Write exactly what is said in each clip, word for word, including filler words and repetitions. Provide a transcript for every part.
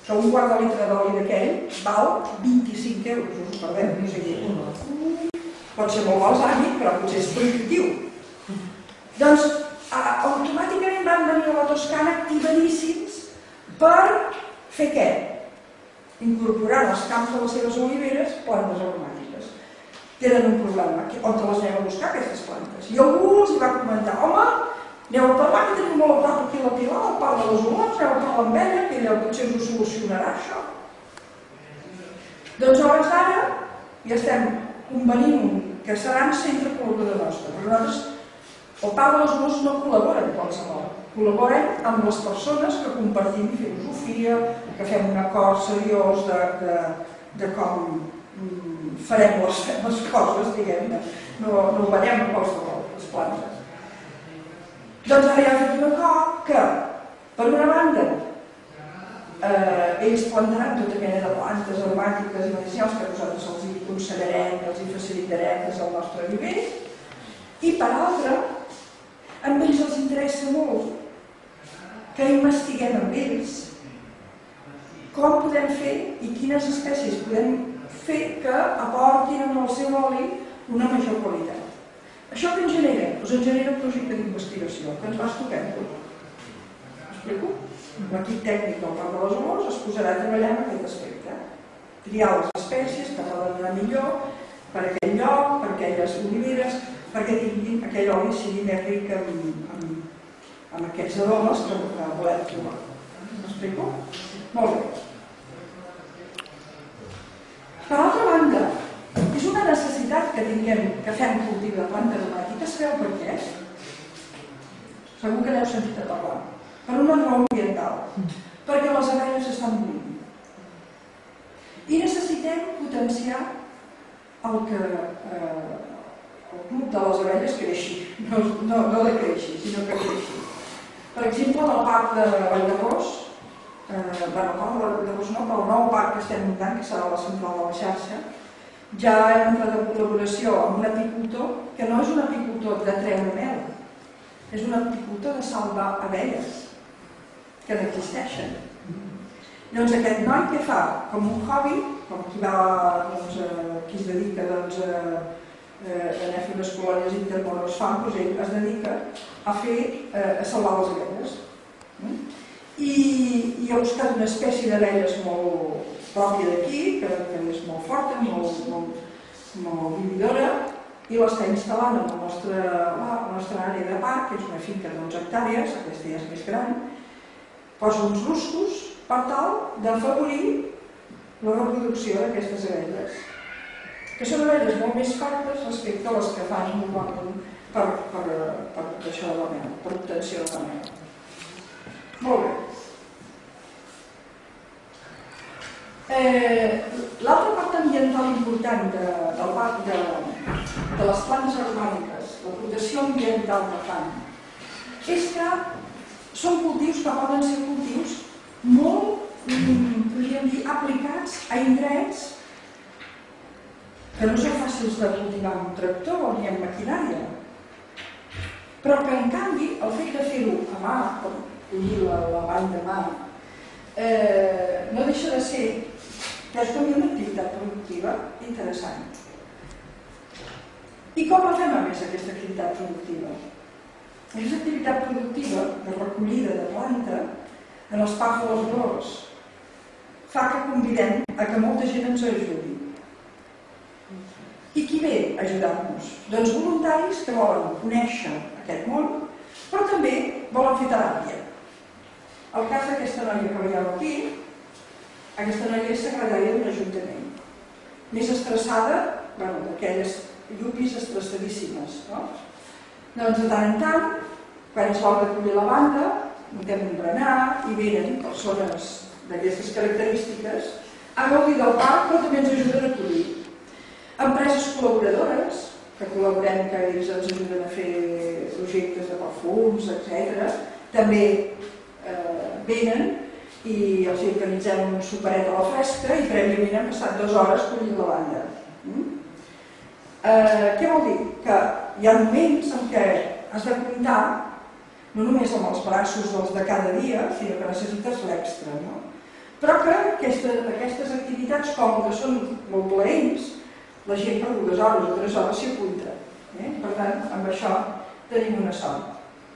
Això, un quart de litre d'oli d'aquell val vint-i-cinc euros, us ho perdem, no sé què. Pot ser molt balsàmic, però potser és prohibitiu. Doncs, automàticament van venir a la Toscana activadíssims per fer què? Incorporar als camps de les seves oliveres plantes aromàtiques. Tenen un problema, on te les anem a buscar, aquestes plantes? I algú els va comentar, home, aneu a parlar, que tenim molt a prop aquí a la Pilar, al Parc de les Olors, aneu a parlar amb ella, que ella potser us ho solucionarà, això. Doncs a hores d'ara ja estem convenint que seran centre col·laborador nostre, però nosaltres, el Parc de les Olors no col·labora amb qualsevol, col·laborem amb les persones que compartim filosofia, que fem un acord seriós de com farem les coses, diguem-ne, no ho veiem a qualsevol, les plantes. Doncs ara ja hem fet un acord que, per una banda, ells plantaran tota mena de plantes aromàtiques i medicinals que nosaltres els hi aconsellarem, els hi facilitarem des del nostre nivell, i per altra, a ells els interessa molt que investiguem amb ells com podem fer i quines espècies podem fer que aportin en el seu oli una major qualitat. Això que ens genera? Doncs ens genera un projecte d'investigació que ens va estupendo. M'explico? L'equip tècnic del Parc de les Olors es posarà a treballar en aquest aspecte. Triar les espècies que poden anar millor per aquell lloc, per aquelles oliveres, perquè tinguin aquell oli sigui més ric en aquests aromes que volem trobar. M'explico? Molt bé. Per altra banda, és una necessitat que tinguem, que fem cultiu de planta aromàtica, sabeu per què? Segur que n'heu sentit a parlar. Per una raó ambiental. Perquè les abelles estan morint. I necessitem potenciar el que el club de les abelles creixi. No decreixi, sinó que creixi. Per exemple, en el parc de Valldarrós, bueno, el parc de Valldarrós no, però el nou parc que estem muntant, que serà la central de la xarxa, ja hem entrat en col·laboració amb un apicultor que no és un apicultor de treure mel, és un apicultor de salvar abelles, que no existeixen. Llavors aquest noi què fa? Com un hobby, com qui es dedica a anar a fer unes colònies intermodals fan, doncs ell es dedica a salvar les abelles. I ha buscat una espècie d'abelles molt pròpia d'aquí, que és molt forta, molt vividora, i l'està instal·lant en la nostra àrea de parc, que és una finca d'onze hectàrees, aquesta ja és més gran, posa uns ruscos per tal d'afavorir la reproducció d'aquestes abelles, que són abelles molt més fortes respecte a les que fan normalment per això de la mel, per obtenció de la mel. Molt bé. L'altra part ambiental important del parc de les plantes aromàtiques, la protecció ambiental que fan, és que són cultius que poden ser cultius molt, podríem dir, aplicats a indrets que no són fàcils de cultivar amb un tractor ni amb maquinària, però que en canvi el fet de fer-ho a mà, com collir la vall de mà, no deixa de ser que és com una activitat productiva interessant. I com la fem a més aquesta activitat productiva? Aquesta activitat productiva de recollida de planta en els parcs de les Olors fa que convidem a que molta gent ens ajudi. I qui ve a ajudar-nos? Doncs voluntaris que volen conèixer aquest món, però també volen fer teràpia. El cas d'aquesta noia que veieu aquí, aquesta noia és secretària d'un ajuntament. Més estressada, bueno, d'aquelles llupis estressadíssimes, no? Doncs de tant en tant, quan és l'hora de collir la banda, muntem un berenar i venen persones d'aquestes característiques a gaudir del parc, però també ens ajuden a collir. Empreses col·laboradores, que col·laborem, que ells ens ajuden a fer projectes de perfums, etcètera, també venen i els organitzem un superet a la fresca i prèviament hem passat dues hores collint la banda. Què vol dir? Que hi ha moments en què has de comptar no només amb els braços dels de cada dia, sinó que necessites l'extra. però que aquestes activitats, com que són molt plaents, la gent per dues hores o tres hores s'hi apunta. Per tant, amb això tenim una sort.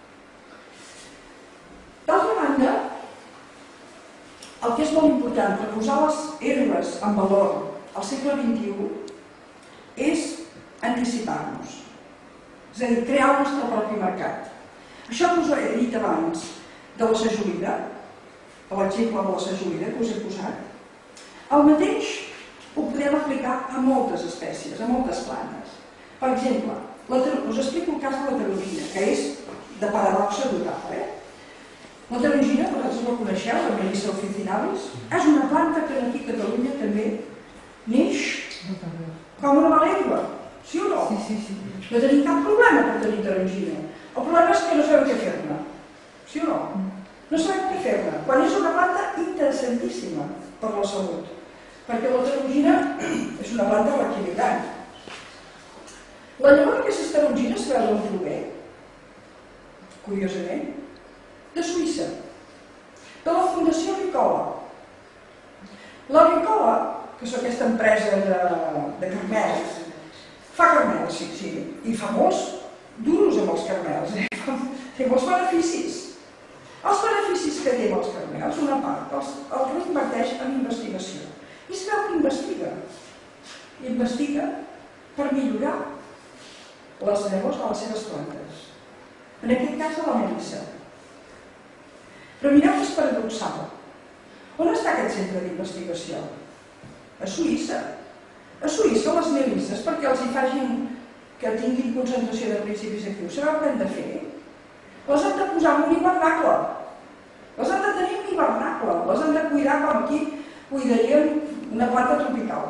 D'altra banda, el que és molt important per posar les herbes en valor al segle vint-i-u és anticipar-nos, és a dir, crear el nostre propi mercat. Això que us he dit abans de la sajolida, l'exemple de la sajolida que us he posat, el mateix ho podem aplicar a moltes espècies, a moltes plantes. Per exemple, us explico el cas de la terogina, que és de paradoxa total. La terogina, vosaltres la coneixeu, la Melissa officinalis, és una planta que aquí a Catalunya també neix com una malherba, sí o no? Sí, sí, sí. No tenim cap problema per tenir terogina. El problema és que no sabem què fer-ne, sí o no? No sabem què fer-ne, quan és una planta interessantíssima per la salut, perquè la terogina és una planta reequilibrant. La llavor d'aquestes terogines sabeu d'on prové? Curiosament, de Suïssa, de la Fundació Ricola. La Ricola, que és aquesta empresa de carmels, fa carmels, sí, sí, i fa molts duros amb els carmels, té molts beneficis. Els beneficis que té amb els carmels, una part, els reinverteix en investigació. I sabeu que investiga? Investiga per millorar les llavors de les seves plantes. En aquest cas de la melissa. Però mireu que és paradoxal. On està aquest centre d'investigació? A Suïssa. A Suïssa les melisses, perquè els hi facin que tinguin concentració de principis actius, sabeu què han de fer? Les han de posar en un hivernacle. Les han de tenir en un hivernacle. Les han de cuidar com aquí cuidarien una planta tropical.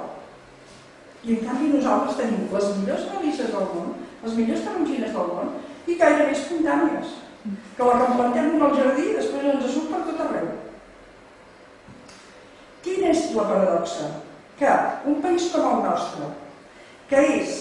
I en canvi nosaltres tenim les millors melisses del món, les millors tarongines del món, i gairebé espontànies, que les replantem al jardí i després ens surt per tot arreu. Quina és la paradoxa? Que un país com el nostre, que és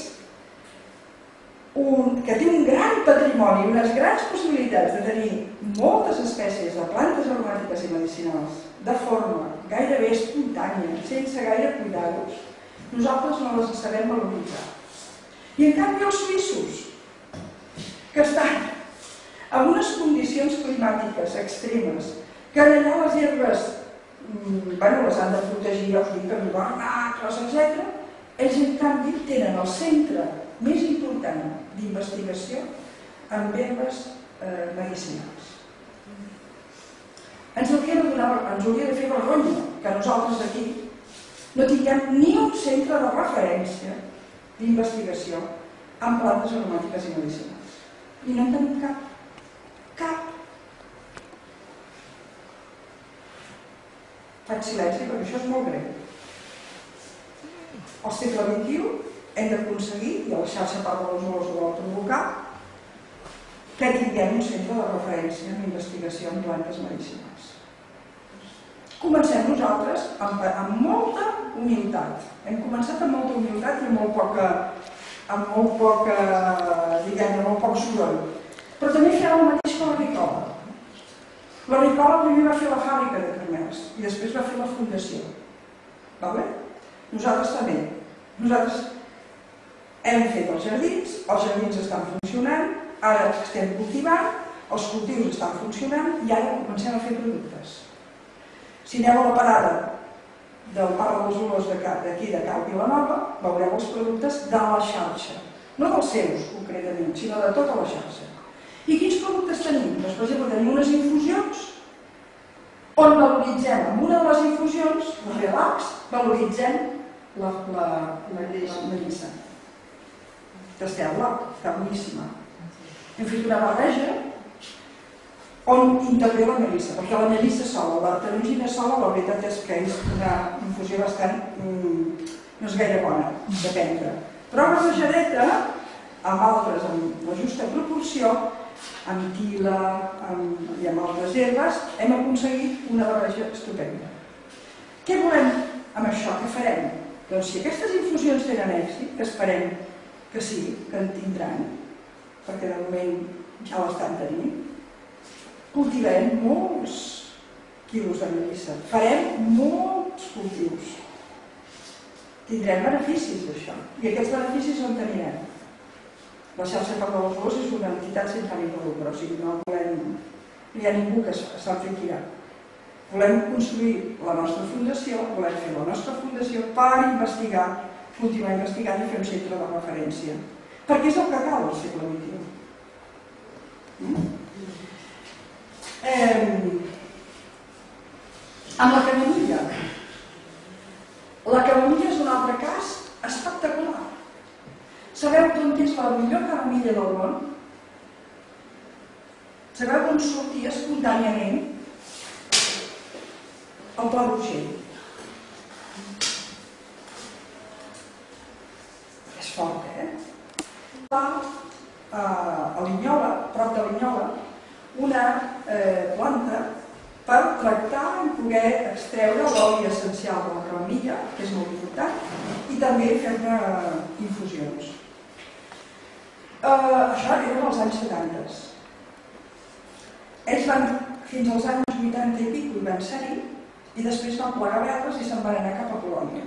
que té un gran patrimoni, unes grans possibilitats de tenir moltes espècies de plantes aromàtiques i medicinals de forma gairebé espontània, sense gaire cuidar-los, nosaltres no les sabem valoritzar. I en canvi els suïssos, que estan en unes condicions climàtiques extremes, que allà les herbes les han de protegir, ja us dic, amb hivernacles, etcètera, ells en canvi tenen el centre més important d'investigació en herbes medicinals. Ens hauria de fer vergonya que nosaltres aquí no tinguem ni un centre de referència d'investigació en plantes aromàtiques i medicinals. I no en tenim cap. Cap. Faig silenci perquè això és molt greu. Al segle vint-i-u hem d'aconseguir, i a la xarxa part de les olors ho vol provocar, que tinguem un centre de referència en investigació en plantes medicinals. Comencem nosaltres amb molta humilitat. Hem començat amb molta humilitat i amb molt poca, amb molt poca, diguem, amb molt poc soroll. Però també fem el mateix que la Ricola. La Ricola primer va fer la fàbrica de carmels i després va fer la fundació. Nosaltres també. Nosaltres hem fet els jardins, els jardins estan funcionant, ara estem cultivant, els cultius estan funcionant i ara comencem a fer productes. Si aneu a la parada del Parc de les Olors d'aquí de Cal Vilanova, veureu els productes de la xarxa. No dels seus, concretament, sinó de tota la xarxa. I quins productes tenim? Doncs, per exemple, tenim unes infusions on valoritzem, amb una de les infusions, el relax, valoritzem la melissa. Tasteu-la, està boníssima. Hem fet una barreja on integrem la melissa, perquè la melissa sola, la tarongina sola, la veritat és que és una infusió bastant, no és gaire bona de prendre. Però barrejadeta, amb altres, amb la justa proporció, amb tila i amb altres herbes, hem aconseguit una barreja estupenda. Què volem amb això? Què farem? Doncs si aquestes infusions tenen èxit, que esperem que sí, que en tindran, perquè de moment ja l'estan tenint, cultivem molts quilos de melissa. Farem molts cultius. Tindrem beneficis d'això. I aquests beneficis on anirem? La xarxa per les Olors és una entitat sense ànim de lucre, o sigui, no volem... No hi ha ningú que s'enriquirà. Volem construir la nostra fundació, volem fer la nostra fundació per investigar, continuar investigant i fer un centre de referència. Perquè és el que cal al segle vint-i-u. Mm? Eh, amb la camamilla. La camamilla és un altre cas espectacular. Sabeu d'on és la millor camamilla del món? Sabeu d'on sortia espontàniament el Pla d'Urgell? És fort, eh? Va a Linyola, prop de Linyola, una planta per tractar i poder extreure l'oli essencial de la camamilla, que és molt important, i també fer-ne infusions. Això era als anys setanta. Ells van, fins als anys vuitanta i pico, hi van ser-hi, i després van plegar veles i se'n van anar cap a Polònia.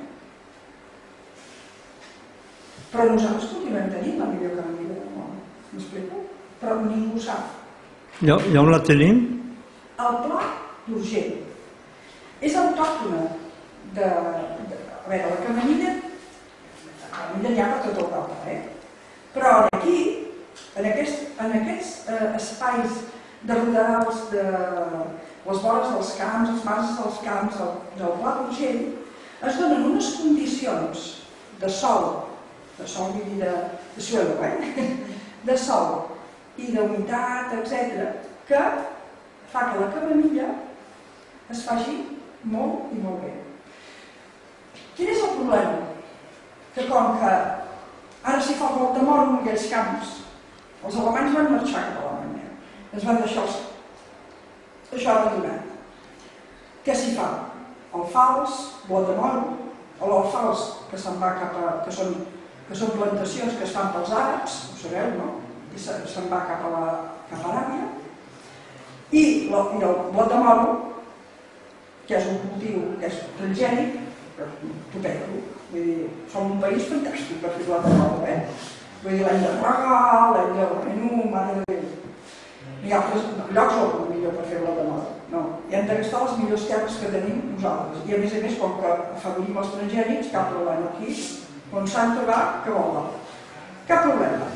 Però nosaltres continuem tenint la millor camamilla del món, m'explico? Però ningú sap. I on la tenim? El Pla d'Urgell. És autòctona de... A veure, la camamilla... La camamilla n'hi ha per tot Europa, eh? Però aquí, en aquests espais de rodarals, de les vores dels camps, els marges dels camps, del Pla d'Urgell, es donen unes condicions de sol, de sol vull dir de suelo, eh? De sol i d'humitat, etcètera, que fa que la camamilla es faci molt i molt bé. Quin és el problema? Que com que ara s'hi fa molt de moro en aquells camps, els alemanys van marxar cap a Alemanya. Es van deixar això abandonat. Què s'hi fa? Alfals, blat de moro, o l'alfals que se'n va cap a... que són, que són plantacions que es fan pels àrabs, ho sabeu, no? I se'n va cap a la cap a l'Aràbia. I el blat de moro, que és un cultiu que és transgènic, topeu. Vull dir, som un país fantàstic per fer blat de moro, eh? Vull dir, l'hem de regar, l'hem de menú, mare de Déu. Hi ha altres llocs on millor per fer blat de moro. No, i hem de gastar les millors terres que tenim nosaltres. I a més a més, com que afavorim els transgènics, cap problema aquí. Monsanto va, que vol. Cap problema.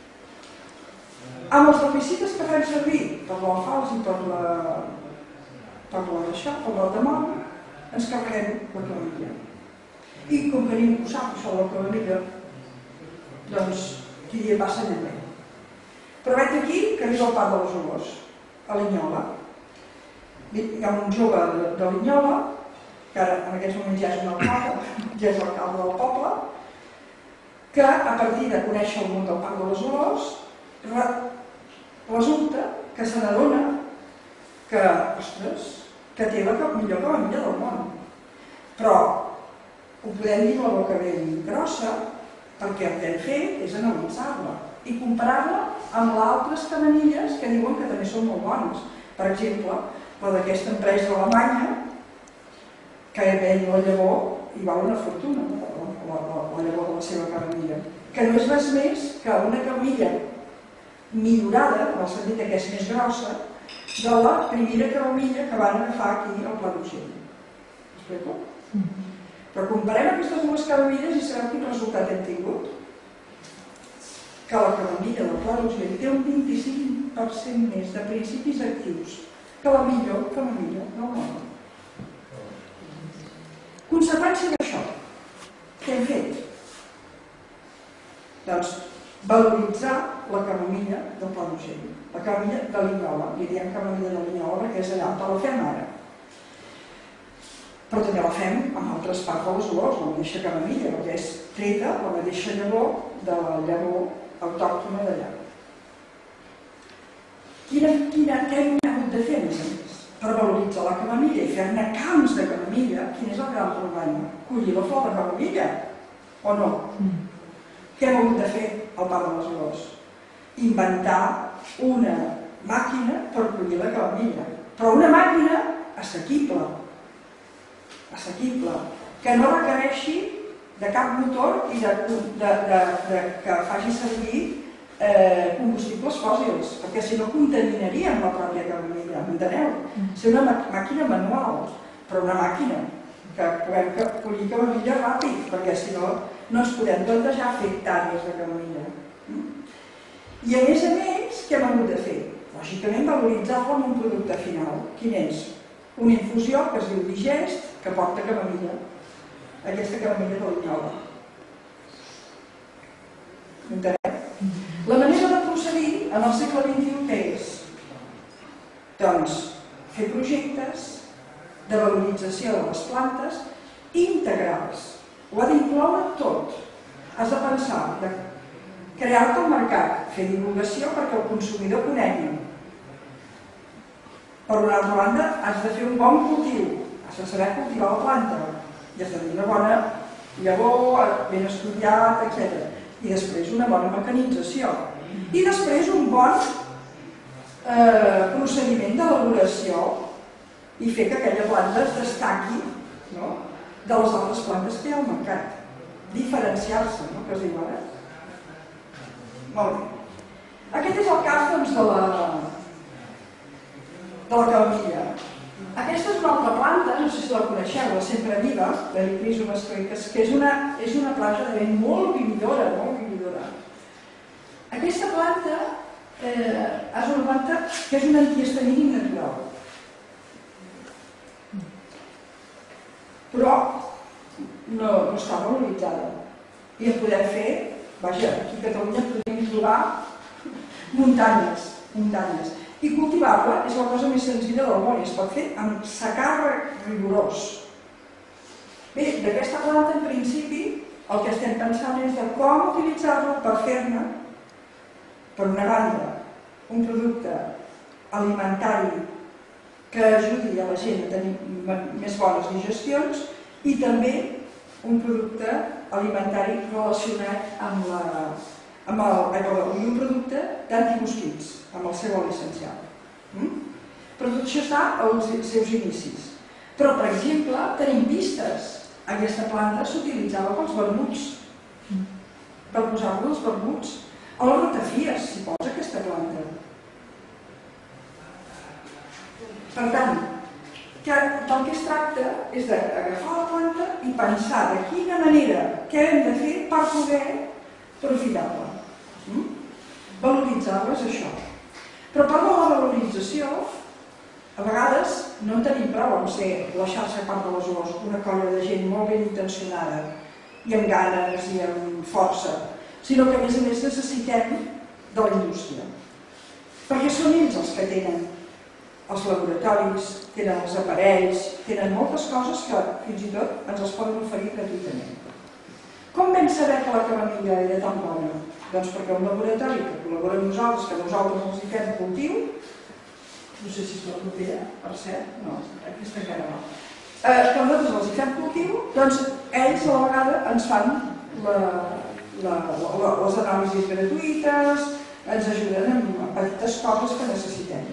Amb els herbicides que fem servir per l'alfals i per la... per la d'això, per la de moro, ens carreguem la camamilla. I com que ningú sap això de la camamilla, doncs qui dia passa anem bé. Però veig aquí que arriba el Parc de les Olors, a Linyola. Hi ha un jove de Linyola, que ara en aquests moments ja és un alcalde, ja és l'alcalde del poble, que a partir de conèixer el món del Parc de les Olors, resulta que se n'adona que, ostres, que té la millor camamilla del món. Però ho podem dir amb la boca ben grossa, perquè el que hem fet és analitzar-la i comparar-la amb altres camamilles que diuen que també són molt bones. Per exemple, la d'aquesta empresa alemanya, que ven la llavor i val una fortuna, la llavor de la seva camamilla, que no és res més que una camamilla millorada, en el sentit que és més grossa, de la primera camamilla que van agafar aquí al Pla d'Urgell. M'explico? Però comparem aquestes dues camamilles i sabeu quin resultat hem tingut? Que la camamilla del Pla d'Urgell té un vint-i-cinc per cent més de principis actius que la millor camamilla del món. Conseqüència d'això, què hem fet? Doncs valoritzar la camamilla del Pla d'Urgell, la camamilla de Linyola, li diem camamilla de Linyola perquè és allà on la fem ara. Però també la fem amb altres parts de les olors, la mateixa camamilla, perquè és treta la mateixa llavor de la llavor autòctona d'allà. Quina, quina, què hem hagut de fer, més a més? Per valoritzar la camamilla i fer-ne camps de camamilla, quin és el gran problema? Collir la flor de camamilla, o no? Què hem hagut de fer al Parc de les Olors? Inventar una màquina per collir la camamilla. Però una màquina assequible, assequible, que no requereixi de cap motor i de, de, de, de, que faci servir eh, combustibles fòssils, perquè si no contaminaríem la pròpia camamilla, m'enteneu? Ser una màquina manual, però una màquina que puguem collir camamilla ràpid, perquè si no, no ens podem plantejar fer hectàrees de camamilla. I a més a més, què hem hagut de fer? Lògicament, valoritzar-lo en un producte final. Quin és? Una infusió que es diu Digest, que porta camamilla. Aquesta camamilla de linyola. Enteneu? La manera de procedir en el segle vint-i-u què és? Doncs, fer projectes de valorització de les plantes integrals. Ho ha d'incloure tot. Has de pensar, de crear-te el mercat, fer divulgació perquè el consumidor conegui. Per una altra banda, has de fer un bon cultiu, has de saber cultivar la planta, i has de tenir una bona llavor, ben estudiat, etcètera. I després una bona mecanització. I després un bon eh, procediment d'elaboració i fer que aquella planta es destaqui, no?, de les altres plantes que hi ha al mercat. Diferenciar-se, no?, que es diu ara. Molt bé. Aquest és el cas, doncs, de la, de la camamilla. Aquesta és una altra planta, no sé si la coneixeu, la sempre viva, de l'Hiprisum stoicus, que és una, és una planta de vent molt vividora, molt vividora. Aquesta planta eh, és una planta que és un antihistamínic natural. Però no, no està valoritzada. I en podem fer, vaja, aquí a Catalunya podem trobar muntanyes, muntanyes. I cultivar-la és la cosa més senzilla del món, es pot fer amb secà rigorós. Bé, d'aquesta planta, en principi, el que estem pensant és de com utilitzar-la per fer-ne, per una banda, un producte alimentari que ajudi a la gent a tenir més bones digestions i també un producte alimentari relacionat amb la... amb el, i un producte d'antimosquits, amb el seu oli essencial. Mm? Però tot això està als seus inicis. Però, per exemple, tenim pistes. Aquesta planta s'utilitzava pels vermuts, per posar-lo als vermuts. A les ratafies s'hi posa aquesta planta. Per tant, que del que es tracta és d'agafar la planta i pensar de quina manera, què hem de fer per poder aprofitar-la. Mm? Valoritzar-la és això. Però a part de la valorització, a vegades no en tenim prou amb ser la xarxa Parc de les Olors, una colla de gent molt ben intencionada i amb ganes i amb força, sinó que a més a més necessitem de la indústria. Perquè són ells els que tenen els laboratoris, tenen els aparells, tenen moltes coses que fins i tot ens els poden oferir gratuïtament. Com vam saber que la camamilla era tan bona? Doncs perquè un laboratori que col·labora amb nosaltres, que nosaltres els hi fem cultiu, no sé si és la propera, per cert, no, aquesta encara no, que nosaltres els hi fem cultiu, doncs ells a la vegada ens fan les anàlisis gratuïtes, ens ajuden amb petites coses que necessitem.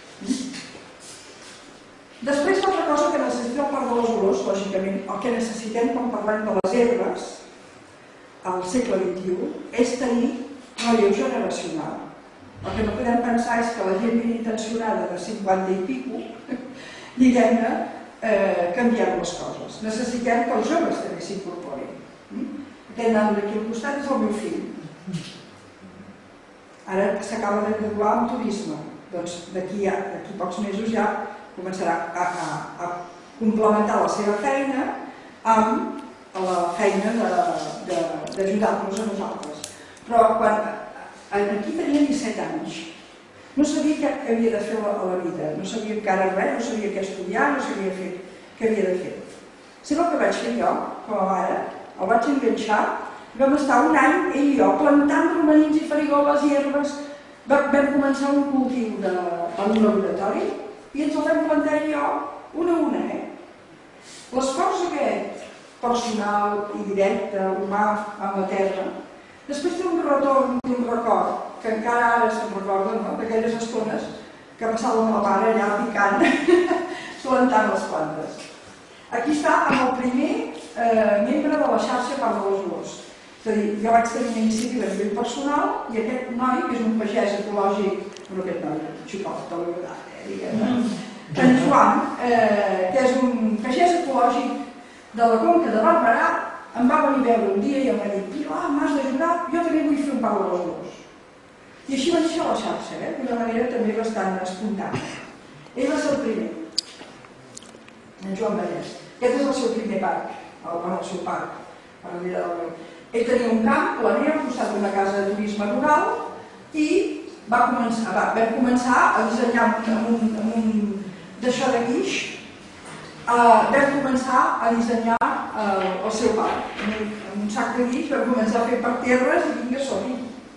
Després, l'altra cosa que necessitem al Parc de les Olors, lògicament, el que necessitem quan parlem de les herbes al segle vint-i-u és tenir relleu generacional. El que no podem pensar és que la gent ben intencionada de cinquanta i pico, diguem-ne, canviem les coses. Necessitem que els joves també s'incorporin. Aquest nano d'aquí al costat és el meu fill. Ara s'acaba de graduar en turisme. Doncs d'aquí a pocs mesos ja començarà a complementar la seva feina amb la feina d'ajudar-nos a nosaltres. Però quan aquí tenia disset anys, no sabia què havia de fer a la vida, no sabia encara res, no sabia què estudiar, no sabia què havia de fer. Sé el que vaig fer jo, com a mare, el vaig enganxar, vam estar un any, ell i jo, plantant romanins i farigoles i herbes. Vam començar un cultiu en un laboratori i ens el vam plantar jo una a una. L'esforç aquest personal i directe, humà, amb la terra, després té un retorn, té un record, que encara ara se'n recorden, d'aquelles estones que passàvem la mare allà picant solentant les plantes. Aquí està amb el primer membre de la xarxa Parc de les Olors. És a dir, jo vaig tenir una iniciativa a nivell personal i aquest noi, que és un pagès ecològic, no aquest noi, xicot, de l'Eurodat, diguem-ne, en Joan, que és un pagès ecològic de la Conca de Barberà, em va venir a veure un dia i em va dir: Pilar, m'has d'ajudar, jo també vull fer un Parc de les Olors. I així va néixer la xarxa, d'una manera també bastant espontània. Ell va ser el primer, en Joan Vallès. Aquest és el seu primer parc, el seu parc, a la Vila del Riu. Ell tenia un camp, planera, al costat d'una casa de turisme rural, i va començar, va, vam començar a dissenyar amb un, amb un d'això de guix, uh, vam començar a dissenyar uh, el seu parc. Amb un, amb un sac de guix vam començar a fer parterres i vinga, som-hi.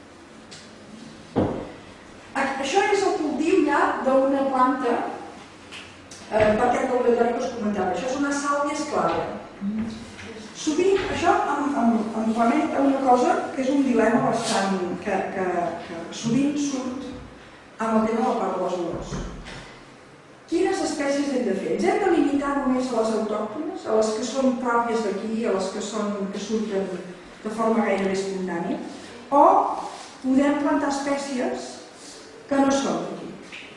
Això és el cultiu ja d'una planta, eh, per aquest laboratori que us comentava. Això és una sàlvia esclava. Sovint, això em complementa una cosa que és un dilema bastant que, que, que sovint surt amb el tema del Parc de les Olors. Quines espècies hem de fer? Ens hem de limitar només a les autòctones, a les que són pròpies d'aquí, a les que, són, que surten de forma gairebé espontània, o podem plantar espècies que no són d'aquí?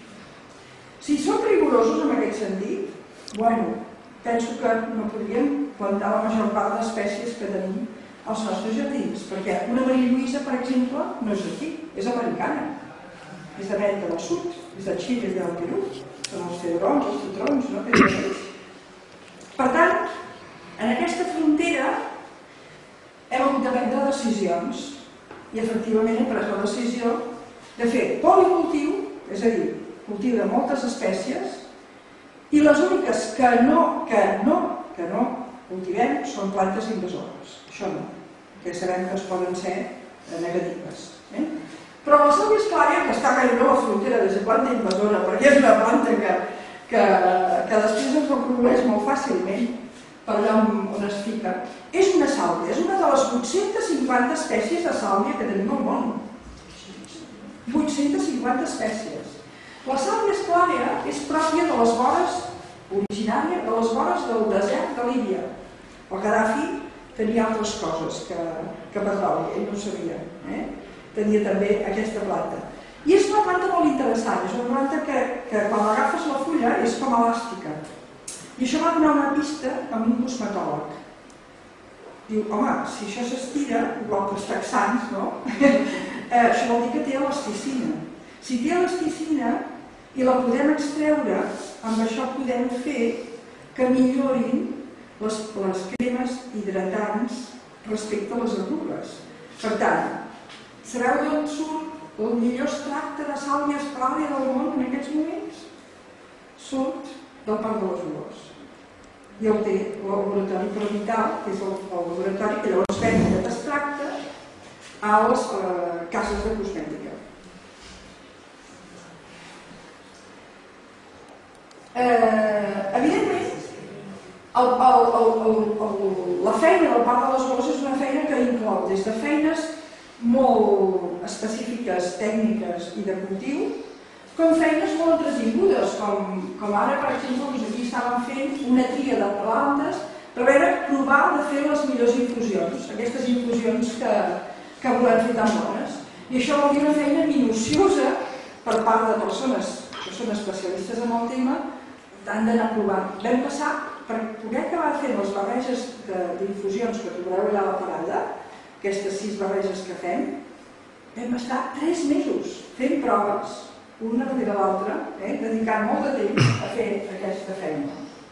Si som rigorosos en aquest sentit, bueno, penso que no podríem plantar la major part d'espècies que tenim als nostres jardins, perquè una Maria Lluïsa, per exemple, no és d'aquí, és americana, és d'Amèrica del Sud, és de Xile i del Perú, són els cedrons, els citrons, no? Per tant, en aquesta frontera hem hagut de prendre decisions i efectivament hem pres la decisió de fer policultiu, és a dir, cultiu de moltes espècies, i les úniques que no, que no, que no cultivem són plantes invasores. Això no, que sabem que es poden ser negatives. Eh? Però la sàlvia esclària, que està gairebé a la frontera de ser planta invasora, perquè és una planta que, que, que després es reprodueix molt fàcilment per allà on es fica, és una sàlvia, és una de les vuit-centes cinquanta espècies de sàlvia que tenim al món. vuit-centes cinquanta espècies. La sàlvia esclària és pròpia de les vores, originària de les vores del desert de Líbia. El Gaddafi tenia altres coses que, que petroli, ell no ho sabia. Eh? Tenia també aquesta planta. I és una planta molt interessant, és una planta que, que quan agafes la fulla és com elàstica. I això va donar una pista amb un cosmetòleg. Diu, home, si això s'estira, igual que els texans, no? eh, això vol dir que té elasticina. Si té elasticina i la podem extreure, amb això podem fer que millorin les, les cremes hidratants respecte a les arrugues. Per tant, sabeu d'on surt el millor extracte de sàlvia esclària del món en aquests moments? Surt del Parc de les Olors. I el té el laboratori Provital, que és el, el laboratori que llavors ven aquest extracte a les eh, cases de cosmètica. Eh, evidentment, el, el, el, el, el, la feina del Parc de les Olors és una feina que inclou des de feines molt específiques, tècniques i de cultiu, com feines molt entretingudes, com, com ara, per exemple, doncs aquí estàvem fent una tria de plantes per veure, provar de fer les millors infusions, aquestes infusions que, que volem fer tan bones. I això vol dir una feina minuciosa per part de persones que són especialistes en el tema, han d'anar provant. Vam passar, per poder acabar fent les barreges d'infusions que trobareu allà a la parada, aquestes sis barreges que fem, vam estar tres mesos fent proves, una darrere l'altra, eh, dedicant molt de temps a fer aquesta feina.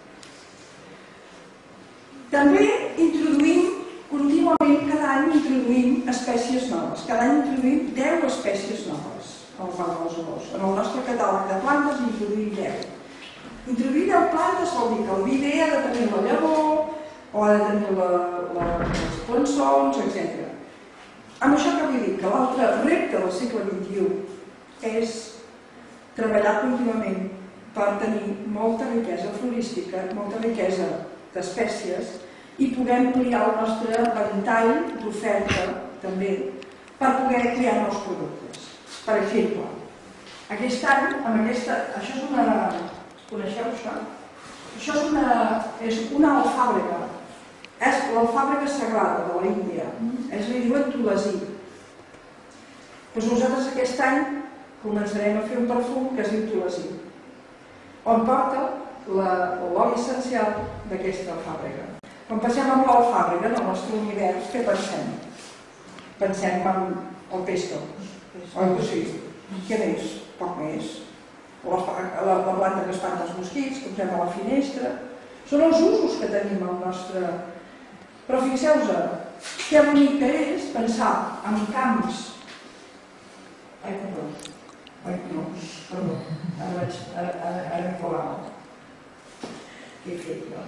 També introduïm, contínuament, cada any introduïm espècies noves. Cada any introduïm deu espècies noves al Parc de les Olors. En el nostre catàleg de plantes introduïm deu. Introduir deu plantes vol dir que el vi ha de tenir la llavor, o ha de tenir la, la, les plançons, etcètera. Amb això que vull dir que l'altre repte del segle vint-i-u és treballar contínuament per tenir molta riquesa florística, molta riquesa d'espècies i poder ampliar el nostre ventall d'oferta també per poder crear nous productes. Per exemple, aquest any, amb aquesta... Això és una... Coneixeu això? Això és una, és una alfàbrega. És l'alfàbrega sagrada de l'Índia. Es li diuen tulasi. Doncs nosaltres aquest any començarem a fer un perfum que es diu tulasi, on porta l'oli essencial d'aquesta alfàbrega. Quan passem amb l'alfàbrega, en el nostre univers, què pensem? Pensem en el pesto. Oi que sí? Què més? Poc més. La, la, la planta que espanta els mosquits, que posem a la finestra. Són els usos que tenim al nostre... Però fixeu-vos, que bonic que és pensar en camps... Ai, perdó. Ai, no, perdó. Ara vaig... Ara, ara, ara em colava. Què he fet jo?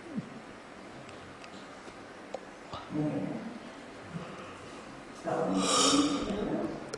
Un moment. Estava molt...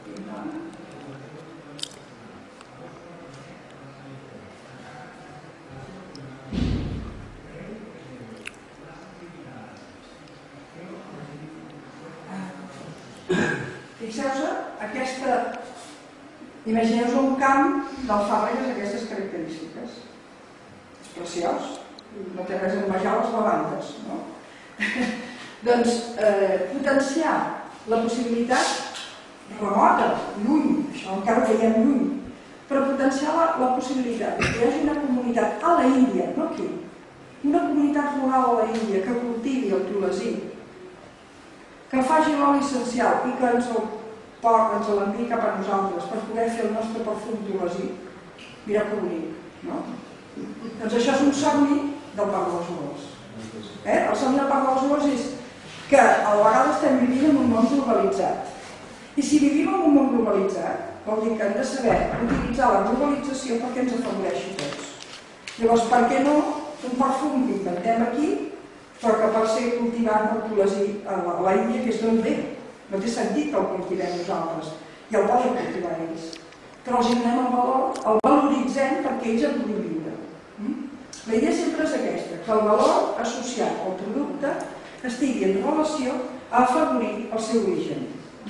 Fixeu-vos, aquesta... Imagineu-vos un camp d'alfàbregues d'aquestes característiques. És preciós, no té res a envejar les lavandes, no? Doncs eh, potenciar la possibilitat remota, lluny, això encara ho veiem lluny, però potenciar la, la possibilitat que hi hagi una comunitat a la Índia, no aquí, una comunitat rural a la Índia que cultivi el tulasi, que faci l'oli essencial i que ens el poc, ens l'enviï cap a nosaltres per poder fer el nostre perfum tulasi. Mireu que bonic, no? Doncs això és un somni del Parc dels Olors. Eh? El somni del Parc dels Olors és que a la vegada estem vivint en un món globalitzat. I si vivim en un món globalitzat, vol dir que hem de saber utilitzar la globalització perquè ens afavoreixi tots. Llavors, per què no un perfum que inventem aquí, però que pot ser cultivat per tulasi a l'Índia, que és d'on ve. No té sentit que el cultivem nosaltres, ja el poden cultivar ells. Però els donem el valor, el valoritzem perquè ells en puguin viure. La idea sempre és aquesta, que el valor associat al producte estigui en relació a afavorir el seu origen.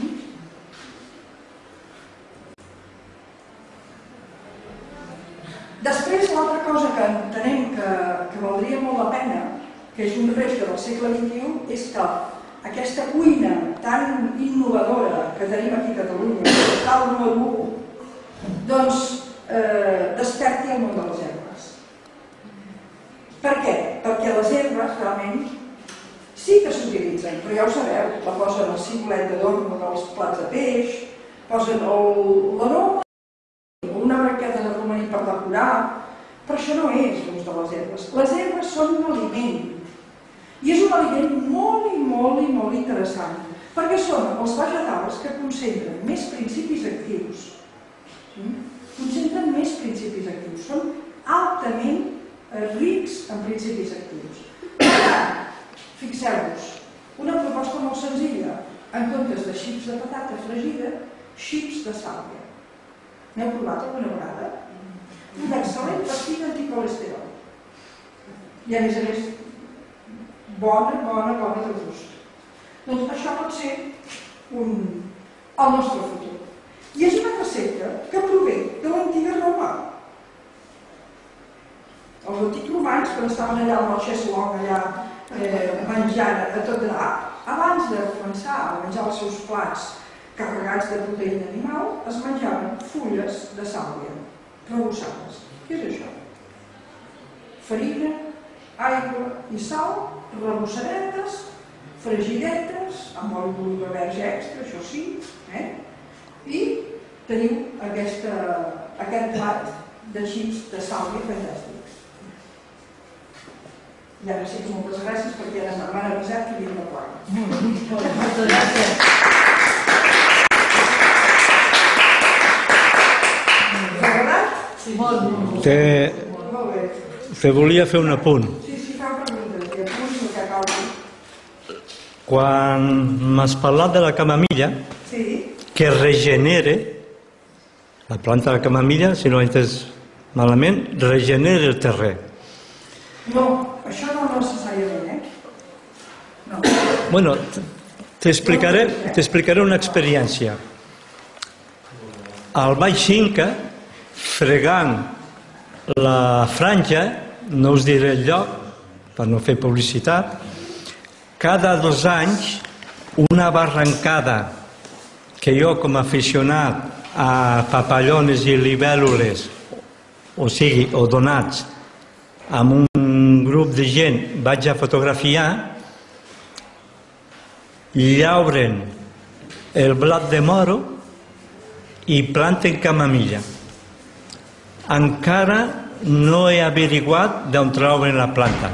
Després, l'altra cosa que entenem que, que valdria molt la pena, que és un repte del segle vint-i-u, és que aquesta cuina tan innovadora que tenim aquí a Catalunya, que tal número u, doncs eh, desperti el món de les herbes. Per què? Perquè les herbes realment sí que s'utilitzen, però ja ho sabeu, la posen al cibulet d'adorno dels plats de peix, posen l'aroma, una branqueta de romaní per decorar, però això no és l'ús de les herbes. Les herbes són un aliment, i és un aliment molt i molt i molt interessant, perquè són els vegetals que concentren més principis actius. Concentren més principis actius, són altament rics en principis actius. Per tant, fixeu-vos, una proposta molt senzilla, en comptes de xips de patata fregida, xips de sàlvia. N'heu provat alguna vegada? Un excel·lent pastís anticolesterol. I a més a més, bona, bona, bona de gust. Doncs això pot ser el nostre futur. I és una recepta que prové de l'antiga Roma. Els antics romans, quan estaven allà amb el xeslong, allà menjant a tot drap, abans de començar a menjar els seus plats carregats de proteïna animal, es menjaven fulles de sàlvia, rebossades. Què és això? Farina, aigua i sal, rebossadetes, fregidetes, amb oli d'oliva verge extra, això sí, i teniu aquest plat de xips de sàlvia fantàstic. I ara sí que moltes gràcies perquè ara m'han avisat que hi havia una plaga. Moltes gràcies. Te, te volia fer un apunt. Sí, sí, fa preguntes, i apunts el que calgui. Quan m'has parlat de la camamilla, que regenere, la planta de la camamilla, si no ho he entès malament, regenera el terrer. No, això no necessàriament, eh? No. Bueno, t'explicaré t'explicaré una experiència. Al Baix Inca, fregant la franja, no us diré el lloc, per no fer publicitat, cada dos anys una barrancada que jo com a aficionat a papallones i libèl·lules, o sigui, o donats, amb un grup de gent vaig a fotografiar, llauren el blat de moro i planten camamilla. Encara no he averiguat d'on troben la planta.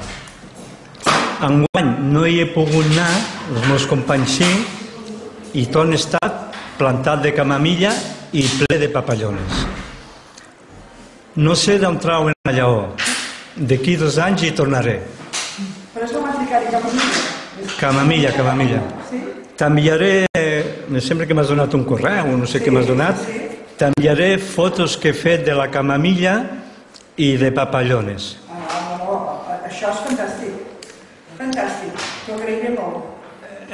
Enguany no hi he pogut anar, els meus companys sí, i tot ha estat plantat de camamilla i ple de papallones. No sé d'on trauen la llaor. D'aquí dos anys hi tornaré. Però és com explicar-hi camamilla? Camamilla, camamilla. T'enviaré, em sembla que m'has donat un correu, no sé què m'has donat, t'enviaré fotos que he fet de la camamilla i de papallones. Ah, no, això és fantàstic. Fantàstic, t'ho agrairé molt.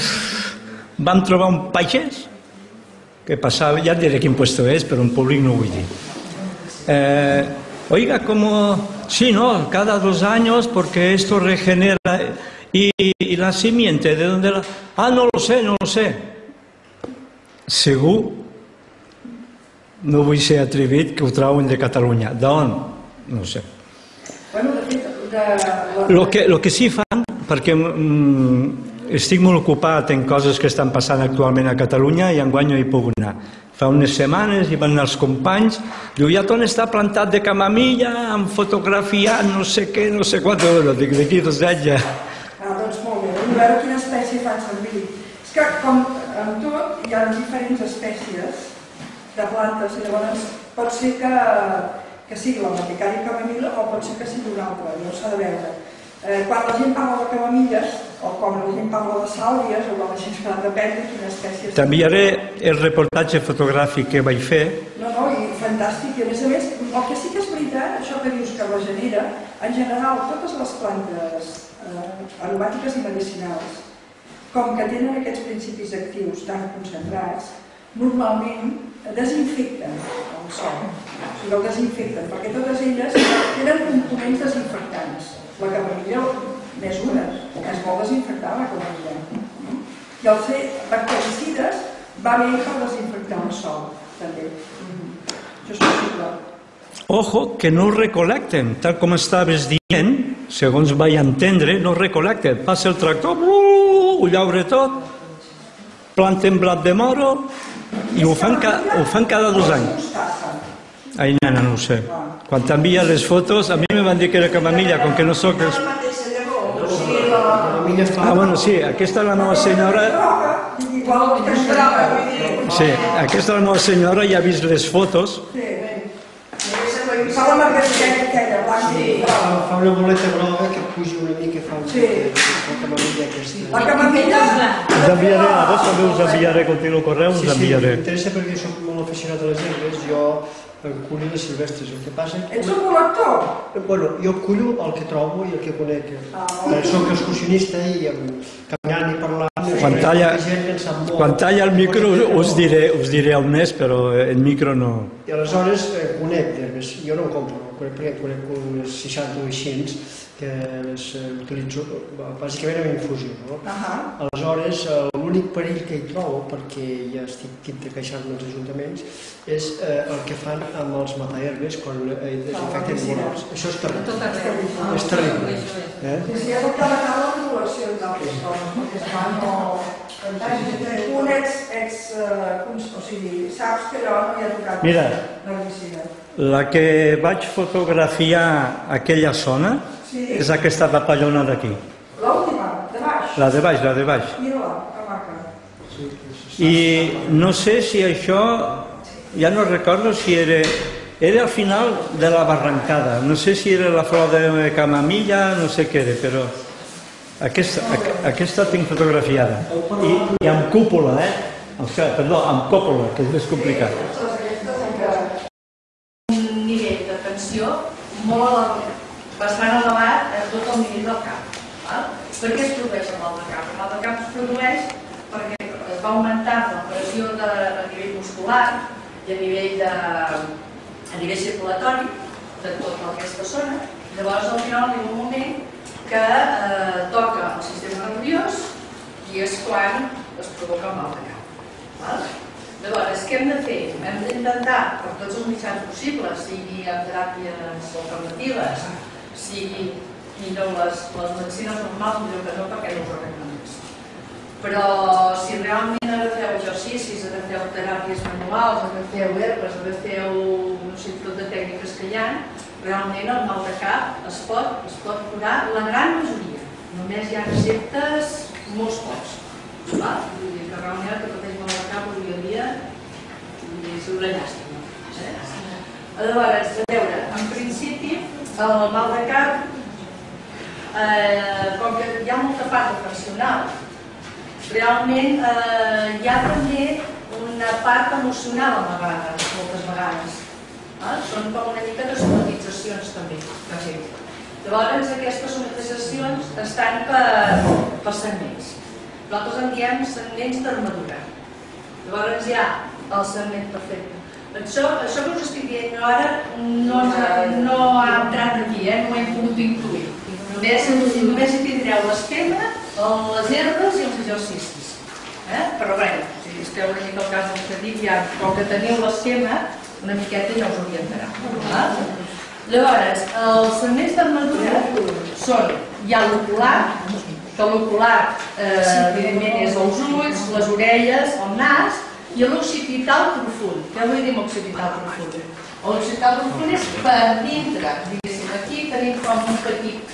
Vam trobar un pagès que passava, ya diré quin puesto es, pero en públic no ho vull dir. Eh, oiga, como, sí, no, cada dos años porque esto regenera, y, y la simiente, ¿de dónde la...? Ah, no lo sé, no lo sé. Segur, no vull ser atrevit, que ho trauen de Catalunya. D'on? No ho sé. Bueno, de fet, de... Lo que, lo que sí fan, perquè mm, estic molt ocupat en coses que estan passant actualment a Catalunya i enguany no hi puc anar. Fa unes setmanes hi van anar els companys, diu, ja tot està plantat de camamilla, amb fotografiat, no sé què, no sé quant, bueno, dic, d'aquí dos anys ja... Ah, doncs molt bé, a veure quina espècie fan servir. És que, com en tot, hi ha diferents espècies de plantes, i llavors pot ser que, que sigui la Maticària camamilla o pot ser que sigui una altra, no s'ha de veure. Eh, quan la gent parla de camamilles, o quan la gent parla de sàlvies, o quan la gent parla, depèn de quina espècie... T'enviaré el reportatge fotogràfic que vaig fer. No, no, i fantàstic. I a més a més, el que sí que és veritat, això que dius que regenera, en general, totes les plantes eh, aromàtiques i medicinals, com que tenen aquests principis actius tan concentrats, normalment desinfecten el sòl, o sigui, el desinfecten, perquè totes elles tenen components desinfectants. La camamilla n'és una, és molt desinfectant la camamilla. I el fer bactericides va bé per desinfectar el sòl, també. Això és possible. Ojo, que no ho recolecten, tal com estaves dient, segons vaig entendre, no ho recolecten. Passa el tractor, uh, ho llaure tot, planten blat de moro i ho fan, ca, ho fan cada dos anys. Ai, nena, no ho sé. Quan t'envia les fotos, a mi me van dir que era camamilla, com que no soc... Els... Ah, bueno, sí, aquesta és la meva senyora... Sí, aquesta és la meva senyora, ja ha vist les fotos. Fa la margarita aquella, blanca. Fa una boleta groga que puja una mica i fa la camamilla aquesta. La camamilla... Us enviaré, a vos també us enviaré, continu el correu, us enviaré. Sí, sí, m'interessa perquè soc molt aficionat a les herbes, jo cullo les silvestres, el que passa... Ets un col·lector? Bueno, jo cullo el que trobo i el que conec. Soc excursionista i caminant i parlant... Quan talla, quan talla el micro us diré, us diré on és, però el micro no... I aleshores conec d'herbes, jo no en compro, perquè conec unes seixanta o així que les utilitzo bàsicament amb infusió. Aleshores, l'únic perill que hi trobo, perquè ja estic tip de queixar-me als ajuntaments, és el que fan amb els mataherbes quan desinfecten morals. Això és terrible. És terrible. Si hi ha tot cada cada regulació d'altres coses, perquè es fan o... Un ex... o sigui, saps que allò no hi ha tocat l'herbicida. La que vaig fotografiar aquella zona és aquesta papallona d'aquí. L'última, de baix? La de baix, la de baix. Mira-la, que maca. I no sé si això, ja no recordo si era... Era al final de la barrancada, no sé si era la flor de camamilla, no sé què era, però... Aquesta, aquesta tinc fotografiada. I, i amb cúpula, eh? O sigui, perdó, amb còpula, que és més complicat. Un nivell de tensió molt bastant elevat a tot el nivell del camp. Per què es produeix el mal de camp? El mal de camp es produeix perquè es va augmentar la pressió a nivell muscular i a nivell circulatori de tota aquesta zona, Llavors, al final, hi ha un moment que toca el sistema nerviós i és quan es provoca el mal de cap. Llavors, què hem de fer? Hem d'intentar, per tots els mitjans possibles, sigui amb teràpies alternatives, sigui millor les medicines normals, millor que no, perquè no us arreglen més. Però si realment agafeu exercicis, agafeu teràpies manuals, agafeu herbes, agafeu no sé, tot de tècniques que hi ha, realment el mal de cap es pot, es pot curar la gran majoria. Només hi ha receptes molt pocs. Vull dir que realment el que pateix mal de cap avui en dia és una llàstima. Llavors, a veure, en principi, el mal de cap, com que hi ha molta part funcional, realment hi ha també una part emocional amagada, moltes vegades. Són com una mica de somatitzacions també, que fem. Llavors, aquestes somatitzacions estan per segments. Nosaltres en diem segments d'armadura. Llavors hi ha el segment perfecte. Això que us estic dient ara no ha entrat aquí, no ho hem pogut incluir. Només hi tindreu l'esquema, les herbes i els exercicis. Però bé, si esteu una mica al cas del que dic, com que teniu l'esquema, una miqueta ja us orientarà. Llavors, els segments d'armadura són, hi ha l'ocular, que l'ocular evidentment és els ulls, les orelles, el nas, i l'occipital profund. Què vull dir amb occipital profund? L'occipital profund és per dintre, diguéssim, aquí tenim com un petit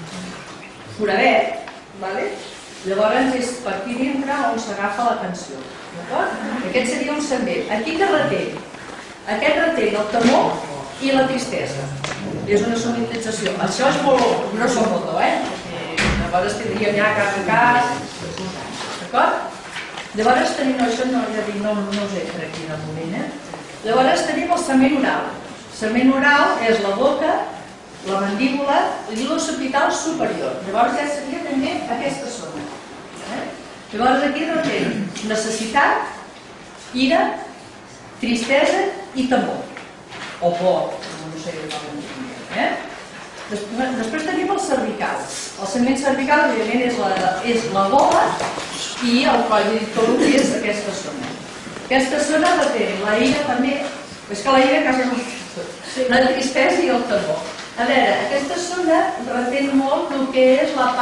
foradet, llavors és per aquí dintre on s'agafa la tensió. Aquest seria un segment. Aquí que retén? Aquest retén el temor i la tristesa. És una somatització. Això és molt grosso modo, eh? Llavors tindríem ja cas a cas. D'acord? Llavors tenim, no, això no, ja dic, no us entra aquí en el moment, eh? Llavors tenim el segment oral. El segment oral és la boca, la mandíbula i l'occipital superior. Llavors ja seria també aquesta zona. Llavors aquí retén necessitat, ira, tristesa i temor. O por, no sé com ho diria. Després tenim el cervical. El segment cervical, evidentment, és la gola i el coll d'ictòrum, que és aquesta zona. Aquesta zona retén la ira també, és que la ira quasi és la tristesa i el temor. A veure, aquesta zona retén molt el que és la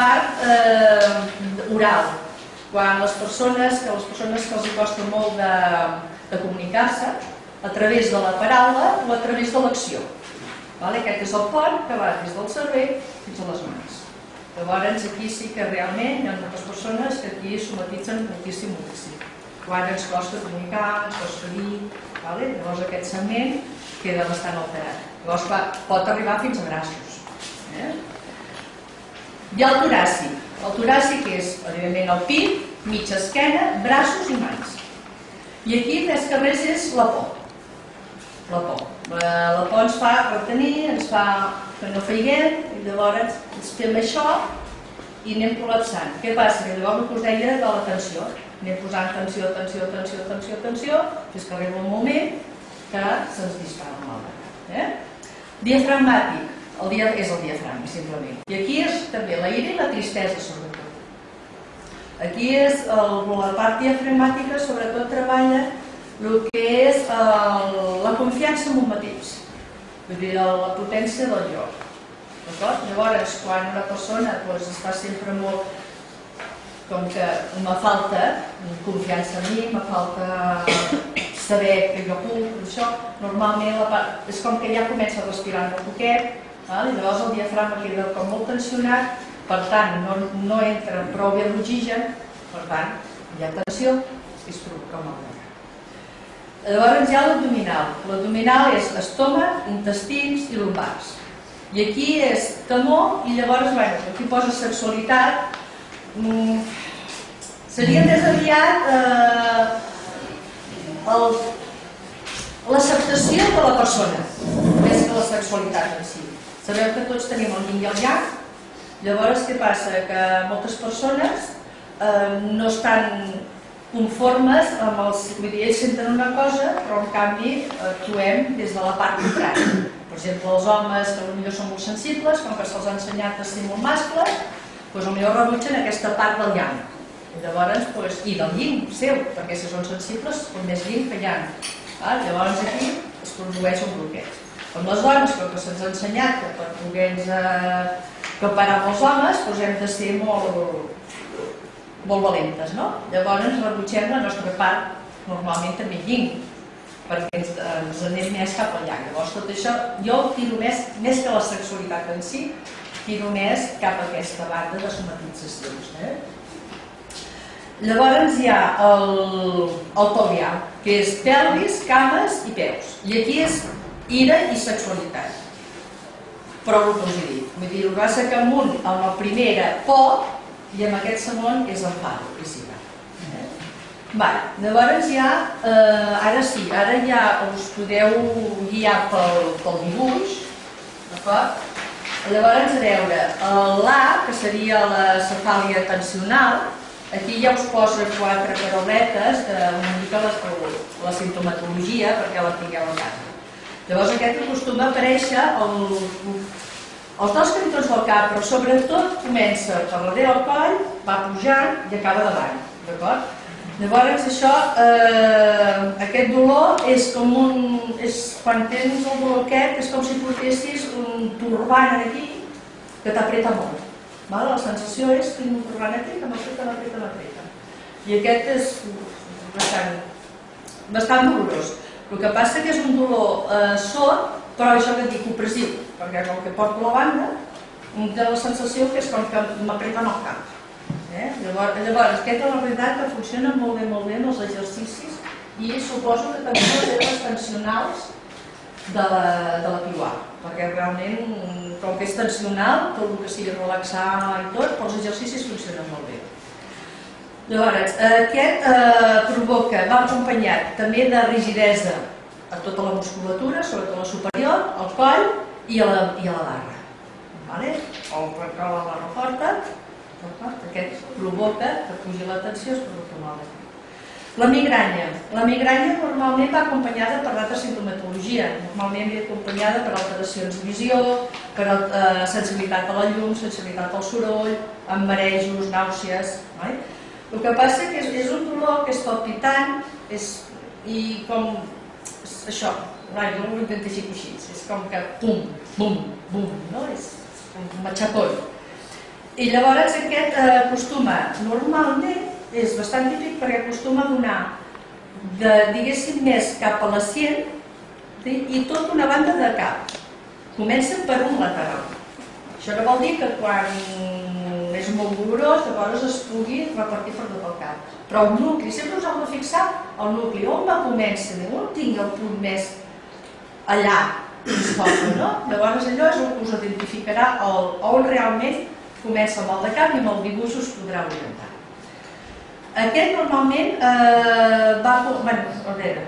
part oral. Quan les persones, que les persones que els costa molt de comunicar-se, a través de la paraula o a través de l'acció. Aquest és el pont que va des del cervell fins a les mans. Llavors aquí sí que realment hi ha moltes persones que aquí somatitzen moltíssim, moltíssim. Quan ens costa comunicar, ens costa dir, llavors aquest segment queda bastant alterat. Llavors pot arribar fins a braços. Hi ha el toràcic. El toràcic és, evidentment, el pit, mitja esquena, braços i mans. I aquí, més que res, és la por. La por. La por ens fa retenir, ens fa que no feiguem, i llavors ens fem això i anem col·lapsant. Què passa? Que llavors el que us deia de la tensió. Anem posant tensió, tensió, tensió, tensió, tensió, fins que arriba un moment que se'ns dispara el mal de cap. Diafragmàtic. És el diafragma, simplement. I aquí és també la ira i la tristesa, sobretot. Aquí és la part diafragmàtica, sobretot treballa el que és la confiança en un mateix, vull dir, la potència del jo. Llavors, quan una persona està sempre molt com que me falta confiança en mi, me falta saber que jo puc, això, normalment és com que ja comença a respirar un poquet, i llavors el diafragma queda com molt tensionat, per tant no entra prou bé l'oxigen, per tant hi ha tensió i es provoca mal de cap. Llavors hi ha l'abdominal. L'abdominal és estómac, intestins i lumbars. I aquí és temor i llavors, bueno, aquí posa sexualitat. Seria més aviat l'acceptació de la persona, més que la sexualitat en si. Sabeu que tots tenim el yin i el yang, llavors què passa? Que moltes persones no estan conformes amb els... Vull dir, ells senten una cosa, però en canvi actuem des de la part contrària. Per exemple, els homes que potser són molt sensibles, com que se'ls ha ensenyat a ser molt mascles, doncs potser rebutgen aquesta part del yang. I llavors, i del yin seu, perquè si són sensibles, com més yin que yang. Llavors aquí es produeix un bloqueig. Amb les dones, com que se'ns ha ensenyat que per poder-nos comparar amb els homes, doncs hem de ser molt molt valentes, no? Llavors ens rebutgem la nostra part, normalment també yin, perquè ens anem més cap al yang. Llavors tot això, jo tiro més, més que la sexualitat en si, tiro més cap a aquesta banda de somatitzacions. Llavors hi ha el Tolià, que és pelvis, cames i peus. I aquí és ira i sexualitat. Però el que us he dit. Vull dir, el que passa que amb un, amb el primer era por, i amb aquest segon és enfant, piscina. Llavors ja, ara sí, ara ja us podeu guiar pel dibuix, d'acord? Llavors, a veure, l'A, que seria la cefàlia tensional, aquí ja us posa quatre parauletes una mica la simptomatologia perquè la tingueu a casa. Llavors aquest acostuma a aparèixer els dos cantons del cap, però sobretot comença per darrere del coll, va pujant i acaba davant, d'acord? Llavors això, aquest dolor és com un... quan tens el dolor aquest és com si portessis un turbant aquí que t'apreta molt. La sensació és que tinc un turbant aquí que m'apreta, m'apreta, m'apreta. I aquest és bastant dolorós. El que passa que és un dolor sord, però això que et dic opressiu, perquè com que porto la banda, té la sensació que és com que m'apreten el cap. Llavors, aquesta és la veritat que funciona molt bé, molt bé amb els exercicis i suposo que també les herbes tensionals de la piuà, perquè realment, com que és tensional, tot el que sigui relaxar i tot, però els exercicis funcionen molt bé. Llavors, aquest provoca, va acompanyat també de rigidesa a tota la musculatura, sobretot la superior, al coll i a la barra. O a la barra forta, aquest provoca que pugi la tensió, es provoca molt aquí. La migranya. La migranya normalment va acompanyada per l'altra simptomatologia. Normalment ve acompanyada per alteracions de visió, per sensibilitat a la llum, sensibilitat al soroll, amb marejos, nàusees. El que passa és que és un dolor que és palpitant i com això, jo ho identifico així, és com que pum, bum, bum, no? És un matxapoll. I llavors aquest acostuma, normalment, és bastant típic perquè acostuma a donar, diguéssim, més cap a la sient i tota una banda de cap. Comença per un lateral. Això no vol dir que quan és molt dolorós, llavors es pugui repartir per tot el cap. Però el nucli, sempre us heu de fixar el nucli, on va començar, on tinc el punt més allà, no? Llavors allò és el que us identificarà on realment comença el mal de cap i amb el dibuix us podrà orientar. Aquest normalment va... Bueno, a veure...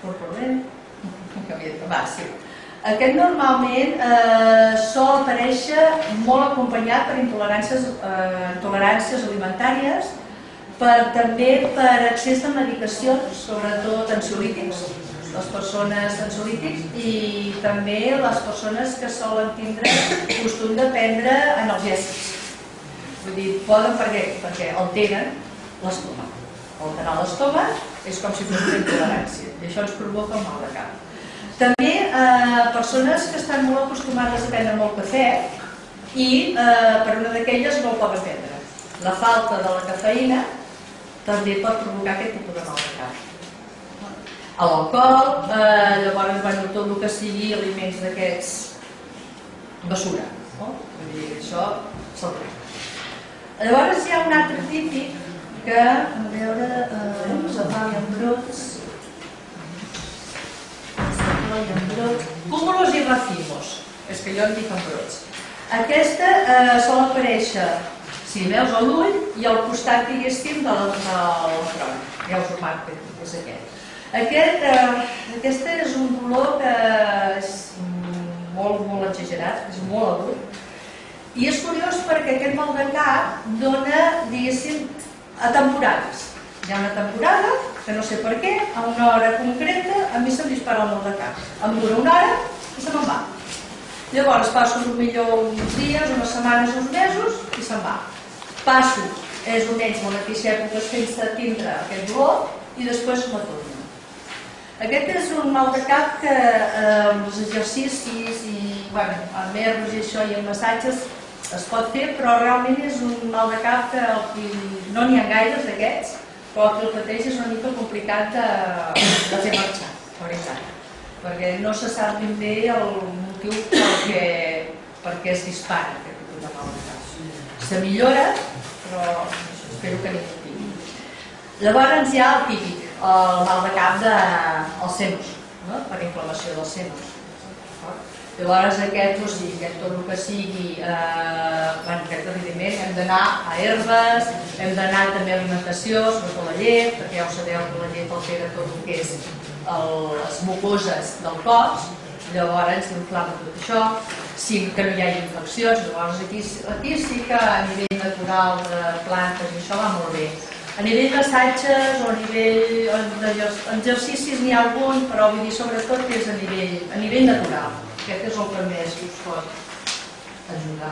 Va, sí. Aquest normalment sol aparèixer molt acompanyat per intoleràncies alimentàries, també per excés de medicacions, sobretot ansiolítics, les persones ansiolítics i també les persones que solen tindre costum de prendre analgèsics. Vull dir, poden perquè alteren l'estómac. Alterar l'estómac és com si fos una intolerància i això ens provoca el mal de cap. També persones que estan molt acostumades a prendre molt cafè i per una d'aquelles no el poden prendre. La falta de la cafeïna també pot provocar aquest tipus de mal de cap. L'alcohol, llavors tot el que sigui aliments d'aquests basura. Vull dir, això se'l treu. Llavors hi ha un altre típic que, a veure, cefàlia amb brots, cefàlia amb brots, cúmulos i racimos, és que jo en dic amb brots. Aquesta sol aparèixer, si veus a l'ull i al costat, diguéssim, de la trona. Ja us ho marco, és aquest. Aquest és un dolor que és molt, molt exagerat, és molt agut. I és curiós perquè aquest mal de cap dona, diguéssim, a temporades. Hi ha una temporada que no sé per què, a una hora concreta, a mi se'm dispara el mal de cap. Em dura una hora i se me'n va. Llavors passo potser uns dies, unes setmanes, uns mesos i se'n va. Passo, és un ells, la mateixa època sense tindre aquest dolor i després me torna. Aquest és un mal de cap que amb els exercicis i amb herbes i això i amb massatges es pot fer, però realment és un mal de cap que no n'hi ha gaires d'aquests, però el que el pateix és una mica complicat de fer marxar, la veritat, perquè no se sap ben bé el motiu per què es dispara aquest tipus de mal de cap. Se millora, però espero que ningú tingui. Llavors hi ha el típic, el mal de cap dels senos, per inflamació dels senos. Llavors aquest, o sigui, tot el que sigui, aquest evidentment hem d'anar a herbes, hem d'anar també a alimentació, sobretot la llet, perquè ja ho sabeu que la llet altera tot el que és les mucoses del cos, llavors s'inflama tot això, sí que no hi ha infeccions, llavors aquí sí que a nivell natural de plantes i això va molt bé. A nivell d'assatges o a nivell d'exercicis n'hi ha algun, però vull dir sobretot que és a nivell natural. Aquest és el que més us pot ajudar.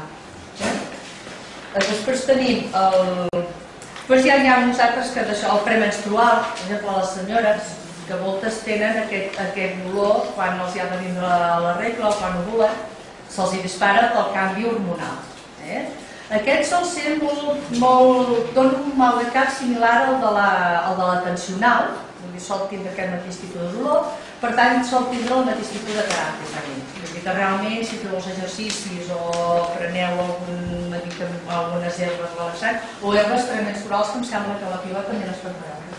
Després tenim el... Després ja hi ha uns altres que d'això, el premenstrual, per exemple les senyores, que moltes tenen aquest dolor quan els hi ha de vindre la regla o quan ovulen, se'ls dispara pel canvi hormonal. Aquest sol ser molt... dona un mal de cap similar al de la tensional, vull dir, sol tindre aquest mateix tipus de dolor, per tant sol tindre el mateix tipus de teràpia. Vull dir que realment si feu els exercicis o preneu algunes herbes relaxants o herbes premenstruals que em sembla que la piva també les pot veure.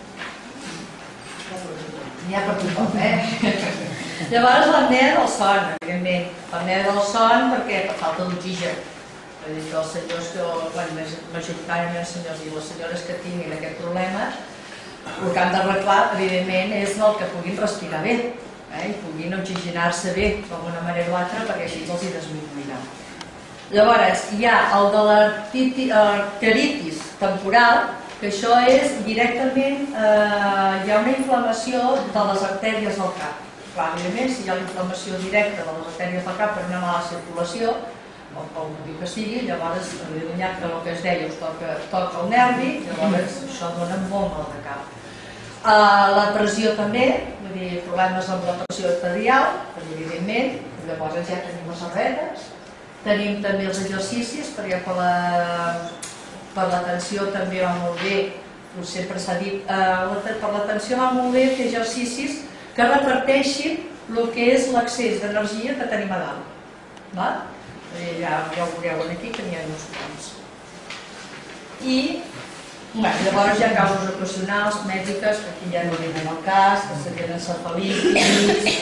N'hi ha per tothom, eh? Llavors l'apnea del son, evidentment. L'apnea del son perquè per falta d'oxigen. Vull dir que els senyors, majoritàriament els senyors i les senyores que tinguin aquest problema, el que han d'arreglar, evidentment, és el que puguin respirar bé i puguin oxigenar-se bé d'alguna manera o altra perquè així els hi disminuirà. Llavors, hi ha el de l'arteritis temporal, que això és directament, hi ha una inflamació de les artèries del cap. Clar, evidentment, si hi ha la inflamació directa de les artèries del cap per una mala circulació, o pel motiu que sigui, llavors, allunyat que el que es deia us toca el nervi, llavors això dona molt mal de cap. La pressió també, vull dir, problemes amb la pressió arterial, evidentment, llavors ja tenim les arretes, tenim també els exercicis, perquè per la tensió també va molt bé, sempre s'ha dit, per la tensió va molt bé fer exercicis que reparteixin el que és l'excés d'energia que tenim a dalt. Ja ho veureu aquí que n'hi ha uns quants. I llavors hi ha causes ocasionals, mèdiques, que aquí ja no venen al cas, que serien encefalitis,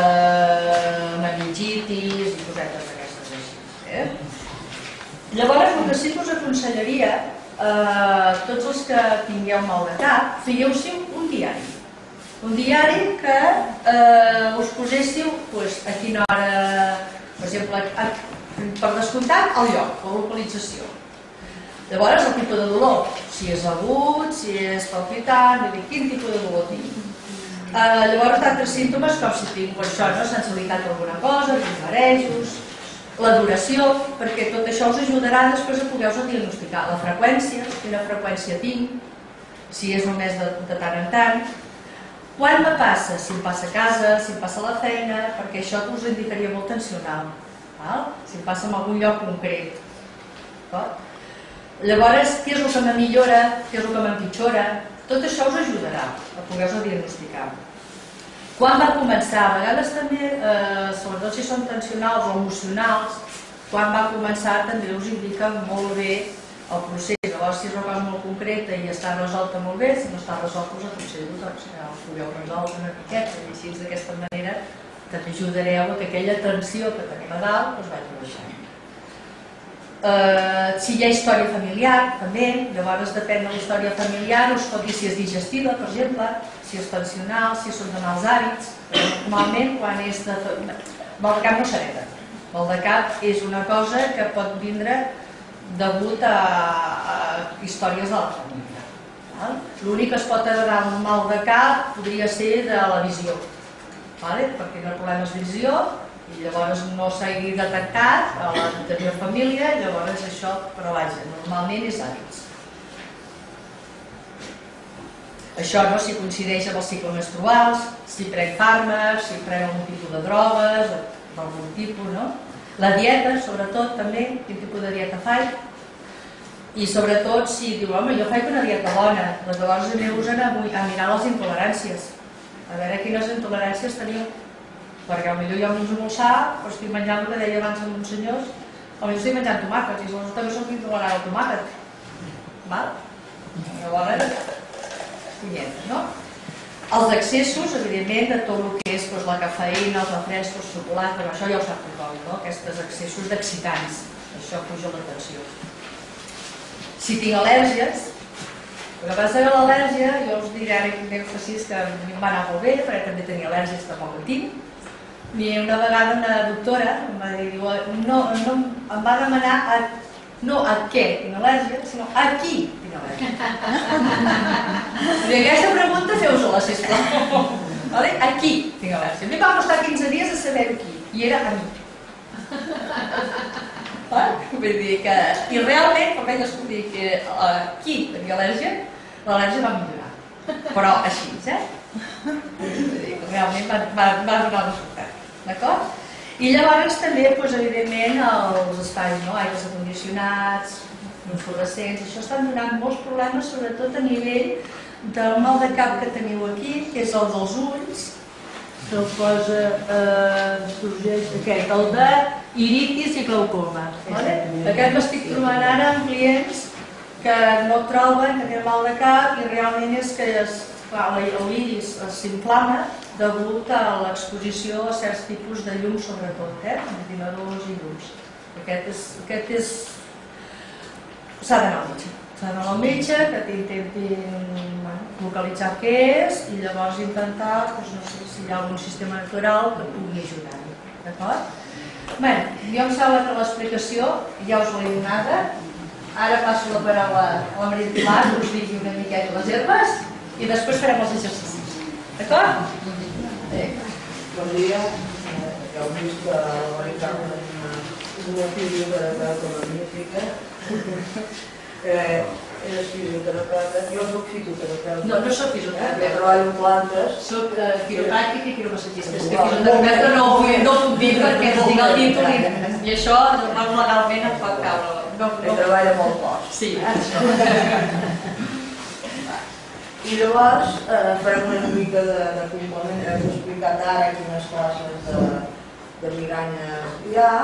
meningitis i cosetes d'aquestes així. Llavors el que sí que us aconsellaria, tots els que tingueu mal de cap, fèieu-s'hi un diari. Un diari que us poséssiu a quina hora, per exemple, per descomptat, el lloc, la localització. Llavors, el tipus de dolor, si és agut, si és palpitant, quin tipus de dolor tinc. Llavors, d'altres símptomes, com si tinc això, sensibilitat a alguna cosa, tinc marejos, la duració, perquè tot això us ajudarà després a poder-vos diagnosticar la freqüència, quina freqüència tinc, si és només de tant en tant, quan me passa, si em passa a casa, si em passa a la feina, perquè això us indicaria molt tensional. Si em passa en algun lloc concret. Llavors, què és el que me millora, què és el que m'empitjora, tot això us ajudarà a poder-vos diagnosticar. Quan va començar? A vegades també, sobretot si són tensionals o emocionals, quan va començar també us indica molt bé el procés. Llavors, si és una cosa molt concreta i està resolta molt bé, si no està resolta, us aconsello que el pugueu resoldre una miqueta i així d'aquesta manera també ajudareu a que aquella tensió que tenim a dalt es vagi baixant. Si hi ha història familiar, també, llavors depèn de la història familiar, us pot dir si és digestiva, per exemple, si és tensional, si són de mals hàbits, però normalment quan és de... mal de cap no s'hereta. Mal de cap és una cosa que pot vindre degut a històries de la família. L'únic que es pot agradar un mal de cap podria ser de la visió, perquè tindrà problemes de visió i llavors no s'hagi detectat a l'anterior família, llavors això, però vaja, normalment és hàbits. Això no si coincideix amb els cicles menstruals, si pren fàrmacs, si pren algun tipus de drogues, d'algun tipus, no? La dieta, sobretot, també, quin tipus de dieta faig, i sobretot si diu, home, jo faig una dieta bona, les llavors també usen a mirar les intoleràncies, a veure quines intoleràncies teniu, perquè potser jo menjo molt sa, però estic menjant el que deia abans amb uns senyors, potser estic menjant tomàquets, i llavors també soc intolerant al tomàquet. Llavors, punyentes, no? Els excessos, evidentment, de tot el que és la cafeïna, els refrescos, el xocolata, això ja ho sap tothom, no? Aquests excessos d'excitants, això puja la tensió. Si tinc al·lèrgies, el que passa que l'al·lèrgia, jo us diré ara que a mi em va anar molt bé, perquè també tenia al·lèrgies, tampoc en tinc, i una vegada una doctora em va dir, no, em va demanar no a què tinc al·lèrgia, sinó a qui tinc al·lèrgia. I aquesta pregunta feu-se-la, sisplau. A qui tinc al·lèrgia? A mi va costar quinze dies a saber qui, i era a mi. Vull dir que, i realment, quan vaig descobrir que qui tenia al·lèrgia, l'al·lèrgia va millorar. Però així, eh? Vull dir que realment va donar resultat. D'acord? I llavors també, evidentment, els espais, aires acondicionats, fluorescents, això estan donant molts problemes, sobretot a nivell del mal de cap que teniu aquí, que és el dels ulls, se'l posa, aquest, el d'iritis i glaucoma. Aquest m'estic trobant ara amb clients que no troben, que tenen mal de cap i realment és que l'iris s'inflama degut a l'exposició a certs tipus de llums, sobretot, ordinadors i llums. Aquest és... s'ha d'anar al metge. S'ha d'anar al metge, que t'intentin localitzar què és i llavors intentar, no sé si hi ha algun sistema natural que pugui ajudar-hi. D'acord? Bé, jo em sembla que l'explicació ja us l'he donada. Ara passo la paraula a la Maria Pilar, que us digui una miqueta les herbes i després farem els exercicis. D'acord? Bon dia. Ja heu vist que la Maria Carme és una fisioterapeuta magnífica. És fisioterapeuta. Jo soc fisioterapeuta. No, no soc fisioterapeuta. Treballo amb plantes. Soc quiropràctica i quiromassatgista. És que fisioterapeuta no ho puc dir perquè no tinc el títol i això legalment em pot caure. Que treballa amb el cos. Sí. I llavors farem una mica de complement. Heu explicat ara quines classes de migranyes hi ha.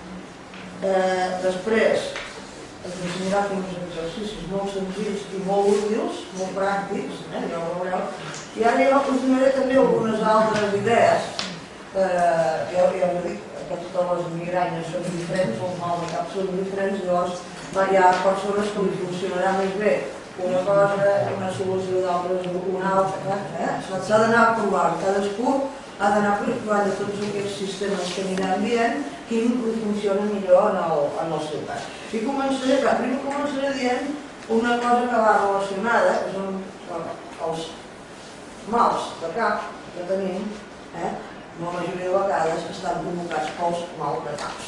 Després ens ensenyarà fer uns exercicis molt senzills i molt útils, molt pràctics, ja ho veureu. I ara jo us donaré també algunes altres idees. Jo ja us dic que totes les migranyes són diferents, els mal de cap són diferents, llavors hi ha persones que li funcionarà més bé una cosa, una solució d'altres una altra. S'ha d'anar provant, cadascú ha d'anar provant de tots aquests sistemes que aniran dient quin li funciona millor en el seu cas. I començaré, primer començaré dient una cosa que va relacionada, que són els mals de cap que tenim, la majoria de vegades estan provocats pels mals de caps.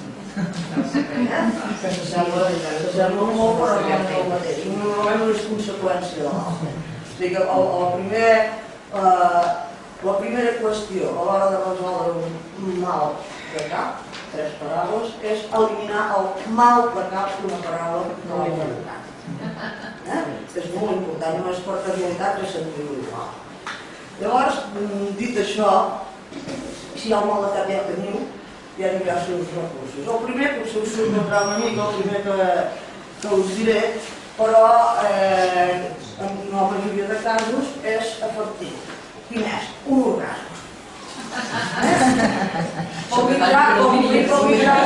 S'assembla molt però no és el mateix. Normalment no és conseqüència de l'altre. O sigui que la primera qüestió a l'hora de resoldre un mal de cap, tres paraules, és eliminar el mal de cap d'una paraula de la qualitat. És molt important, no és per casualitat que sentiu igual. Llavors, dit això, si hi ha el mal de cap ja el teniu, hi ha diversos recursos. El primer, potser us sorprendrà una mica, el primer que us diré, però en la majoria de casos és efectiu. Quin és? Un orgasme. Com vindrà, com vindrà, com vindrà,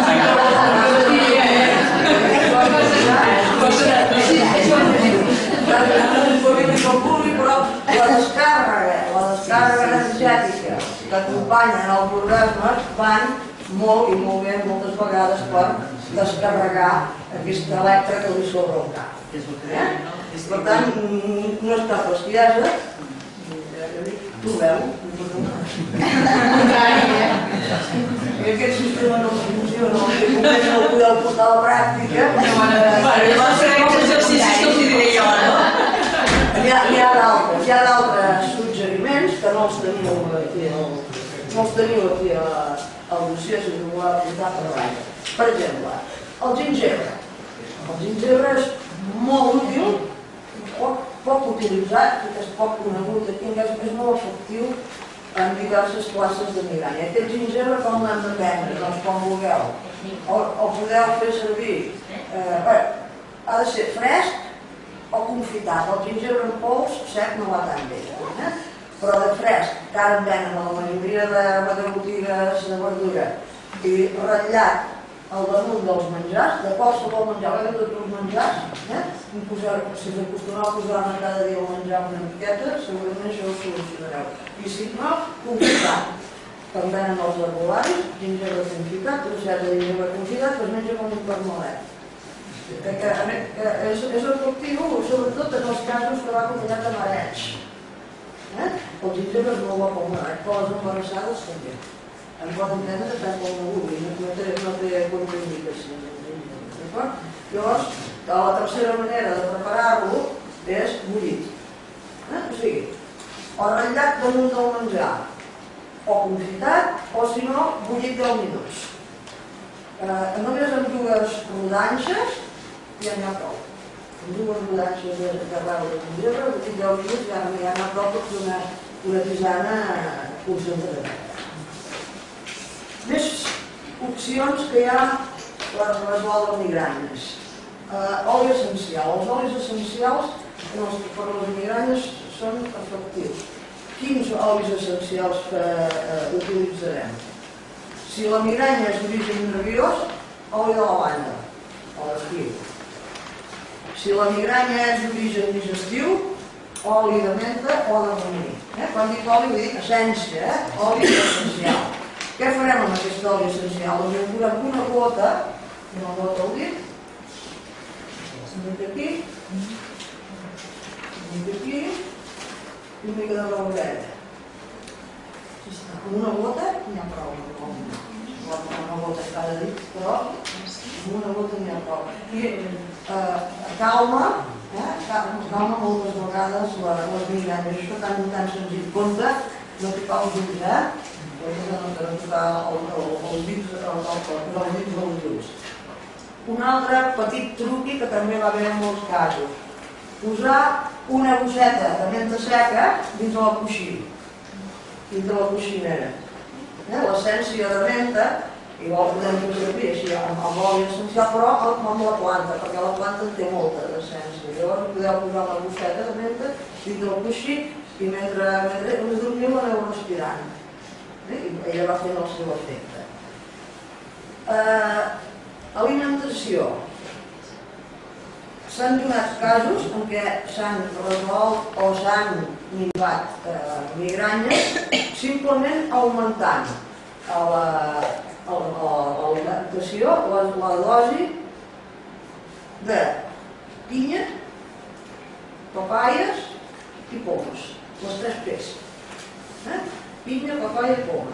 però la descàrrega, la descàrrega energètica que acompanyen els orgasmes van molt i molt bé moltes vegades per descarregar aquest electre que li sobra al cap. Per tant, no és cap bestiesa, trobeu. I aquest sistema no funciona, no el podeu portar a la pràctica. Els exercicis que els diré jo, no? Hi ha d'altres, hi ha d'altres suggeriments que no els teniu aquí, no els teniu aquí al dossier, si us ho voleu portar per avall. Per exemple, el gingebre. El gingebre és molt útil, poc utilitzat, que és poc conegut aquí, és molt efectiu en diverses classes de migranya. Aquest gingebre com l'hem de prendre? Doncs com vulgueu. El podeu fer servir, ha de ser fresc o confitat. El gingebre en pols sec no va tan bé, però de fresc, que ara en venen a la majoria de botigues de verdura, i ratllat al damunt dels menjars, de qualsevol menjar, de tots els menjars, si us acostumeu a posar cada dia al menjar una miqueta, segurament això ho solucionareu. I si no, confitat. Que en venen els herbolaris, gingebre confitat, trosset de gingebre confitat, que es menja com un permolet. És efectiu, sobretot en els casos que va acompanyat de mareig. El gingebre és molt bo pel mareig, però les embarassades també. En poden prendre tant com no vulgui, no té contraindicacions. Llavors, la tercera manera de preparar-lo és bullit. O sigui, o ratllat damunt del menjar, o confitat, o si no, bullit deu minuts. Només amb dues rodanxes ja n'hi ha prou. Amb dues rodanxes de rau de gingebre, bullit deu minuts ja n'hi ha prou per fer una tisana concentrada. Més opcions que hi ha per resoldre migranyes. Oli essencial. Els olis essencials per les migranyes són efectius. Quins olis essencials utilitzarem? Si la migranya és d'origen nerviós, oli de lavanda, o d'estiu. Si la migranya és d'origen digestiu, oli de menta o de romaní. Quan dic oli, vull dir essència, oli essencial. Què farem amb aquest oli essencial? Doncs en posem una gota, una gota al dit, una mica aquí, una mica aquí, i una mica de l'orella. Amb una gota n'hi ha prou, una gota a cada dit, però amb una gota n'hi ha prou. I calma, calma moltes vegades les migranyes, això tan senzill. Compte, no tocar els ulls, eh? No tocar els dits dels ulls. Un altre petit truqui que també va bé en molts casos. Posar una gosseta de menta seca dins de la coixina, dins de la coixinera. L'essència de menta, igual podem fer servir així amb oli essencial, però amb la planta, perquè la planta en té molta d'essència. Llavors podeu posar una gosseta de menta dins del coixí i mentre us dormiu l'aneu respirant. I ella va fent el seu efecte. Alimentació. S'han donat casos en què s'han resolt o s'han minvat migranyes simplement augmentant l'alimentació, la dosi de pinya, papaies i pomes, les tres P's. Pinya, papaia i poma.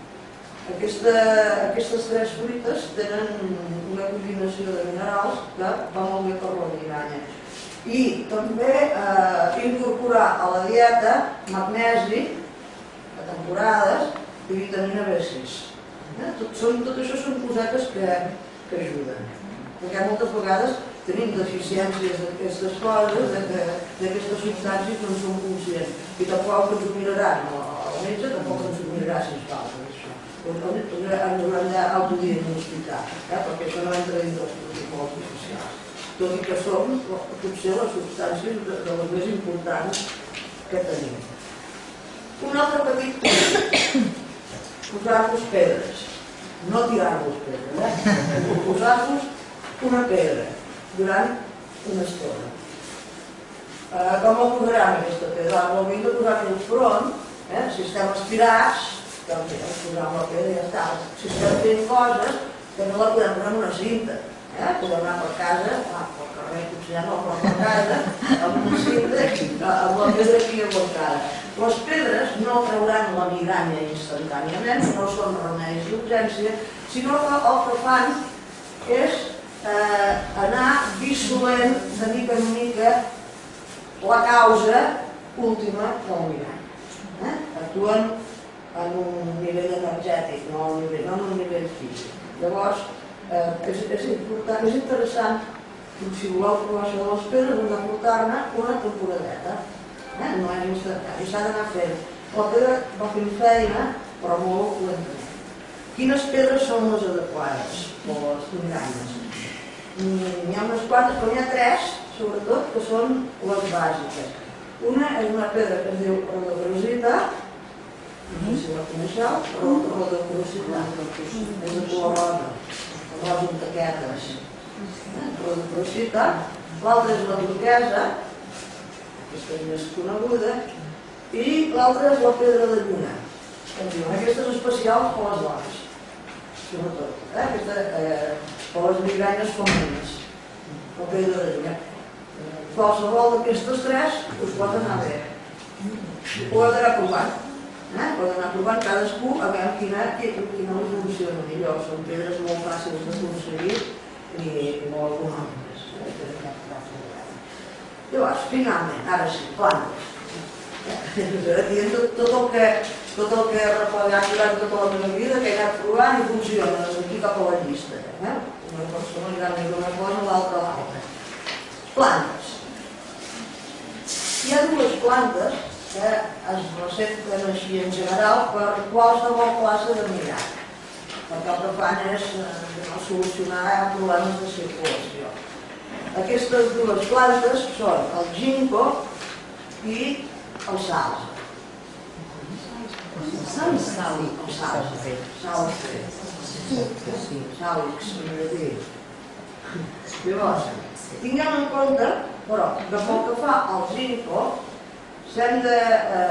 Aquestes tres fruites tenen una combinació de minerals que va molt bé per la migranya. I també incorporar a la dieta magnesi a temporades i vitamina B sis. Tot això són cosetes que ajuden. Perquè moltes vegades tenim deficiències d'aquestes coses, d'aquestes substàncies no en som conscients. I tampoc ens ho miraran, el metge tampoc ens ho mirarà si ens falta això. Ens haurem d'autodiagnosticar, perquè això no entra dins dels protocols oficials. Tot i que són potser les substàncies de les més importants que tenim. Un altre petit punt, posar-vos pedres, no tirar-vos pedres, posar-vos una pedra durant una estona. Com ho posarem aquesta pedra? L'hauríem de posar al front, si estem estirats, doncs ens posem la pedra i ja està. Si estem fent coses, que no la podem posar en una cinta, Podeu anar per casa, pel carrer potser ja no, però per casa, amb un cinta, amb la pedra aquí aguantada. Les pedres no trauran la migranya instantàniament, no són remeis d'urgència, sinó que el que fan és anar dissolent de mica en mica la causa última de la migranya. Actuen en un nivell energètic, no en un nivell físic. Llavors, és important, és interessant, si voleu provar això de les pedres, hem de portar-ne una temporadeta. No és instantani, s'ha d'anar fent. La pedra va fent feina, però molt lentament. Quines pedres són les adequades per les migranyes? N'hi ha unes quantes, però n'hi ha tres, sobretot, que són les bàsiques. Una és una pedra que es diu rhodocrosita, no sé si la coneixeu, rhodocrosita, és de color rosa, rosa amb taquetes. Rhodocrosita. L'altra és la turquesa, aquesta és més coneguda, i l'altra és la pedra de lluna. Aquesta és especial per les dones, sobretot. Aquesta per les migranyes femenines, la pedra de lluna. Qualsevol d'aquestes tres us pot anar bé. Ho heu d'anar provant. Heu d'anar provant cadascú a veure quina us funciona millor. Són pedres molt fàcils d'aconseguir i molt econòmiques. Llavors, finalment, ara sí, plantes. Tot el que he replegat durant tota la meva vida, que he anat provant i funciona, des d'aquí cap a la llista. Una persona li agrada una cosa, l'altra l'altra. Plantes. Hi ha dues plantes que es recepten així en general per qualsevol classe de migranya, perquè el que fan és solucionar problemes de circulació. Aquestes dues plantes són el ginkgo i el salze. El salze. El salze. Salze. Salix, hem de dir. Llavors, tinguem en compte, però, que pel que fa al ginkgo, s'hem de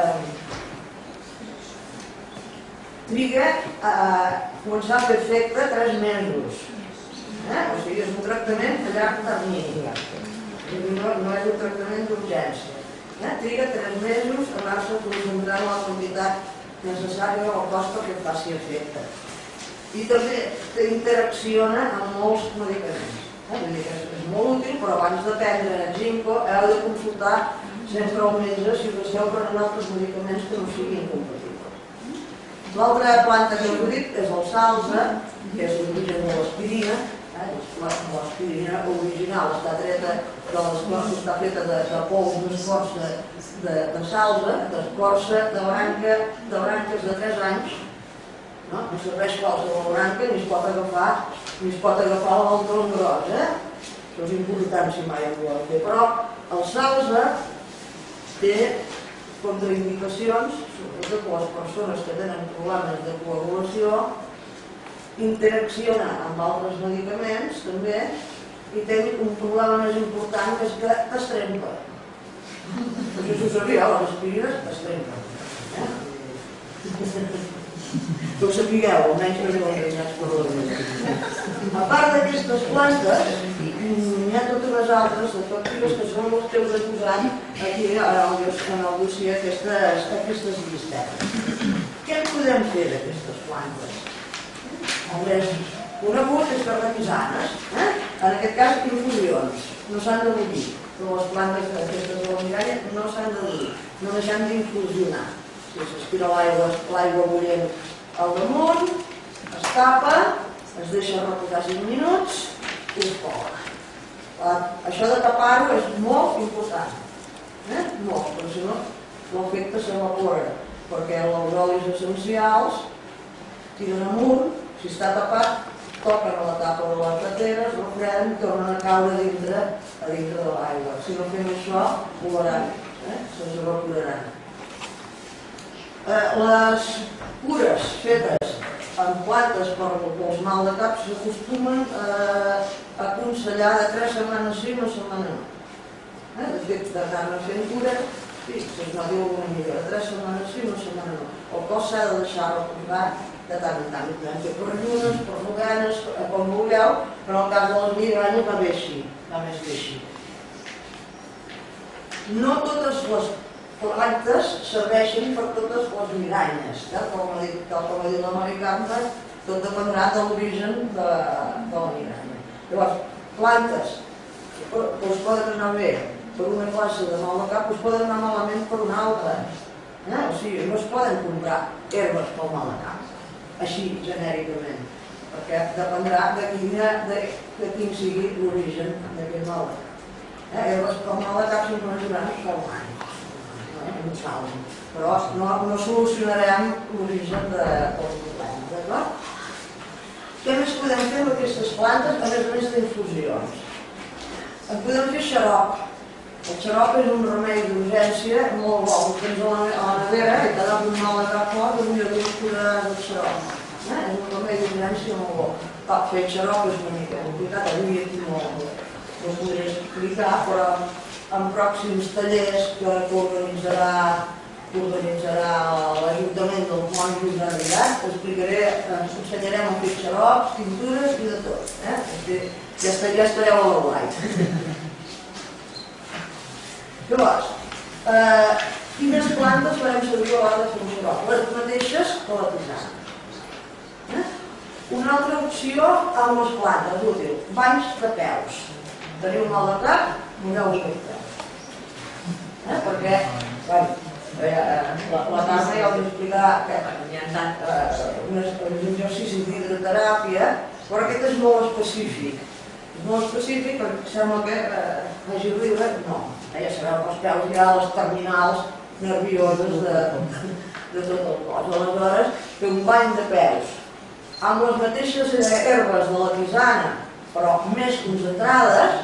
triga a començar a fer efecte tres mesos. O sigui, és un tractament a llarg termini. No és un tractament d'urgència. Triga tres mesos a anar-se concentrant la quantitat necessària al cos perquè faci efecte. I també interacciona amb molts medicaments. És molt útil, però abans de prendre ginkgo heu de consultar sempre el metge si us esteu prenent altres medicaments que no siguin compatibles. L'altra planta que us he dit és el salze, que és l'origen de l'aspirina. L'aspirina original està treta de l'escorça, està feta de pols d'escorça de salze, d'escorça de branques de tres anys. No serveix qualsevol branca, ni es pot agafar ni es pot agafar l'altron gros. Això és important si mai ho voleu fer. Però el salze té contraindicacions, sobretot per les persones que tenen problemes de coagulació, interacciona amb altres medicaments també, i té un problema més important, que és que t'estrempa. Perquè si ho sabíeu, les aspirines t'estrempen. Que ho sapigueu, almenys no heu enganyats per l'orella. A part d'aquestes plantes, n'hi ha totes les altres efectives que són els que us he posat aquí en el dossier aquestes llistetes. Què en podem fer d'aquestes plantes? El més conegut és fer tisanes. En aquest cas, infusions. No s'han de bullir. Però les plantes aquestes de la migranya no s'han de bullir. No deixem d'infusionar. Si s'estira l'aigua bullent al damunt, es tapa, es deixa reposar cinc minuts i es cola. Això de tapar-ho és molt important. Molt, però si no l'efecte s'evapora, perquè els olis essencials tiren amunt, si està tapat, toquen a la tapa de les rateres, refreden i tornen a caure dintre de l'aigua. Si no fem això, volaran, se'ns evaporaran. Les cures fetes amb plantes per al mal de cap s'acostumen a aconsellar de tres setmanes sí, una setmana no. De fet, d'anar-ne fent cura, sí, si no diu alguna millora, de tres setmanes sí, una setmana no. El cos s'ha de deixar reposar de tant en tant. Podem fer per llunes, per novel·les, migranyes com vulgueu, però en el cas de les migranyes va bé així, va més bé així. No totes les plantes serveixen per totes les migranyes, com ha dit l'americà, tot dependrà de l'origen de la migranya. Llavors, plantes que us poden anar bé per una classe de mal de cap, us poden anar malament per una altra. O sigui, no es poden comprar herbes pel mal de cap, així genèricament, perquè dependrà de quin sigui l'origen d'aquest mal de cap. Herbes pel mal de cap sempre ens duran un any, un salt, però no solucionarem l'origen del problema, d'acord? Què més podem fer amb aquestes plantes, a més a més d'infusions? En podem fer xarop. El xarop és un remei d'urgència molt bo. Ho tens a la nevera i t'ha dat un mal de cap fort, potser tu us posaràs el xarop. És un remei d'urgència molt bo. Fer xarop és una mica complicat, avui aquí no ho podré explicar, però en pròxims tallers que organitzarà organitzarà l'Ajuntament del Pont Just Arribat, explicaré, ens ensenyarem a fer xarops, pintures i de tot. Ja estareu a la guai. Llavors, quines plantes farem servir a l'hora de fer un xarop? Les mateixes que la tisana. Una altra opció amb les plantes, útil, banys de peus. Teniu mal de cap, mulleu-vos els peus. Perquè, bueno, la Carme ja us explicarà que hi ha uns exercicis d'hidroteràpia, però aquest és molt específic. És molt específic perquè sembla que hagi riure, no. Ja sabeu que els peus hi ha les terminals nervioses de tot el cos. Aleshores, fer un bany de peus amb les mateixes herbes de la tisana, però més concentrades,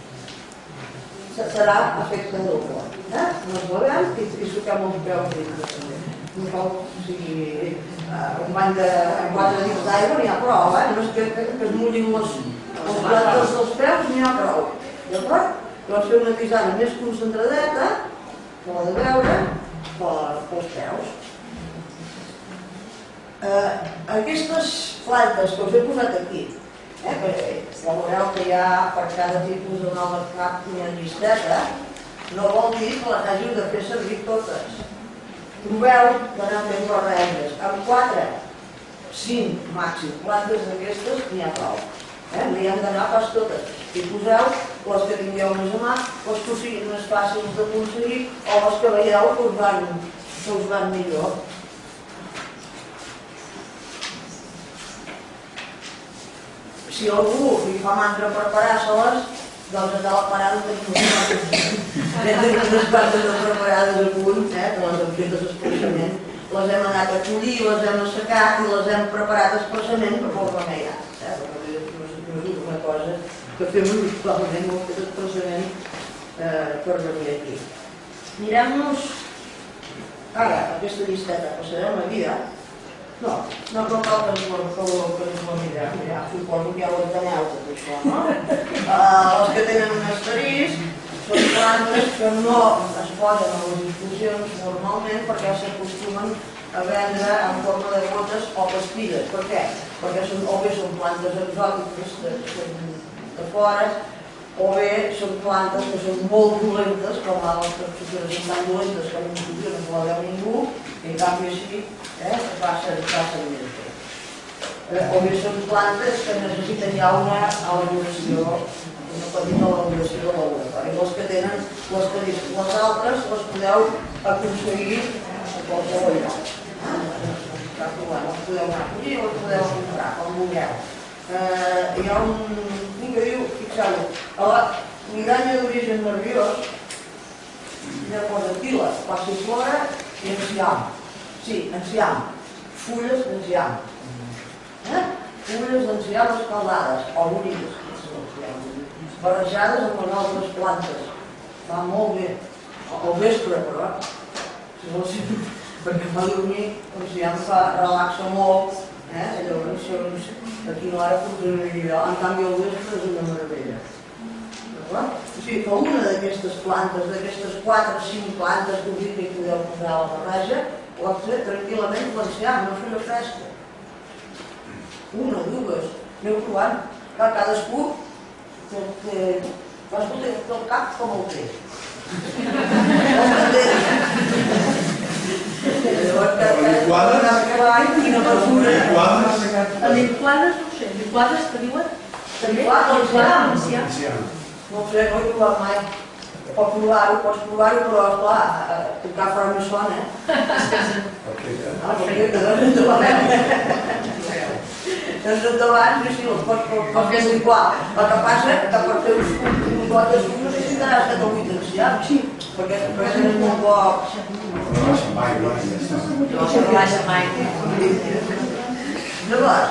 serà efecte doble. Ens bevem i suquem els peus dintre també. No cal, o sigui, un bany de quatre dits d'aigua n'hi ha prou, no és que es mullin les plantes dels peus, n'hi ha prou. D'acord? Doncs fer una tisana més concentradeta, que la de beure, pels peus. Aquestes plantes que us he posat aquí, ja veureu que hi ha per cada tipus de mal de cap una llisteta, no vol dir que les hàgiu de fer servir totes. Proveu d'anar fent les rendes. Amb quatre, cinc màxim plantes d'aquestes n'hi ha prou. No hi han d'anar pas totes. I poseu les que tingueu més a mà, les que siguin més fàcils d'aconseguir o les que veieu que us van millor. Si algú li fa mandra preparar-se-les, doncs a la parada tenim unes plantes preparades a punt, que les hem fet expressament, les hem anat a collir, les hem assecat i les hem preparat expressament per pel remeiat. No és una cosa que fem habitualment, ho hem fet expressament per venir aquí. Mirem-nos ara aquesta llisteta, passarem a vida. No, no cal que ens la mirem, ja suposo que ja ho enteneu tot això, no? Les que tenen un asterisc són plantes que no es posen a les infusions normalment perquè s'acostumen a vendre en forma de gotes o pastilles. Per què? Perquè o bé són plantes exòtiques de fora o bé són plantes que són molt dolentes, com les capsules són tan dolentes que en infusió no se la veu ningú, i en canvi així passen més bé. O bé són plantes que necessiten ja una elaboració, una petita elaboració de laboratori. Les que tenen l'asterisc, les altres les podeu aconseguir a qualsevol lloc. Les podeu anar a collir o les podeu comprar, com vulgueu. Hi ha un punt que diu, fixeu-vos, a la migranya d'origen nerviós hi ha posa tila, passiflora i enciam. Sí, enciam. Fulles d'enciam. Fulles d'enciam escaldades, o boniques, barrejades amb les altres plantes. Va molt bé. Al vespre, però, perquè fa dormir, l'enciam relaxa molt, llavors aquí no ara funcionaria, en canvi el vespre és una meravella. O sigui que una d'aquestes plantes, d'aquestes quatre o cinc plantes que us dic que hi podeu posar a la barreja, pot fer tranquil·lament l'enciam, no fulla fresca. Una, dues, aneu provant. Cadascú té el cap com el té. Liquades, no sé, liquades que diuen? Liquades, no sé, no he provat mai. Pots provar-ho, pots provar-ho, però esclar, tocar fora no sona, eh? Ah, perquè doncs de la veu. Doncs endavant, sí, sí, els pots fer liquar. El que passa que per fer uns gotes, no sé si t'has estat al potencial, sí, perquè és molt bo. No baixa mai, no baixa mai. Llavors,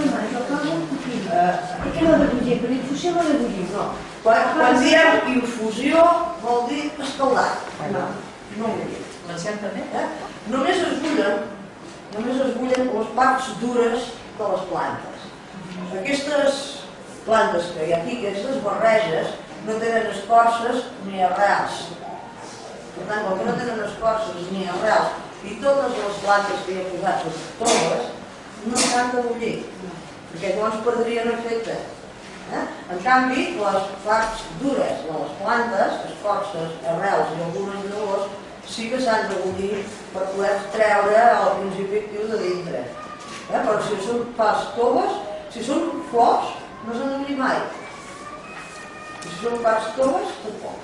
què vol dir? Per infusió vol dir? No. Quan diem infusió vol dir escaldat. No vol dir. L'encén també? Només es bullen, només es bullen les parts dures de les plantes. Aquestes plantes que hi ha aquí, aquestes barreges, no tenen escorces ni arrels. Per tant, com que no tenen escorces ni arrels, i totes les plantes que hi he posat són toves, no s'han de bullir, perquè llavors perdrien efecte. En canvi, les parts dures de les plantes, escorces, arrels i algunes llavors, sí que s'han de bullir per poder treure el principi actiu de dintre. Però si són parts toves, si són flors, no s'han de bullir mai. Si són parts toves, tampoc.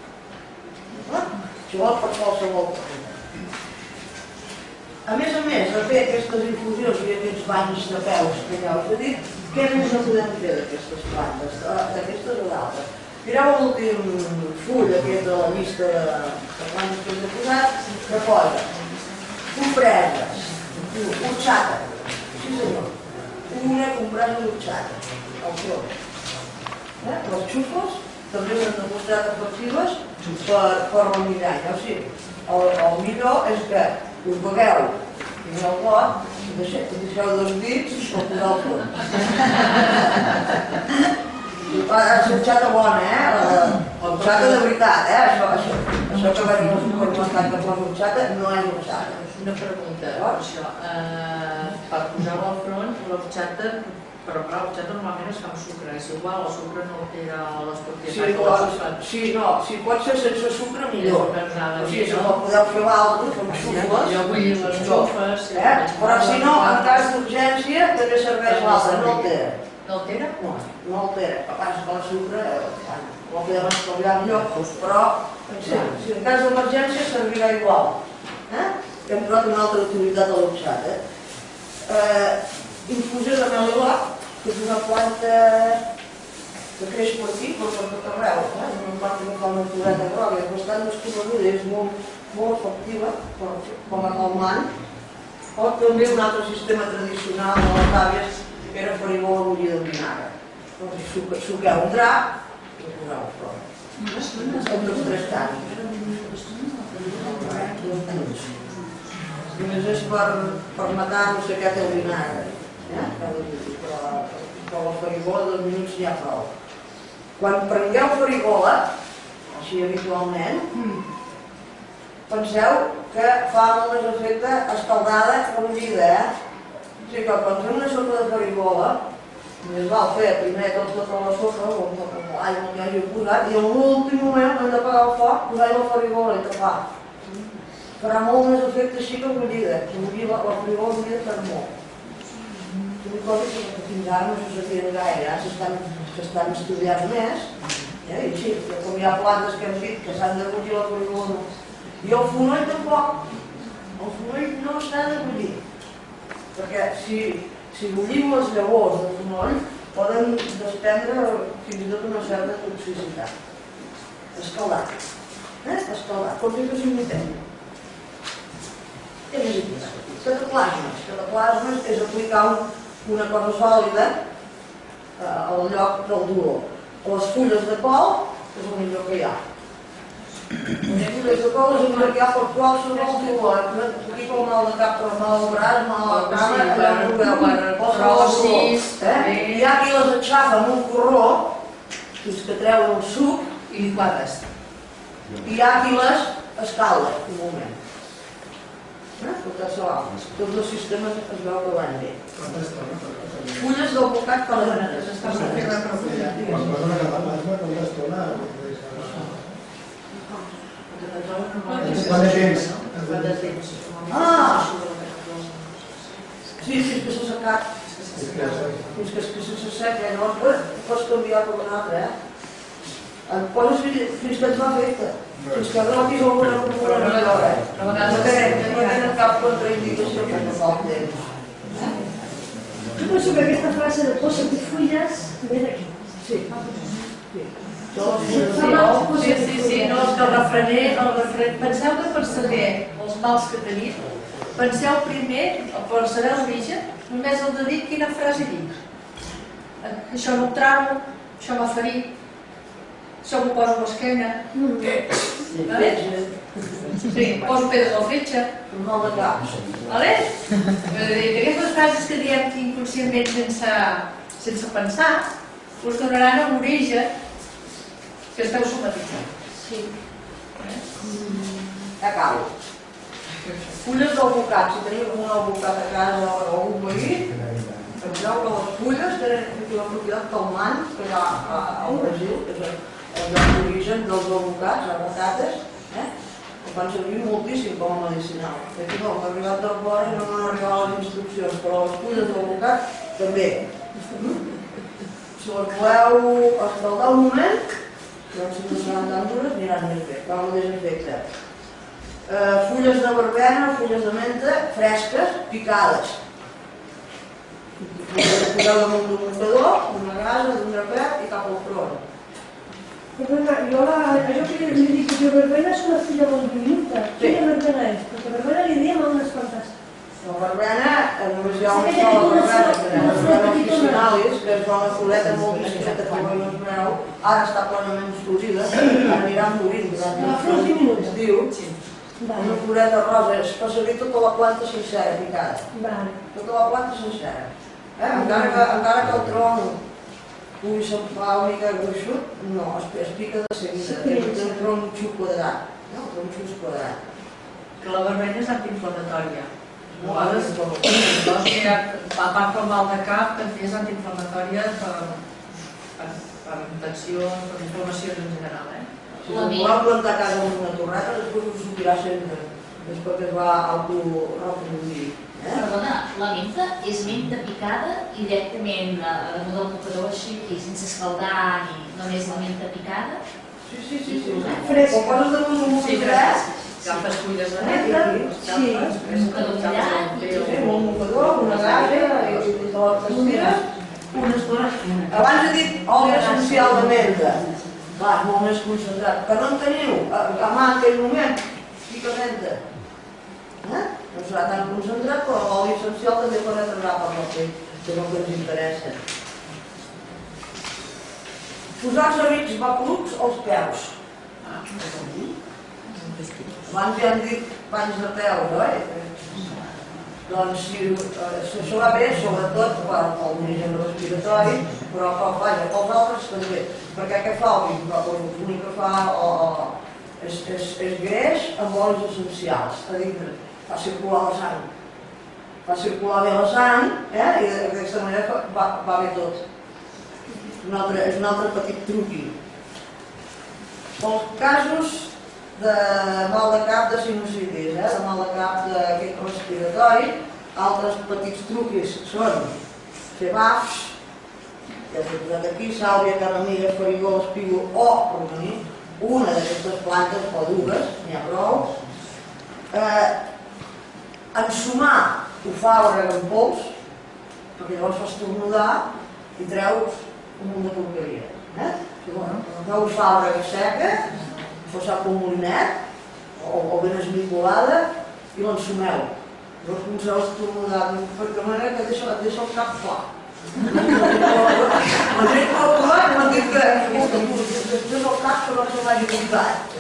Si vol, per qualsevol cosa. A més a més de fer aquestes infusions i aquests banys de peus que ja us he dit, què més no podem fer d'aquestes plantes, d'aquestes o d'altres? Mireu l'últim full aquest de la llista de plantes que us he posat, que posa compreses, orxata, sí senyor, una compresa d'orxata, al front. Les xufes també s'han demostrat efectives per la migranya, o sigui, el millor és que us begueu i el got, deixeu dos dits i pot posar al front. És orxata bona, eh? Orxata de veritat, eh? Això que va dir el supermercat que posa orxata no és orxata. Una pregunta, això, per posar-ho al front, l'orxata, però clar, l'orxata normalment es fa amb sucre, és igual, el sucre no altera les propietats. Sí, no, si pot ser sense sucre, millor. O sigui, si no podeu fer l'altre, fem xufles. Jo vull dir les xufes. Però si no, en cas d'urgència, també serveix l'altre, no altera. No altera? No, no altera. A part que el sucre no el podem estalviar millor, però si en cas d'emergència servirà igual. Hem trobat una altra utilitat a l'orxata. Infusió de melilot, que és una planta que creix per aquí, però per tot arreu. És una planta que fa una floreta groga, és bastant desconeguda i és molt efectiva com a calmant. O també un altre sistema tradicional de les àvies que era farigola bullida de vinagre. Suqueu un drap i el poseu al front. Són tots tres tants. Només és per matar no sé què té el vinagre. Però la farigola dos minuts n'hi ha prou. Quan prengueu farigola, així habitualment, penseu que fa molt més efecte escaldada que bullida, eh? O sigui que quan fem una sopa de farigola, només val fer primer tota la sopa, o l'all on hi hagi posat, i en l'últim moment, quan hem d'apagar el foc, posar-hi la farigola i tapar. Farà molt més efecte així que bullida. La farigola bullida fa molt. Són coses que fins ara no se sabien gaire, ara s'estan estudiant més, i així, com hi ha plantes que hem dit que s'han de bullir la farigola. I el fonoll tampoc. El fonoll no s'ha de bullir, perquè si bullim les llavors del fonoll poden desprendre fins i tot una certa toxicitat. Escaldat. Escaldat, com si fos imitent. Què més hi posem? Cataplasmes. Cataplasmes és aplicar una cosa sòlida al lloc del dolor. Les fulles de col és el millor que hi ha. Les fulles de col és el millor que hi ha per qualsevol dolor. Aquí pel mal de cap, per mal de braç, mal de cama, allà on veu, qualsevol dolor. Hi ha qui les aixafa amb un corró fins que treuen el suc i liquades. I hi ha qui les escalda un moment. Tots els sistemes es veu que van bé. Fulles d'alvocat per la que s'està fent la pregunta. Perdona, que abans m'ha contestat quant de temps? Ah! Sí, sí, és que s'ha secat. Fins que s'asseca, llavors pots canviar per una altra, eh? Et poses fins que et fa efecte. Fins que rotis alguna cosa. No tenen cap contraindicació que no fa el temps. Jo penso que aquesta frase de posa de fulles ve d'aquí. Sí. Sí, sí, sí, no, és que el refrener, el refrener, penseu que per saber els mals que tenim, penseu primer, per saber l'origen, només heu de dir quina frase dic. Això no ho tramo, això m'ha ferit, això m'ho poso a l'esquena. Sí, poso pedres al fetge. Un mal de cap. Aquestes frases que diem inconscientment sense pensar us donaran un origen que esteu somatitzant. Sí. Acabo. Fulles d'alvocat. Si teniu un alvocat a casa o algun veí, penseu que les fulles tenen la propietat calmant que hi ha al Brasil, que és l'origen dels alvocats, les patates, que fan servir moltíssim com a medicinal. Aquí no, m'ha arribat del fora i no m'han arribat les instruccions, però les fulles d'alvocat també. Si les voleu escaldar un moment, doncs si no seran tan dures aniran més bé, fa el mateix efecte. Fulles de verbena, fulles de menta, fresques, picades. Poseu damunt d'un mocador, d'una gasa, d'un drapet i cap al front. Perdona, jo allò que li dic que verbena és una fulla molt diminuta. Quina verbena és? Perquè verbena li diem a unes quantes. La verbena, només hi ha una sola verbena, que és la verbena officinalis, que és una fuleta molt discreta que no us veureu, ara està plenament escogida, anirà morint durant l'estiu. Una floreta rosa, es fa servir tota la planta sencera picada. Tota la planta sencera. Encara que el tronc pugui s'enfar una mica gruixut, no, es pica de seguida. Té un tronc xup quadrat. El tronc xup quadrat. Que la verbena és antiinflamatòria. A vegades, a part del mal de cap, també és antiinflamatòria per infeccions, per inflamacions en general. Si us voleu plantar a casa amb una torreta, després us sortirà sempre, després que es va autoreproduir. Perdona, la menta és menta picada i directament damunt del mocador així, sense escaldar ni només la menta picada? Sí, sí, sí. Ho poses damunt d'un mocador, agafes fulles de menta, un mocador tallat, un mocador, una gasa, i tot t'estires, unes dones. Abans he dit oli essencial de menta. Clar, és molt més concentrat. Que no en teniu a mà en aquell moment, pica menta. No serà tan concentrat, però l'oli essencial també penetrarà per la pell, que és el que ens interessa. Posar els amics vaporucs als peus. Abans ja han dit panys de peus, oi? Doncs això va bé, sobretot pel l'origen respiratori, però pels altres també. Perquè què fa el vinc? L'únic que fa és greix amb olis essencials a dintre. Fa circular la sang. Fa circular bé la sang i d'aquesta manera va bé tot. És un altre petit truqui. Pels casos de mal de cap de sinusitis, de mal de cap d'aquest respiratori, altres petits truquis són fer bafs, ja s'ha posat aquí, sàlvia, carramilla, farigó, espígol o romaní, una d'aquestes plantes o dues, n'hi ha prou. Ensumar ofàbrega en pols, perquè llavors fas tornudar i treus un munt de porqueria. Feu ofàbrega seca, posar un molinet o ben esmicolada i l'ensumeu. Llavors començareu a estornudar de manera que et deixa el cap pla. M'ha dit el pla i m'ha dit que després el cap que no se l'hagi comptat.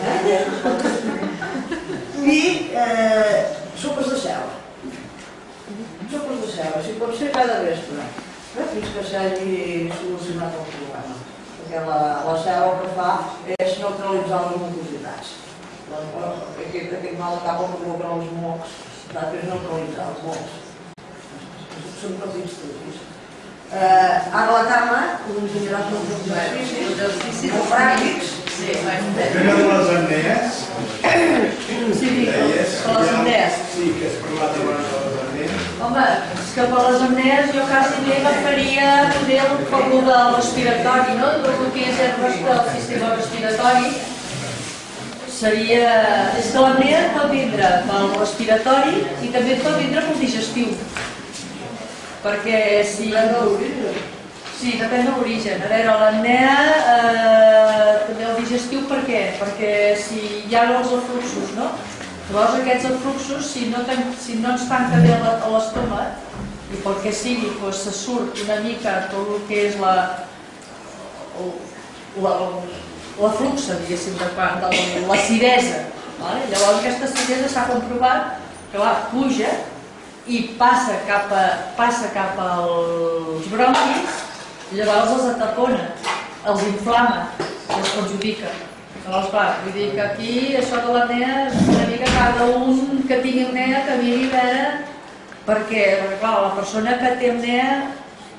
I sopes de ceba. Sopes de ceba, si pot ser cada vespre, fins que s'hagi solucionat el problema. Perquè la ceba el que fa és neutralitzar les mucositats. Aquest mal de cap el provoca els mocs, és neutralitzar els mocs. Són petits truquis. Ara la Carme us ensenyarà uns exercicis molt pràctics. Però de les apnees? Sí, per les apnees. Sí, que has parlat abans de les apnees. Home, és que per les apnees jo quasi bé agafaria també el poble del respiratori, no? Tot el que és el sistema respiratori seria... És que l'apnea pot vindre pel respiratori i també pot vindre pel digestiu. Perquè si... Sí, depèn de l'origen. A veure, l'apnea, també el digestiu, per què? Perquè si hi ha els afluxos, no? Llavors aquests afluxos, si no ens tanca bé a l'estómac, i pel que sigui, se surt una mica tot el que és la la fluxa, diguéssim, de l'acidesa. Llavors aquesta acidesa s'ha comprovat que puja i passa cap als bronquis, llavors els atapona, els inflama, els perjudica. Llavors, clar, vull dir que aquí això de l'apnea és una mica cada un que tingui apnea que miri a veure, perquè, clar, la persona que té apnea,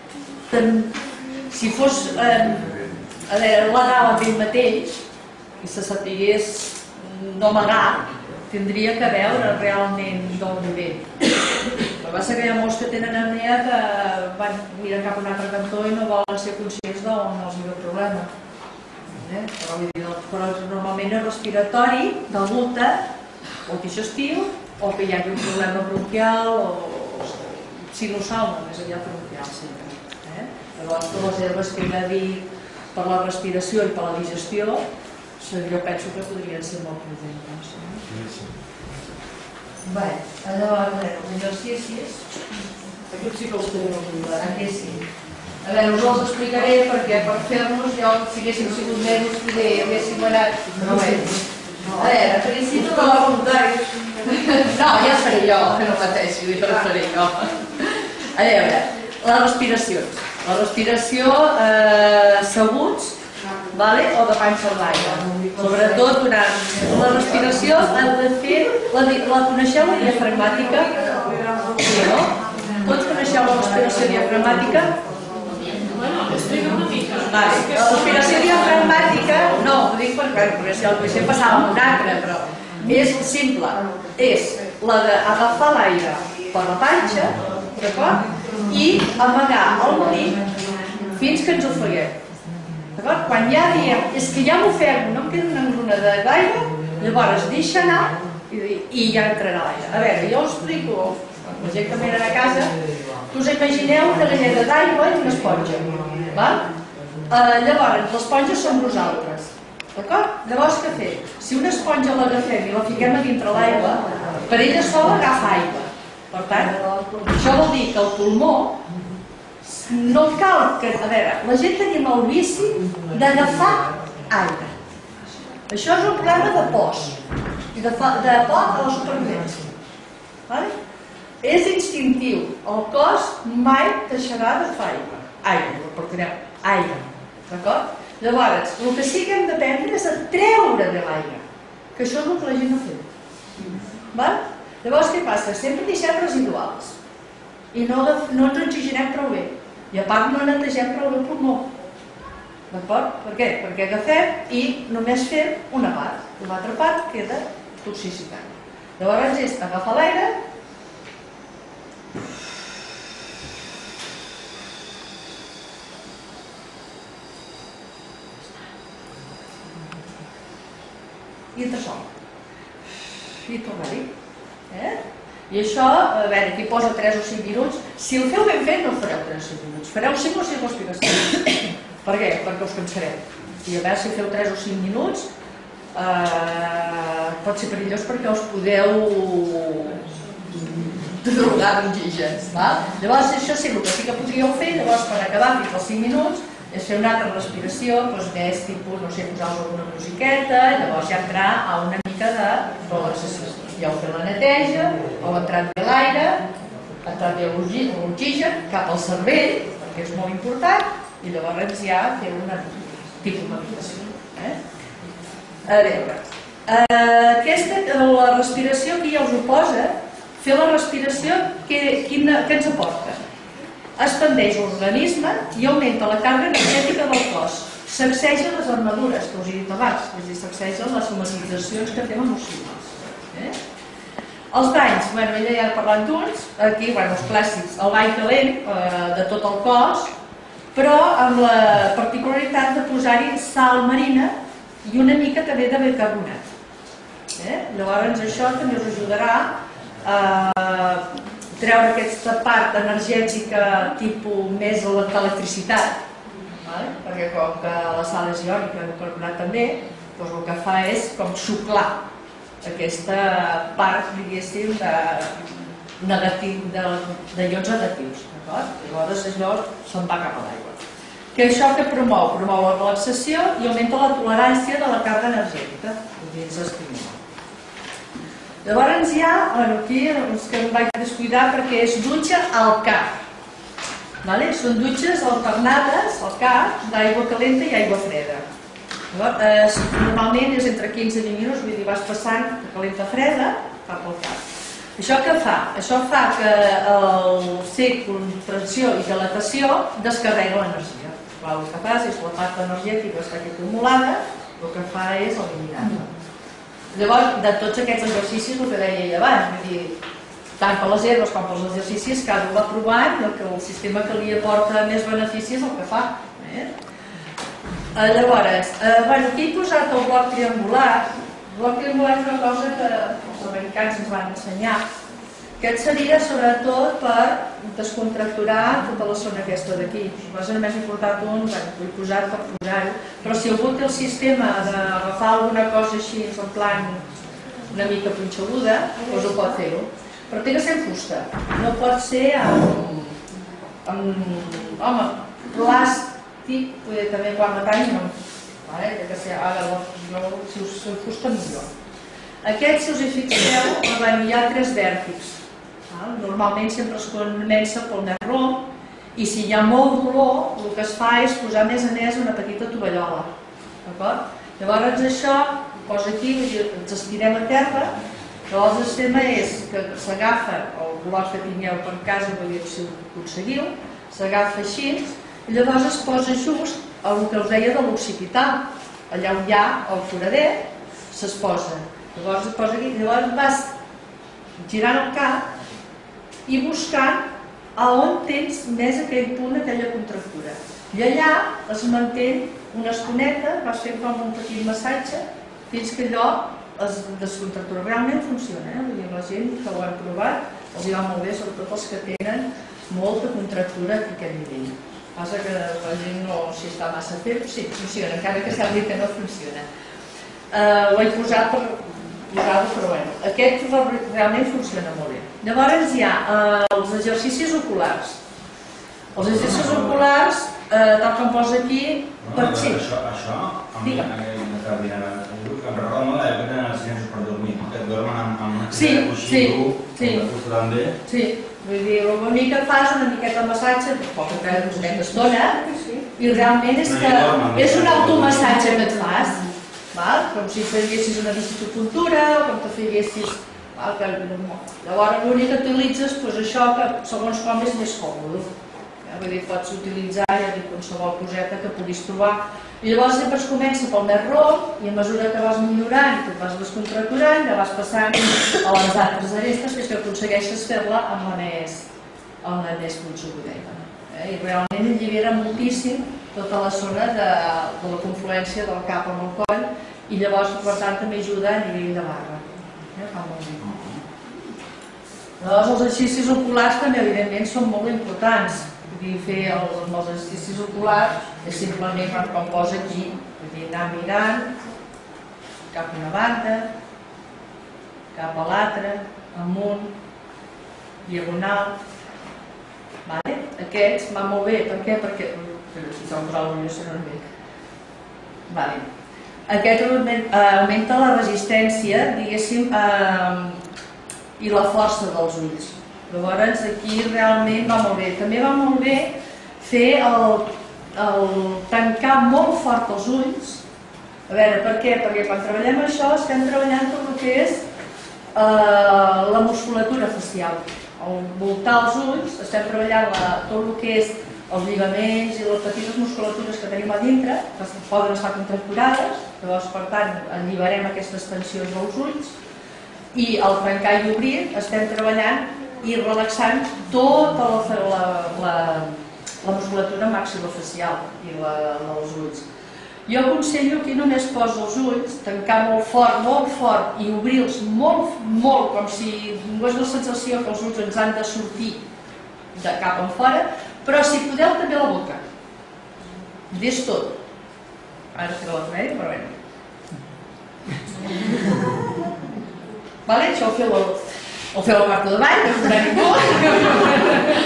si fos, a veure, legal amb ell mateix, i se sapigués no amagar, tindria que veure realment d'on ve. El que passa que hi ha molts que tenen apnea que van mirar cap a un altre cantó i no volen ser conscients d'on els hi ve el problema. Però normalment és respiratori, degut a o digestiu o que hi hagi un problema bronquial o sinusal, més aviat bronquial sempre. Llavors, les herbes que ell ha dit per la respiració i per la digestió, jo penso que podrien ser molt prudents. Bé, llavors, els exercicis... Aquests sí que els tenim oblidat. Aquí sí. A veure, us els explicaré perquè per fer-los jo, si haguéssim sigut mesos, haguéssim anat... No veig. A veure, a principi de la voluntaris... No, ja faré jo, no pateixi, jo ho faré jo. A veure, les respiracions. La respiració asseguts o de panxa a l'aire. Sobretot durant la respiració heu de fer... La coneixeu, la diafragmàtica? Sí, no? Tots coneixeu la respiració diafragmàtica? La respiració diafragmàtica, no, ho dic perquè si el potser passava amb un altre, però és simple. És la d'agafar l'aire per la panxa, d'acord? I amagar el monic fins que ens ofeguem. Quan ja diem, és que ja m'ofego, no em queda una engruna d'aigua, llavors deixa anar i ja entrarà l'aire. A veure, jo us explico, la gent que m'era a casa, us imagineu una galleda d'aigua i una esponja. Llavors, l'esponja som nosaltres. Llavors, què fer? Si una esponja l'agafem i la fiquem a dintre l'aigua, per ella sola agafa aigua. Per tant, això vol dir que el pulmó no cal que... A veure, la gent tenim el vici d'agafar aire. Això és un problema de pors i de por a la supervivència. És instintiu. El cos mai deixarà de fer aigua. Aigua, per tenir aire. D'acord? Llavors, el que sí que hem d'aprendre és a treure de l'aire. Que això és el que la gent no fa. Llavors, què passa? Sempre deixem residuals. I no ens oxigenem prou bé. I a part no netegem prou bé el pulmó. D'acord? Per què? Perquè agafem i només fem una part. L'altra part queda toxicitat. Llavors és agafar l'aire i entrar sol. I tornar-hi. I això, a veure, aquí posa tres o cinc minuts. Si el feu ben fet, no el fareu tres o cinc minuts. Fareu cinc o sis respiracions. Per què? Perquè us cansareu. I a veure, si feu tres o cinc minuts, pot ser perillós perquè us podeu drogar d'oxigen. Llavors, això sí, el que sí que podríeu fer, llavors, per acabar fins als cinc minuts, és fer una altra respiració, més tipus, no sé, posar-vos alguna musiqueta, llavors ja entrar a una mica de relaxació. Ja heu fet la neteja, heu entrat bé l'aire, ha entrat bé l'oxigen cap al cervell, perquè és molt important, i llavors ja feu un tipus de meditació. A veure, la respiració aquí ja us ho posa, fer la respiració, què ens aporta? expandeix l'organisme i augmenta la càrrega energètica del cos. Sacseja les armadures, que us he dit abans, és a dir, sacseja les somatitzacions que fem emocionals. Eh? Els banys, bueno, ella ja ha parlat d'uns, aquí, bueno, els clàssics, el bany calent eh, de tot el cos, però amb la particularitat de posar-hi sal marina i una mica també de bicarbonat. Eh? Llavors això també us ajudarà a treure aquesta part energètica tipus més d'electricitat, vale? Perquè com que la sal és iònica i el carbonat també, doncs el que fa és com xuclar aquesta part, diguéssim, de, negatiu, de, de ions negatius. Llavors allò se'n va cap a l'aigua. Que això que promou? Promou la relaxació i augmenta la tolerància de la càrrega energètica. Ens estimula. Llavors hi ha, bueno, aquí els que em vaig descuidar perquè és dutxa al cap. Vale? Són dutxes alternades al cap d'aigua calenta i aigua freda. Llavors, eh, normalment és entre quinze i vint minuts, vull dir, vas passant de calenta freda cap al cap. Això què fa? Això fa que el sec, contracció i dilatació descarrega l'energia. El que fas és la part energètica que està aquí acumulada, el que fa és eliminar-la. Llavors, de tots aquests exercicis, el que deia ell abans, vull dir, tant per les herbes com pels exercicis, cada un va provant que el sistema que li aporta més beneficis és el que fa. Eh? Llavors, eh, bueno, aquí he posat el bloc triangular. El bloc triangular és una cosa que els americans ens van ensenyar. Aquest seria sobretot per descontracturar tota la zona aquesta d'aquí. Llavors només he portat un, bueno, ho he posat per posar-ho, però si algú té el sistema d'agafar alguna cosa així, en plan una mica punxeguda, doncs ho pot fer-ho. Però té que ser en fusta, no pot ser amb, amb home, plàstic, poder també quan metall no, vale? Que ser, ara, no, si us en fusta millor. Aquests, si us hi fixeu, bueno, hi ha tres vèrtixs. Normalment sempre es comença pel més rom i si hi ha molt dolor, el que es fa és posar més anès una petita tovallola. Llavors això ho posa aquí, ens estirem a terra. Llavors el sistema és que s'agafa el bloc que tingueu per casa, si ho aconseguiu, s'agafa així i llavors es posa just el que us deia de l'occipital, allà on hi ha el foradet, se's posa. Llavors es posa aquí, llavors vas girant el cap i buscant a on tens més aquell punt, aquella contractura. I allà es manté una estoneta, vas fent com un petit massatge, fins que allò es descontractura. Realment funciona, eh? Vull dir, la gent que ho han provat els hi va molt bé, sobretot els que tenen molta contractura a aquest nivell. Passa que la gent no s'hi està massa a fer, però sí, funciona, encara que sembli que no funciona. Ho he posat per posar-ho, però bueno, aquest realment funciona molt bé. Llavors hi ha els exercicis oculars. Els exercicis oculars, tal com posa aquí, per sí. Això, amb mi, em recorda molt l'època de les ciències per dormir, que et dormen amb una mica coixí dur, amb la fusta també. Sí, vull dir, una mica fas una miqueta de massatge, poc que una mica estona, i realment és que és un automassatge que et fas, com si fessis una bicicultura o com te fessis... Llavors l'únic que utilitzes és això que segons com és més còmode. Vull dir, pots utilitzar qualsevol coseta que puguis trobar. I llavors sempre es comença pel més rom i a mesura que vas millorant i que et vas descontracturant ja vas passant a les altres arestes fins que aconsegueixes fer-la amb la més punxegudeta. I realment allibera moltíssim tota la zona de la confluència del cap amb el coll i llavors per tant també ajuda a nivell de barra. Fa molt bé. Llavors els exercicis oculars també evidentment són molt importants. Fer els exercicis oculars és simplement com posa aquí, anar mirant cap a una banda, cap a l'altra, amunt, diagonal. Aquests van molt bé, per què? Perquè aquest augmenta la resistència, diguéssim, i la força dels ulls. Llavors aquí realment va molt bé. També va molt bé fer el tancar molt fort els ulls. A veure, per què? Perquè quan treballem això estem treballant tot el que és la musculatura facial. al voltar els ulls, estem treballant tot el que és els lligaments i les petites musculatures que tenim a dintre, que poden estar contracturades, llavors, per tant, alliberem aquestes tensions dels ulls, i al trencar i obrir estem treballant i relaxant tota la, la, la, la musculatura maxilofacial i la, dels ulls. Jo aconsello aquí només poso els ulls, tancar molt fort, molt fort i obrir-los molt, molt, com si tingués la sensació que els ulls ens han de sortir de cap en fora, però si podeu també la boca. Des tot. Ara que la faré, però bé. Vale? Això ho feu el, ho feu al quarto de ball, no farà ningú.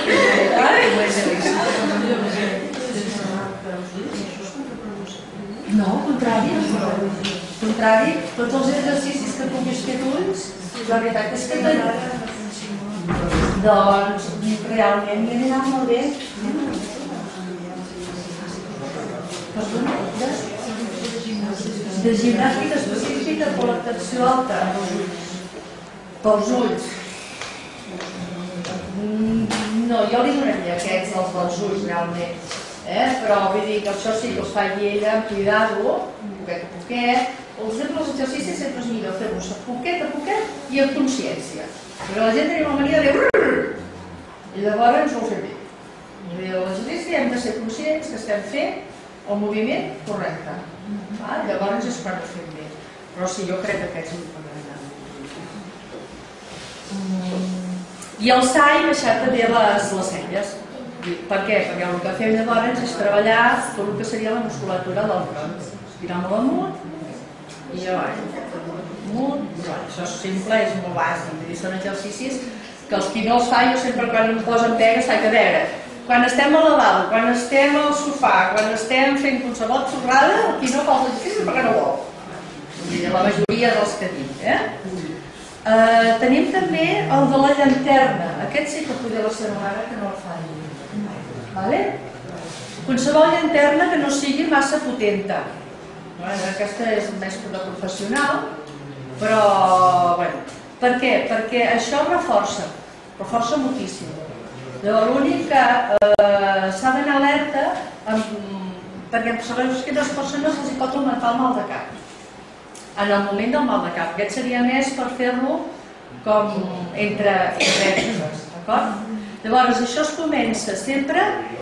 No, al contrari. Al contrari, tots els exercicis que puguis fer d'ulls, la veritat és que doncs realment m'he anat molt bé. De gimnàstica específica per la tensió alta pels ulls. No, jo li donaria aquests dels ulls realment, però vull dir que això sí que els faci ella amb cuidar-lo, poquet a poquet. Els exercicis sempre és millor fer-los poquet a poquet i amb consciència, perquè la gent tenim la mania de i llavors no ho fem bé. L'exercici hem de ser conscients que estem fent el moviment correcte, llavors és quan ho fem bé, però sí, jo crec que aquests ho pagaran. I alçar i baixar també les celles. Per què? Perquè el que fem llavors és treballar tot el que seria la musculatura del front. Estirar molt amunt i avall. Amunt, això és simple, és molt bàsic. Són exercicis que els qui no els fa, jo sempre quan em posen pega, s'ha que veure. Quan estem al lavabo, quan estem al sofà, quan estem fent qualsevol xorrada, el qui no fa els exercicis perquè no vol. La majoria dels que tinc. Tenim també el de la llanterna. Aquest sí que podria ser una mare que no el faci. Qualsevol llanterna que no sigui massa potenta. Aquesta és més que una professional, però per què? Perquè això reforça, reforça moltíssim. L'únic que s'ha d'anar alerta perquè segons quines persones els pot augmentar el mal de cap. En el moment del mal de cap. Aquest seria més per fer-lo com entre èpoques, d'acord? Llavors, això es comença sempre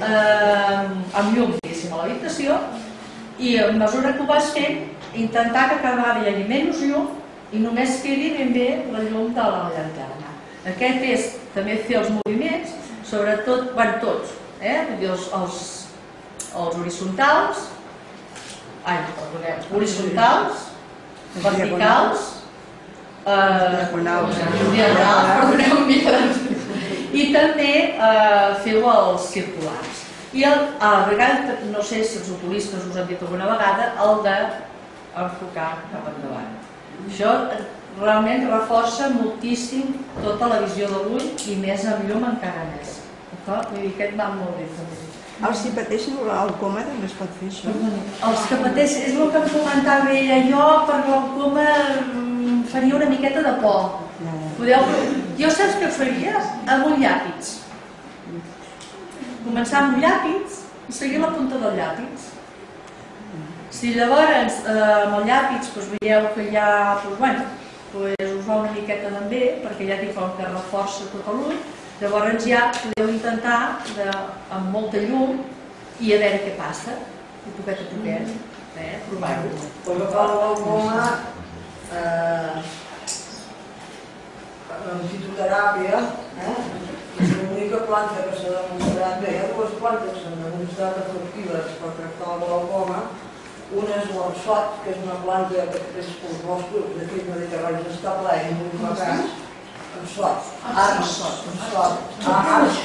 amb llum, diguéssim, a l'habitació, i a mesura que ho vas fent, intentar que cada vegada hi hagi menys llum i només quedi ben bé la llum de la llanterna. Aquest és també fer els moviments, sobretot, quan tots, els horitzontals, ai, perdoneu, horitzontals, verticals, diagonals, perdoneu un mica, i també feu els circulars. I a vegades, no sé si els oculistes us han dit alguna vegada, el d'enfocar cap endavant. Això realment reforça moltíssim tota la visió de l'ull i més amb llum encara més. Vull dir, aquest va molt bé també. Els que pateixen glaucoma també es pot fer això? Els que pateixen, és el que em comentava ella, jo per glaucoma faria una miqueta de por. Jo saps què faria? Amb un llàpis. Començar amb un llàpis i seguir la punta del llàpis. Si llavors amb el llàpis veieu que ja us fa una miqueta també, perquè ja dic que reforça tot l'ull, llavors ja podeu intentar amb molta llum i a veure què passa, i poquet a poquet, provar-ho. Per que fa la glaucoma, en fitoteràpia, l'única planta que s'ha demostrat bé, hi ha dues plantes que s'han demostrat efectives per tractar la glaucoma. Una és l'orsot, que és una planta que és pels boscos d'aquí mediterranis, està ple i molt vacants. Orsot. Arsot. Ars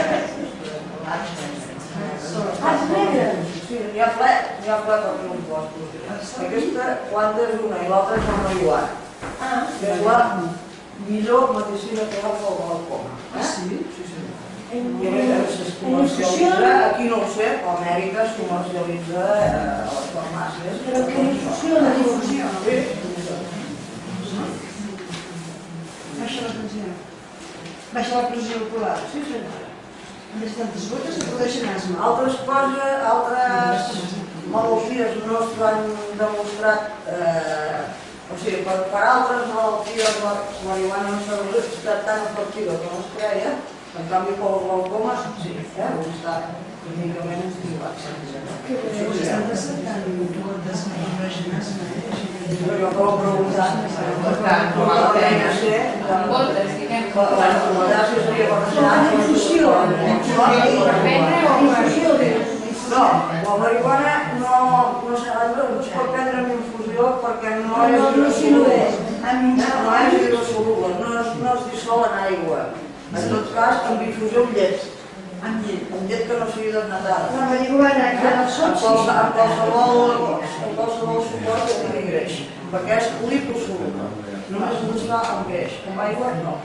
negre. Sí, n'hi ha ple, n'hi ha ple per fer uns boscos. Aquesta planta és una i l'altra és el marihuana, que és la millor medicina que hi ha pel glaucoma. Sí, sí, sí. I a més es comercialitza, aquí no ho sé, a Amèrica es comercialitza a les farmàcies. Però que difusió, la difusió. Sí. Baixa la pressió ocular. Sí, senyora. Des tantes gotes que produeixen asma. Altres coses, altres malalties no es van demostrat, o sigui, per altres malalties la marihuana no s'ha estat tan efectiva com es creia, en canvi pel glaucoma sí, on està únicament estimulat. Que estan recercant gotes nitrogenades, Però jo que l'ho preguntat, Perquè com a la feina, amb gotes, diguem, la gràcia seria per deixar la infusió. per prendre o per... No, la marihuana no es pot prendre amb infusió perquè no és hidrosoluble, no es dissol en aigua. En tot cas, amb infusió amb llet. Amb llet que no sigui desnatada. La marihuana que no són En qualsevol suport que tingui greix, perquè és liposoluble. Només no es fa amb greix, amb aigua no.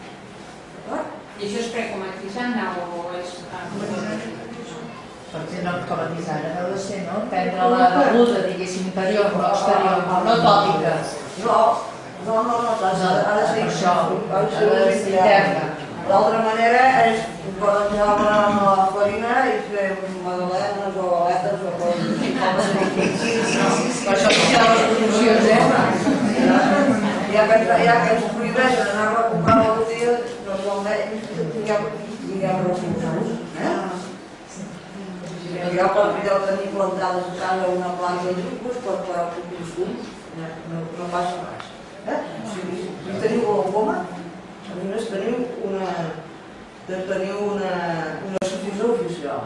I això és precomatitzant o és... Perquè no com a tisana deu de ser, no? Prendre la beguda, diguéssim, interior, no exterior, no tòpica. No, no, no, no, ha de ser això, ha de ser interna. L'altra manera és barrejar-la amb la farina i fer magdalenes o galetes o coses així. Per això que hi ha les promocions, eh? Ja que ens prohibeixen anar a comprar la botiga, doncs almenys tinguem recursos. Jo podeu tenir plantades a casa una planta de llucos per al consum, no passa res. Si teniu glaucoma, a més teniu una associació oficial.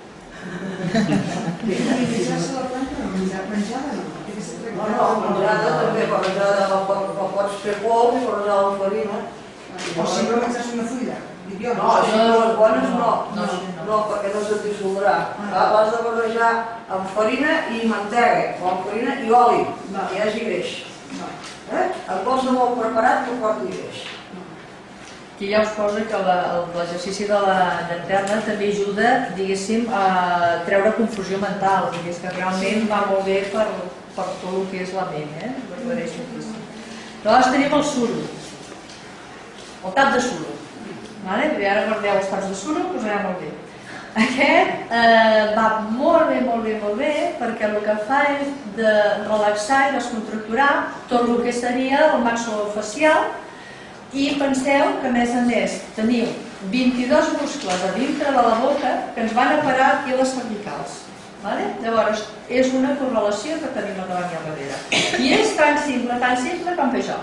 Menjar-se la planta no, menjada no. No, no, menjada també, barrejada la pots fer pols i barrejar la farina. O si no menjar-se una fulla. No, si no les bones no, no, perquè no se't dissoldrà. Has de barrejar amb farina i mantega, o amb farina i oli, que hi hagi greix. En qualsevol preparat que porti greix. Aquí ja us posa que l'exercici de la llanterna també ajuda, diguéssim, a treure confusió mental, perquè és que realment va molt bé per tot el que és la ment, eh? L'aclareix moltíssim. Llavors tenim el suro, el tap de suro. I ara guardeu els taps de suro, us anirà molt bé. Aquest va molt bé, molt bé, molt bé, perquè el que fa és de relaxar i descontracturar tot el que seria el maxil·lofacial. I penseu que, a més a més, teniu vint-i-dos muscles a dintre de la boca que ens van a parar aquí a les cervicals. Llavors, és una correlació que tenim a davant i a darrere. I és tan simple, tan simple com fer això.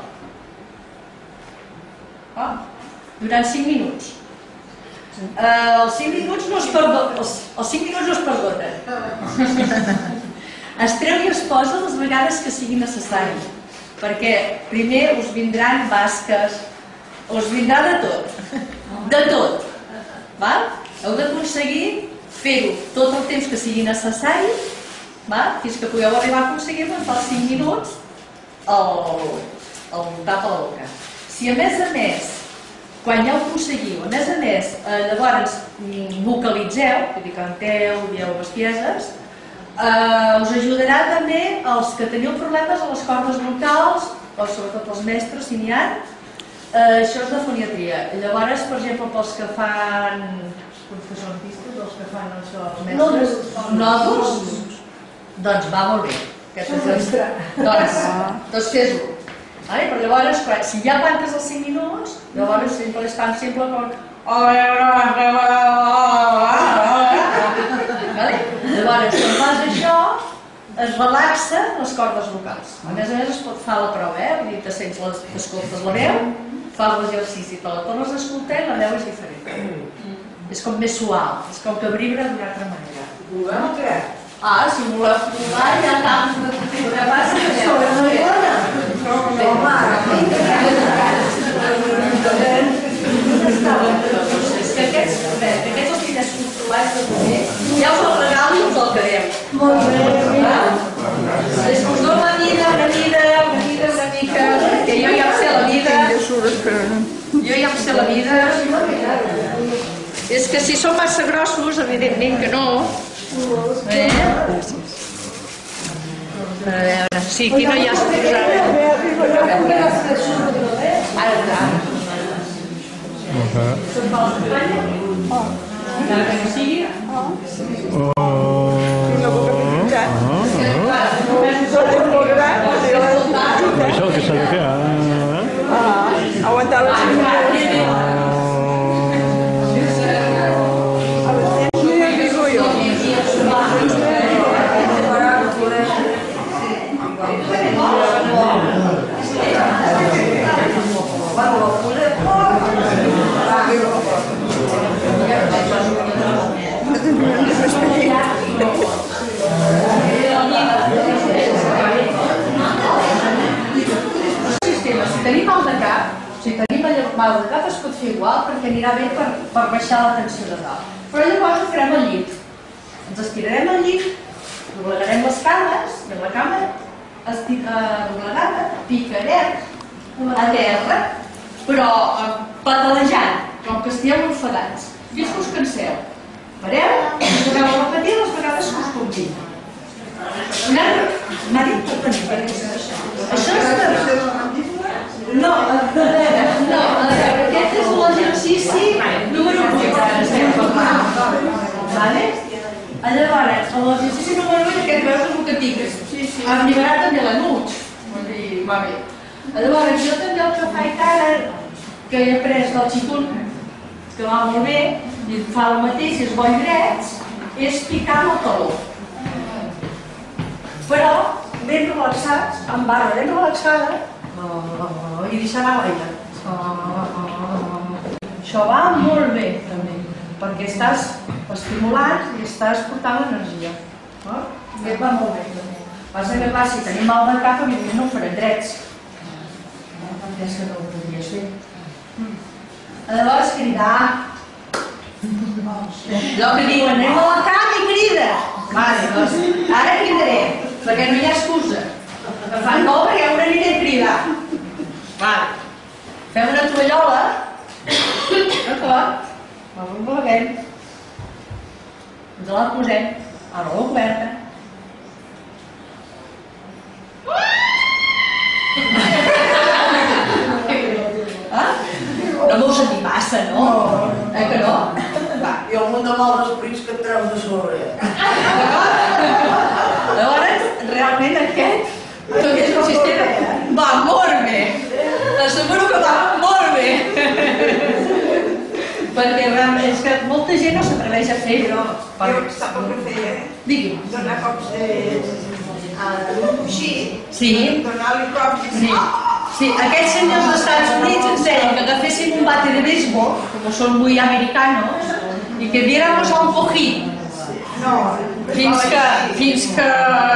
Durant cinc minuts. Els cinc minuts no es perdonen. Es treu i es posa les vegades que sigui necessari, perquè primer us vindran basques, us vindrà de tot, de tot. Heu d'aconseguir fer-ho tot el temps que sigui necessari, fins que pugueu arribar a aconseguir-ho en els cinc minuts el tap a la boca. Si a més a més, quan ja ho aconseguiu, a més a més, llavors vocalitzeu, vull dir, canteu, dieu bestieses, us ajudarà també els que teniu problemes a les cordes vocals, o sobretot els mestres, si n'hi ha, això és de foniatria. Llavors, per exemple, pels que fan, els que són artistes, els que fan això, els mestres, nòduls, doncs va molt bé. Doncs fes-ho. Però llavors, si ja plantes els cinc minuts, llavors és tan simple com... Llavors, quan fas això, es relaxen les cordes vocals. A més a més, es pot fer la prova, vull dir, t'escoltes la veu, fas l'exercici, te la tornes a escoltar i la veu és diferent. És com més suau, és com que vibra d'una altra manera. Volem o què? Ah, si voleu provar, ja acabes de programar la veu. Sobre la marihuana? No, home, és que aquests els tindràs controlats de poder, ja us el regalo i us el quedeu. Molt bé, mira. És que us dono la mida, una mida, una mida, una mica, que jo ja em sé la vida. Jo ja em sé la vida. És que si són massa grossos, evidentment que no. Eh? A veure, sí, aquí no hi ha suposada. Ara, ara. Se't fa l'espatlla? Encara que no sigui? Això que s'ha de fer, ah? Aguantar la cintura. Si tenim mal de cap, si tenim mal de cap es pot fer igual perquè anirà bé per, per baixar la tensió de dalt. Però llavors ho farem al llit. Ens estirarem al llit, doblegarem les cames i en la cama doblegada picarem a terra, però pedalejant, com que estigueu enfadats. Fins que us canseu. Pareu i torneu a repetir les vegades que us convin. M'ha dit tot venir per això. Això és de... No, a veure, no, a veure, aquest és l'exercici número vuit, ara estem parlant. Llavors, l'exercici número vuit, aquest veus és el que tingues. Hem alliberat també l'anuig, vull dir, va bé. Llavors, jo també el que faig ara, que he après del xicun, que va molt bé, i fa el mateix, és bo i drets, és picar amb el taló. Però ben relaxats, amb barra ben relaxada, i deixar anar l'aire. Això va molt bé, també, perquè estàs estimulant i estàs portant l'energia. Aquest va molt bé, també. Passa que, clar, si tenim mal de cap, evidentment no ho farem drets. És que no ho podries fer. Llavors, cridar. Allò que diuen, anem a la cama i crida. Vale, doncs, ara cridaré, perquè no hi ha excusa. Que fan no, perquè ara aniré a cridar. Vale. Fem una tovallola. D'acord. La repleguem. Ens la posem a la oberta. No m'ho sentir massa, no? Eh que no? I el món de mal d'esperits que et treus de sobre. Llavors, realment aquest, tot és el sistema, va molt bé. T'asseguro que va molt bé. Perquè realment és que molta gent no s'atreveix a fer-ho. Jo sap el que feia, eh? Digui. Donar cops d'un coixí. Sí. Donar-li cops i... Sí. Sí, aquests senyors dels Estats Units ens deien que agaféssim un bate de béisbol, com són muy americanos, i que diéramos a un cojín. No. Fins que... Fins que...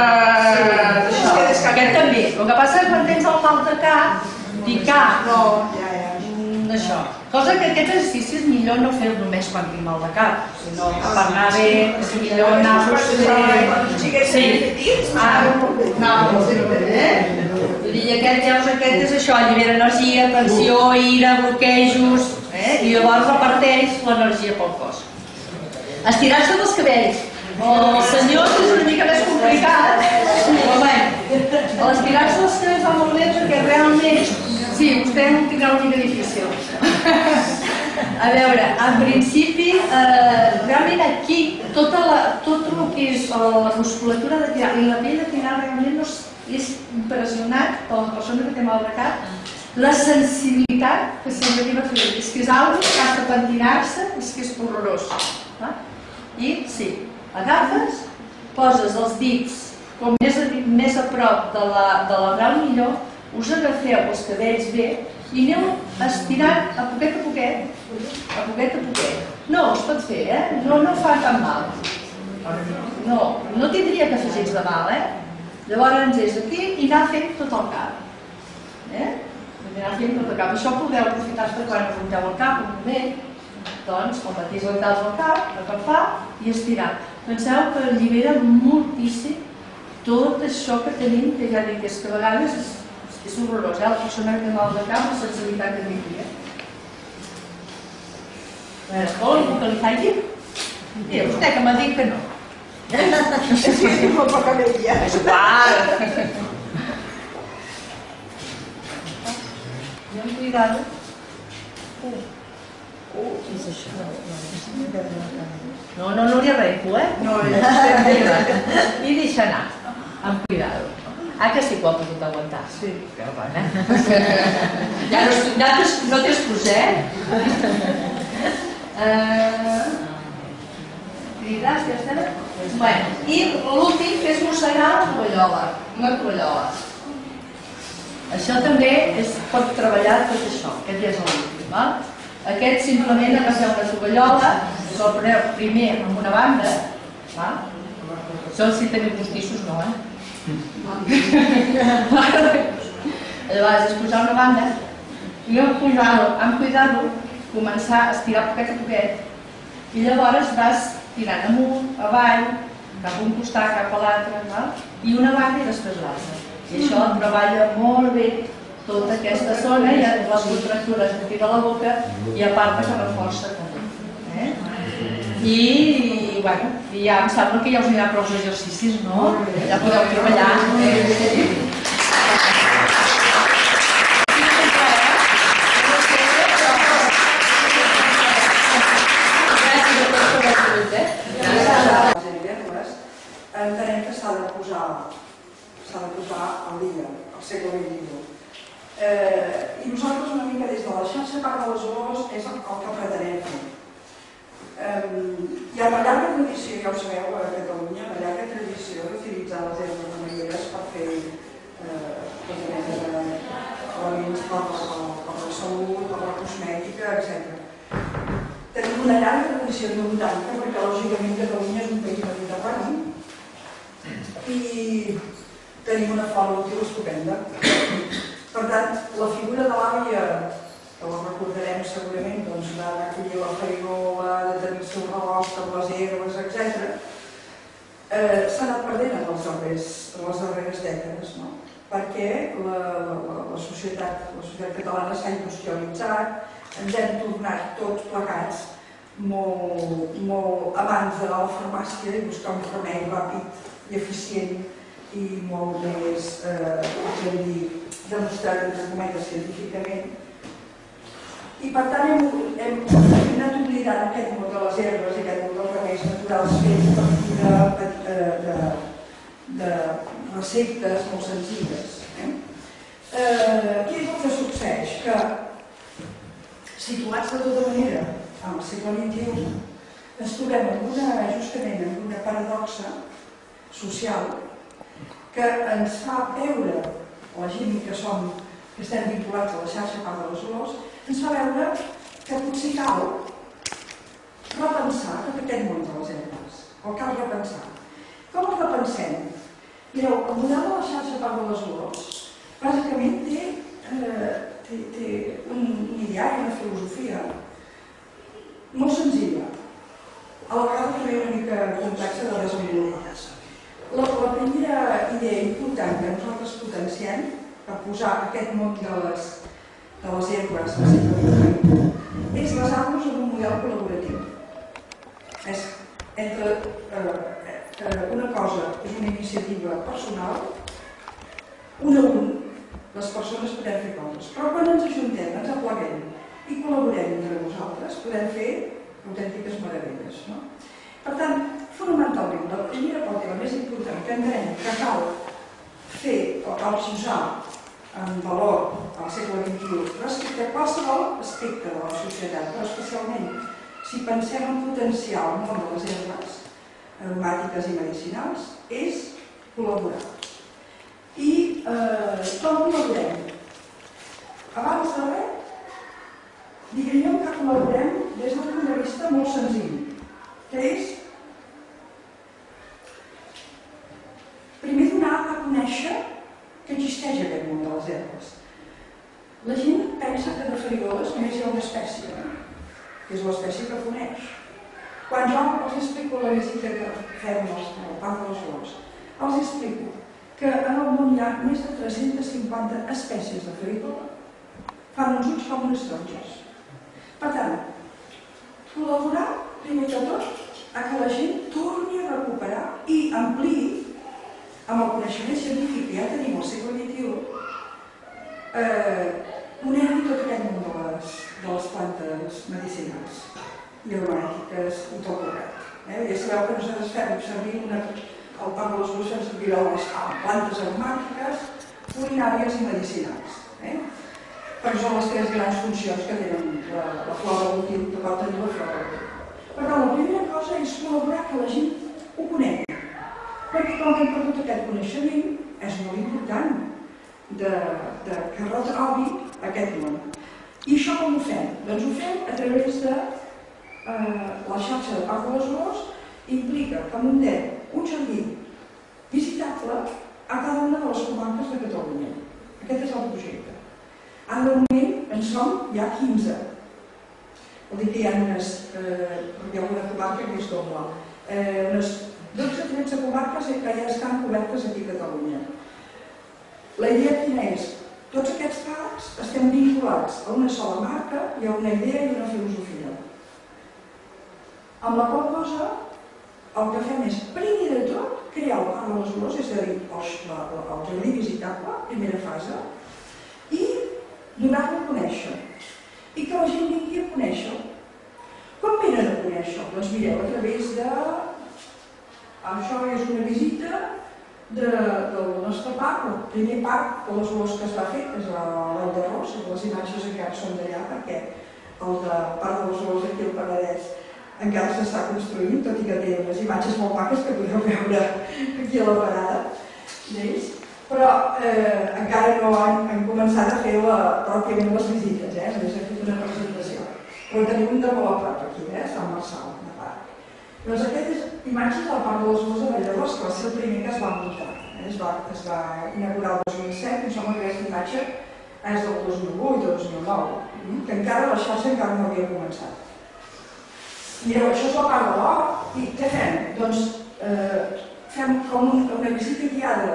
Aquest també. El que passa és que quan tens el mal de cap, picar. No, ja, ja. Això. Cosa que aquest exercici és millor no fer-ho només quan tinc mal de cap, sinó per anar bé, és millor anar-vos bé... Sí. Ah, anar-vos bé. I aquest, llavors, aquest és això, allibera energia, tensió, ira, bloquejos, i llavors reparteix l'energia pel cos. Estirar-se dels cabells. Els senyors és una mica més complicat, però bé, l'estirar-se dels cabells va molt bé perquè realment, sí, vostè ho tindrà una mica difícil. A veure, en principi, realment aquí, tot el que és la musculatura de tirar i la pell de tirar realment és impressionant per la persona que té mal de cap, la sensibilitat que se li arriba a fer. És que és algo que has de pentinar-se, és que és horrorós. I sí, agafes, poses els dits com més a prop de l'arrel millor, us agafeu els cabells bé i aneu estirant a poquet a poquet, a poquet a poquet. No, es pot fer, eh? No fa tan mal. No, no tindria que fer gens de mal, eh? Llavors és aquí i anar fent tot el cap. Eh? Anar fent tot el cap. Això podeu aprofitar-se quan apunteu el cap un moment, doncs, el mateix aguantar el cap, agafar i estirar. Penseu que allibera moltíssim tot això que tenim, que ja dic, és que a vegades és horrorós, eh? La persona que té mal de cap, la sensibilitat que tindria. Volen que li faci? Mira, vostè que m'ha dit que no. Sí, molt poca vella. És igual. I amb cuidado. Què és això? No, no, no li arrenco, eh? No, I deixa anar, amb cuidado. Ah, que sí que ho ha pogut aguantar? Sí. Que bona. Ja no t'excusé, eh? Cridas, ja està? Bueno, i l'últim que és mossegar la tovallola, una tovallola. Això també es pot treballar tot això, aquest ja és l'últim, val? Aquest simplement agafeu una tovallola, se'l preneu primer amb una banda, val? Això si teniu postissos no, eh? Llavors és posar una banda i amb cuidado començar a estirar poquet a poquet i llavors vas tirant amunt, avall, cap a un costat, cap a l'altre, i una banda i després l'altra. I això treballa molt bé tota aquesta zona i les contractures aquí de la boca i a part que reforça també. I, bueno, ja em sembla que ja us anirà prou els exercicis, no? Ja podeu treballar. Entenem que s'ha de posar s'ha de posar al dia, al segle vint-i-u. I nosaltres una mica des de la xarxa Parc de les Olors és el que pretenem fer. Hi ha una llarga tradició, ja ho sabeu, a Catalunya, una llarga tradició d'utilitzar les herbes remeieres per fer elements per la salut, per la cosmètica, etcètera. Tenim una llarga tradició de vuitanta, perquè lògicament Catalunya és un país mediterrani i tenim una font útil estupenda. Per tant, la figura de l'àvia, que la recordarem segurament, doncs, de recollir la farigola, de tenir el seu rebost amb les herbes, etcètera, s'ha anat perdent en les darreres dècades, no? Perquè la societat catalana s'ha industrialitzat, ens hem tornat tots plegats molt amants d'anar a la farmàcia i buscar un remei ràpid i eficient i molt més, podem dir, demostrat entre cometes científicament. I per tant hem anat oblidant aquest món de les herbes i aquest món dels remeis naturals fets a partir de receptes molt senzilles. Què és el que succeeix? Que situats de tota manera al segle vint-i-u ens trobem justament en una paradoxa social que ens fa veure, la gent que som, que estem vinculats a la xarxa Parc de les Olors, ens fa veure que potser cal repensar tot aquest món de les herbes, o cal repensar. Com el repensem? Mireu, el model de la xarxa Parc de les Olors bàsicament té un ideari, una filosofia molt senzilla, a la vegada també una mica complexa de desenvolupar. La primera idea important que nosaltres potenciem per posar aquest món de les herbes al segle vint-i-u és basar-nos en un model col·laboratiu. Entre una cosa és una iniciativa personal, un a un, les persones podem fer coses, però quan ens ajuntem, ens apleguem i col·laborem entre nosaltres, podem fer autèntiques meravelles. Per tant, fonamentalment, la primera pota, la més important, que entenem que cal fer o cal posar en valor al segle vint-i-u respecte a qualsevol aspecte de la societat, però especialment si pensem en potenciar el món de les herbes aromàtiques i medicinals, és col·laborar. I com col·laborem? Abans de res, diríem que col·laborem des d'un punt de vista molt senzill, que és primer donar a conèixer que existeix aquest món de les herbes. La gent pensa que de farigoles només hi ha una espècie, que és l'espècie que coneix. Quan jo els explico la visita que fem al Parc de les Olors, els explico que en el món hi ha més de tres-centes cinquanta espècies de farigola, fan uns ulls com unes taronges. Per tant, col·laborar, primer de tot, a que la gent torni a recuperar i ampliï amb el coneixement científic que ja tenim al segle vint-i-u, poner-hi tot aquest món de les de les plantes medicinals i aromàtiques i tot correcte. Ja sabeu que nosaltres fem servir una... el parc de les lluces fem servir les plantes aromàtiques, culinàries i medicinals. Perquè són les tres grans funcions que tenen la flora del cultiu, que pot tenir la flora del cultiu. Per tant, la primera cosa és col·laborar que la gent ho conegui. Perquè com que hem perdut aquest coneixement, és molt important que retrobi aquest món. I això com ho fem? Doncs ho fem a través de la xarxa de Parc de les Olors, implica que muntem un jardí visitable a cada una de les comarques de Catalunya. Aquest és el projecte. Ara de moment en som ja quinze. Vol dir que hi ha unes, hi ha una comarca que és doble, unes dotze o tretze comarques que ja estan cobertes aquí a Catalunya. La idea quina és? Tots aquests parcs estem vinculats a una sola marca i a una idea i una filosofia. Amb la qual cosa, el que fem és, primer de tot, crear el Parc de les Olors, és a dir, el jardí visitable, primera fase, i donar-lo a conèixer. I que la gent vingui a conèixer. Com venen a conèixer? Doncs mireu, a través de... Això és una visita del nostre parc, el primer parc de les Olors que es va fer, que és el de Ros, les imatges encara són d'allà, perquè el de Parc de les Olors aquí al Penedès encara s'està construint, tot i que té unes imatges molt maques que podeu veure aquí a la parada d'ells, però encara no han començat a fer pròpiament les visites, només han fet una presentació. Però tenim un de molt a prop aquí, a Sant Marçal, de Parc. Doncs aquestes imatges del Parc de les Olors de Valladolid, que va ser el primer que es va muntar. Es va inaugurar el dos mil set, em sembla que aquesta imatge és del dos mil vuit o dos mil nou, que encara la xarxa encara no havia començat. Mireu, això és la part de l'or i què fem? Doncs fem com una visita guiada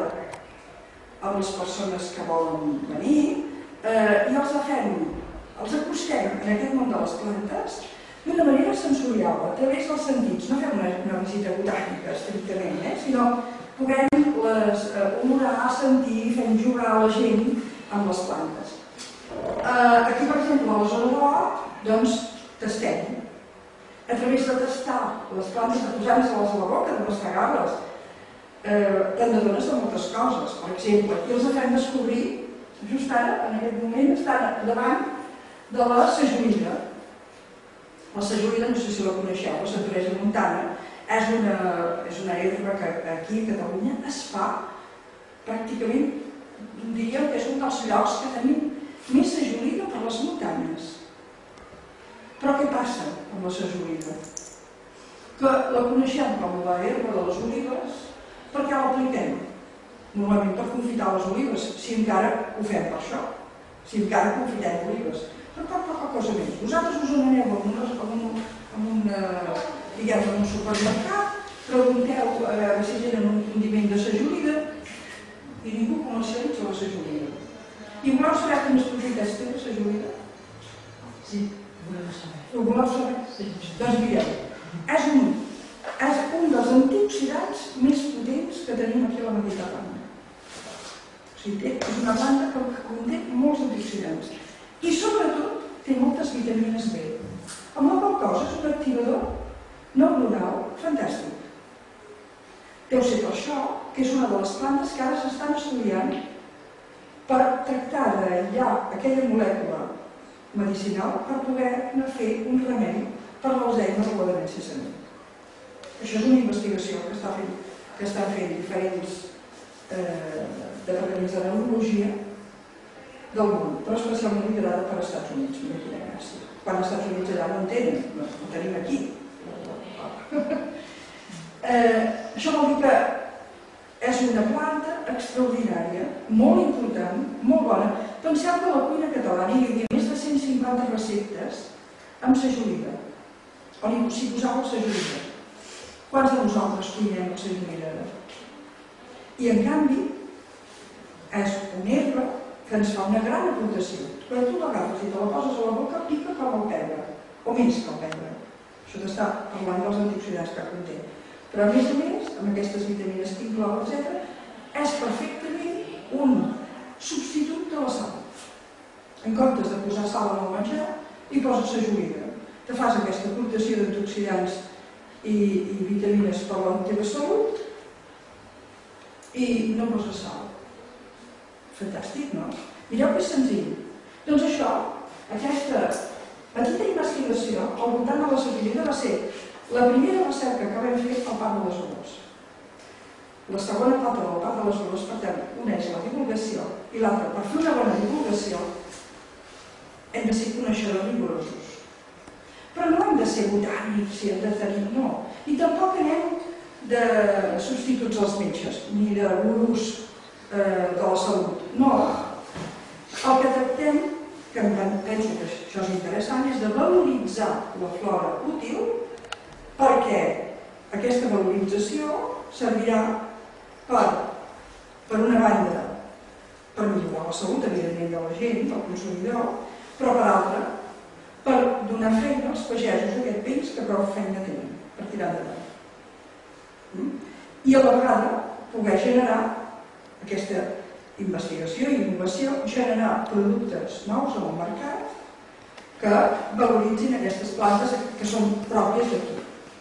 a les persones que volen venir i els fem, els acostem en aquest món de les plantes d'una manera sensorial, a través dels sentits. No fem una visita botànica estrictament, sinó puguem olorar, sentir, fem jugar a la gent amb les plantes. Aquí, per exemple, a la zona d'or, doncs, tastem. A través de tastar les plantes, de posar-les a la boca, de mastegar-les, te'n adones de moltes coses. Per exemple, aquí els fem descobrir, just ara, en aquest moment, estan davant de la sajolida. La sajolida, no sé si la coneixeu, la sajolida montana, és una herba que aquí a Catalunya es fa pràcticament, diríem que és un dels llocs que tenim més sajolida per les muntanyes. Però què passa amb la sajolida? Que la coneixem com la herba de les olives perquè l'apliquem. Normalment per confitar les olives, si encara ho fem per això, si encara confitem olives. Però per poca cosa més. Vosaltres us en aneu en un supermercat, pregunteu si tenen un condiment de sajolida i ningú comercialitza la sajolida. I voleu saber quines propietats té la sajolida? Sí. Ho voleu saber? Doncs mireu, és un dels antioxidants més potents que tenim aquí a la Mediterrània. O sigui, és una planta que conté molts antioxidants. I sobretot té moltes vitamines B. Amb la qual cosa és un activador neuronal fantàstic. Deu ser per això que és una de les plantes que ara s'estan estudiant per tractar d'aïllar aquella molècula medicinal per poder fer un remei per l'Alzheimer o la demència senil. Això és una investigació que estan fent diferents departaments de neurologia del món, però especialment liderada per als Estats Units. Mira quina gràcia. Quan als Estats Units allà no en tenen, ho tenim aquí. Això vol dir que és una planta extraordinària, molt important, molt bona. Penseu que a la cuina catalana hi havia més de cent cinquanta receptes amb sajolida, on s'hi posava sajolida. Quants de nosaltres cuinem amb sajolida? I en canvi, és una herba que ens fa una gran aportació. Però tu l'agafes i te la poses a la boca, pica com el pebre, o més que el pebre. Això t'està parlant dels antioxidants que conté. Però a més a més, amb aquestes vitamines que inclou, etcètera, és perfectament un substitut de la sal. En comptes de posar sal en el menjar, i poses la juguera. Te fas aquesta aportació d'antioxidants i vitamines per la teva salut i no poses sal. Fantàstic, no? Mireu que és senzill. Doncs això, aquesta petita investigació al voltant de la sacilina va ser la primera recerca que vam fer al Parc de les Olors. La segona pota del Parc de les Olors, per tant, uneix la divulgació i l'altra, per fer una bona divulgació, hem de ser coneixedors rigorosos. Però no hem de ser botànics i hem de tenir, no. I tampoc anem de substituts als metges, ni de gurus de la salut. No. El que tractem, que penso que això és interessant, és de valoritzar la flora útil perquè aquesta valorització servirà per, per una banda, per millorar la salut, evidentment, de la gent, del consumidor, però per altra, per donar feina als pagesos d'aquest país que prou feina tenen per tirar endavant. I a la vegada poder generar aquesta investigació i innovació, generar productes nous en el mercat que valoritzin aquestes plantes que són pròpies d'aquí.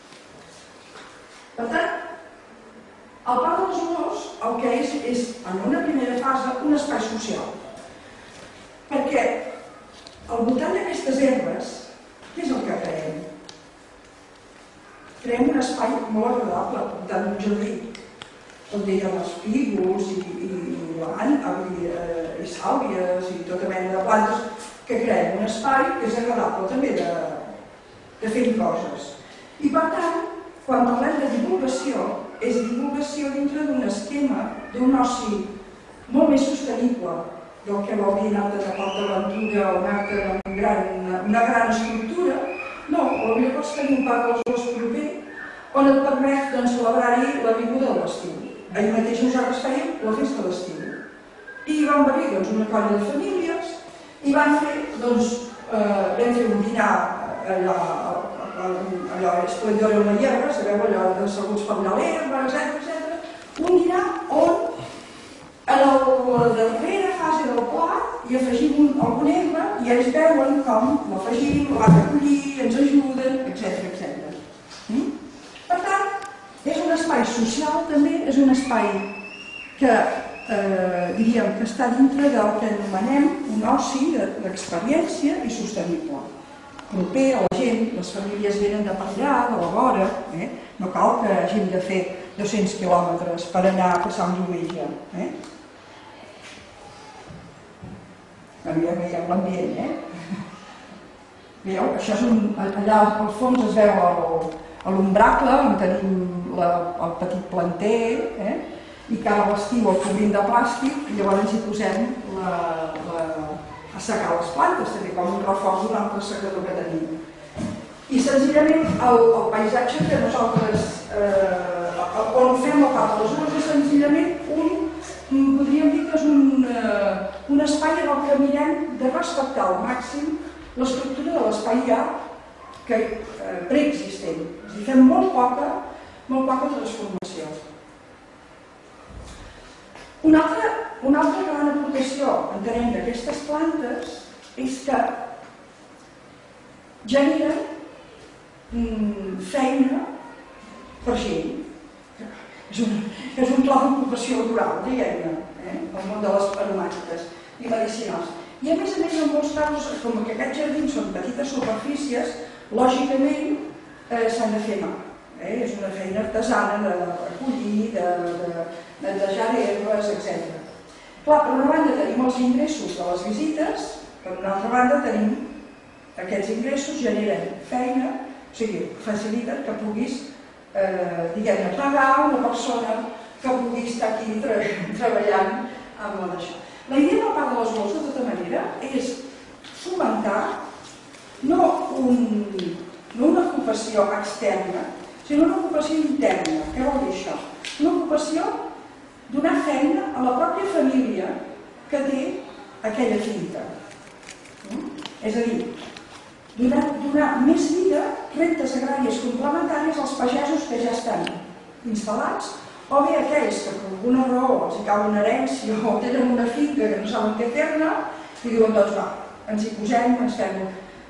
Per tant, el Parc de les Olors el que és, és, en una primera fase, un espai social. Perquè al voltant d'aquestes herbes, què és el que creem? Creem un espai molt agradable, al voltant d'un jardí, on hi ha els pígols i sàlvies i tota mena de plantes que creem un espai que és agradable també de fer coses. I per tant, quan parlem de divulgació, és divulgació dintre d'un esquema, d'un oci molt més sostenible del que vol dir anar-te de Port d'Aventura o anar-te en una gran estructura. No, potser pots tenir un parc dels Olors proper on et permet celebrar-hi la vinguda de l'estiu. Ahir mateix nosaltres fèiem la festa d'estiu. I van venir una colla de famílies i van fer, doncs, vam fer un dinar allò, allò, esplendor en la hierba, sabeu, allò d'asseguts per allà l'herba, etcètera, un dinar on, en la darrera fase del plat, hi afegim alguna herba i ells veuen com l'afegim, l'han de collir, ens ajuden, etcètera. Per tant, és un espai social també, és un espai que diríem que està dintre del que anomenem un oci d'experiència i sostenible. Proper a la gent, les famílies venen de per allà, de la vora, no cal que hagin de fer dos-cents quilòmetres per anar a passar un diumenge. Ja veiem l'ambient, eh? Veieu, això és un... allà al fons es veu l'ombracle, on tenim el petit planter, i cada l'estiu el cobrim de plàstic i llavors hi posem a secar les plantes, també com un reforç d'un altre secador que tenim. I senzillament el paisatge que nosaltres, on fem el Parc de les Olors, és senzillament un, podríem dir que és un espai en el que mirem de respectar al màxim l'estructura de l'espai ja preexistent. És a dir, fem molt poca, molt poca transformació. Una altra, una altra gran aportació, entenem, d'aquestes plantes és que generen feina per gent. És un, és un pla d'ocupació rural, diguem-ne, el món de les aromàtiques i medicinals. I a més a més, en molts casos, com que aquests jardins són petites superfícies, lògicament s'han de fer mà. És una feina artesana de recollir, de netejar herbes, etcètera. Clar, per una banda tenim els ingressos de les visites, per una altra banda tenim aquests ingressos generen feina, o sigui, faciliten que puguis, diguem-ne, pagar una persona que pugui estar aquí treballant amb això. La idea del Parc de les Olors, de tota manera, és fomentar no una ocupació externa, sinó una ocupació interna. Què vol dir això? Una ocupació, donar feina a la pròpia família que té aquella finca. És a dir, donar més vida, rentes agràries complementàries als pagesos que ja estan instal·lats, o bé aquells que per alguna raó els cau una herència o tenen una finca que no saben què fer-ne i diuen, doncs va, ens hi posem, ens fem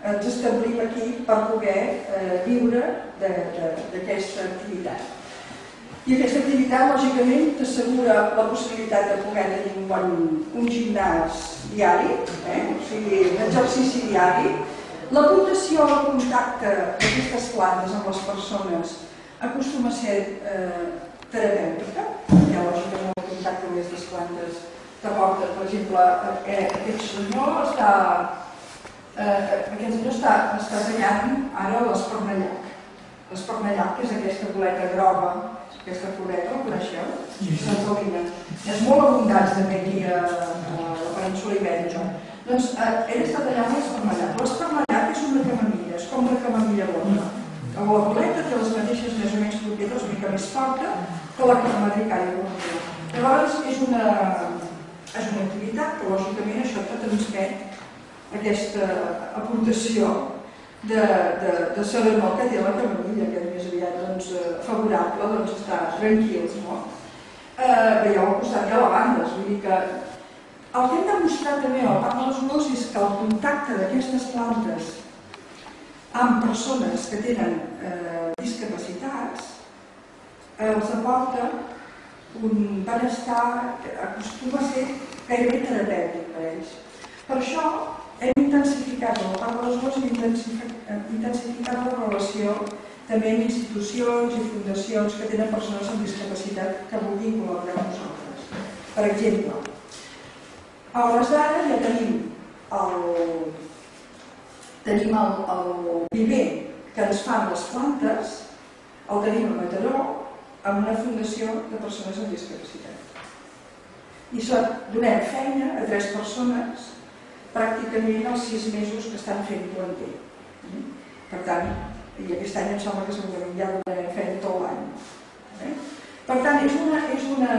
ens establim aquí per poder viure d'aquesta activitat. I aquesta activitat, lògicament, t'assegura la possibilitat de poder tenir un gimnàs diari, o sigui, un exercici diari. L'aportació al contacte d'aquestes plantes amb les persones acostuma a ser terapèutica, perquè lògicament el contacte amb aquestes plantes t'aporta, per exemple, aquest senyor està aquest senyor està tallant ara l'esparnellac. L'esparnellac, que és aquesta boleta groga, aquesta floreta, la coneixeu? Santolina. És molt abundant també aquí a la península Ibèrica. Doncs ell està tallant l'esparnellac. L'esparnellac és una camamilla, és com una camamilla blonda. La boleta té les mateixes més o menys propietats, una mica més forta que la camadricària blonda. Llavors és una activitat que lògicament això te transmet aquesta aportació de saber el que té la camamilla, que és més aviat favorable, estar tranquils. Veieu al costat hi ha lavandes, vull dir que el que hem demostrat també al Parc de les Olors és que el contacte d'aquestes plantes amb persones que tenen discapacitats els aporta un benestar que acostuma a ser gairebé terapèutic per ells. Per això hem intensificat al Parc de les Olors, hem intensificat la relació també amb institucions i fundacions que tenen persones amb discapacitat que vulguin col·laborar amb nosaltres. Per exemple, a hores d'ara ja tenim el viver que ens fan les plantes, el tenim a Mataró, amb una fundació de persones amb discapacitat. I donem feina a tres persones pràcticament els sis mesos que estan fent planter. Per tant, i aquest any em sembla que segurament ja donarem feina tot l'any. Per tant, és una...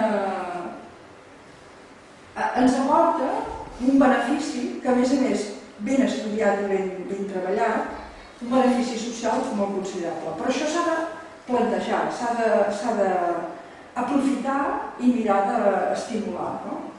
ens aporta un benefici que, a més a més, ben estudiat i ben treballat, un benefici social molt considerable. Però això s'ha de plantejar, s'ha d'aprofitar i mirar d'estimular.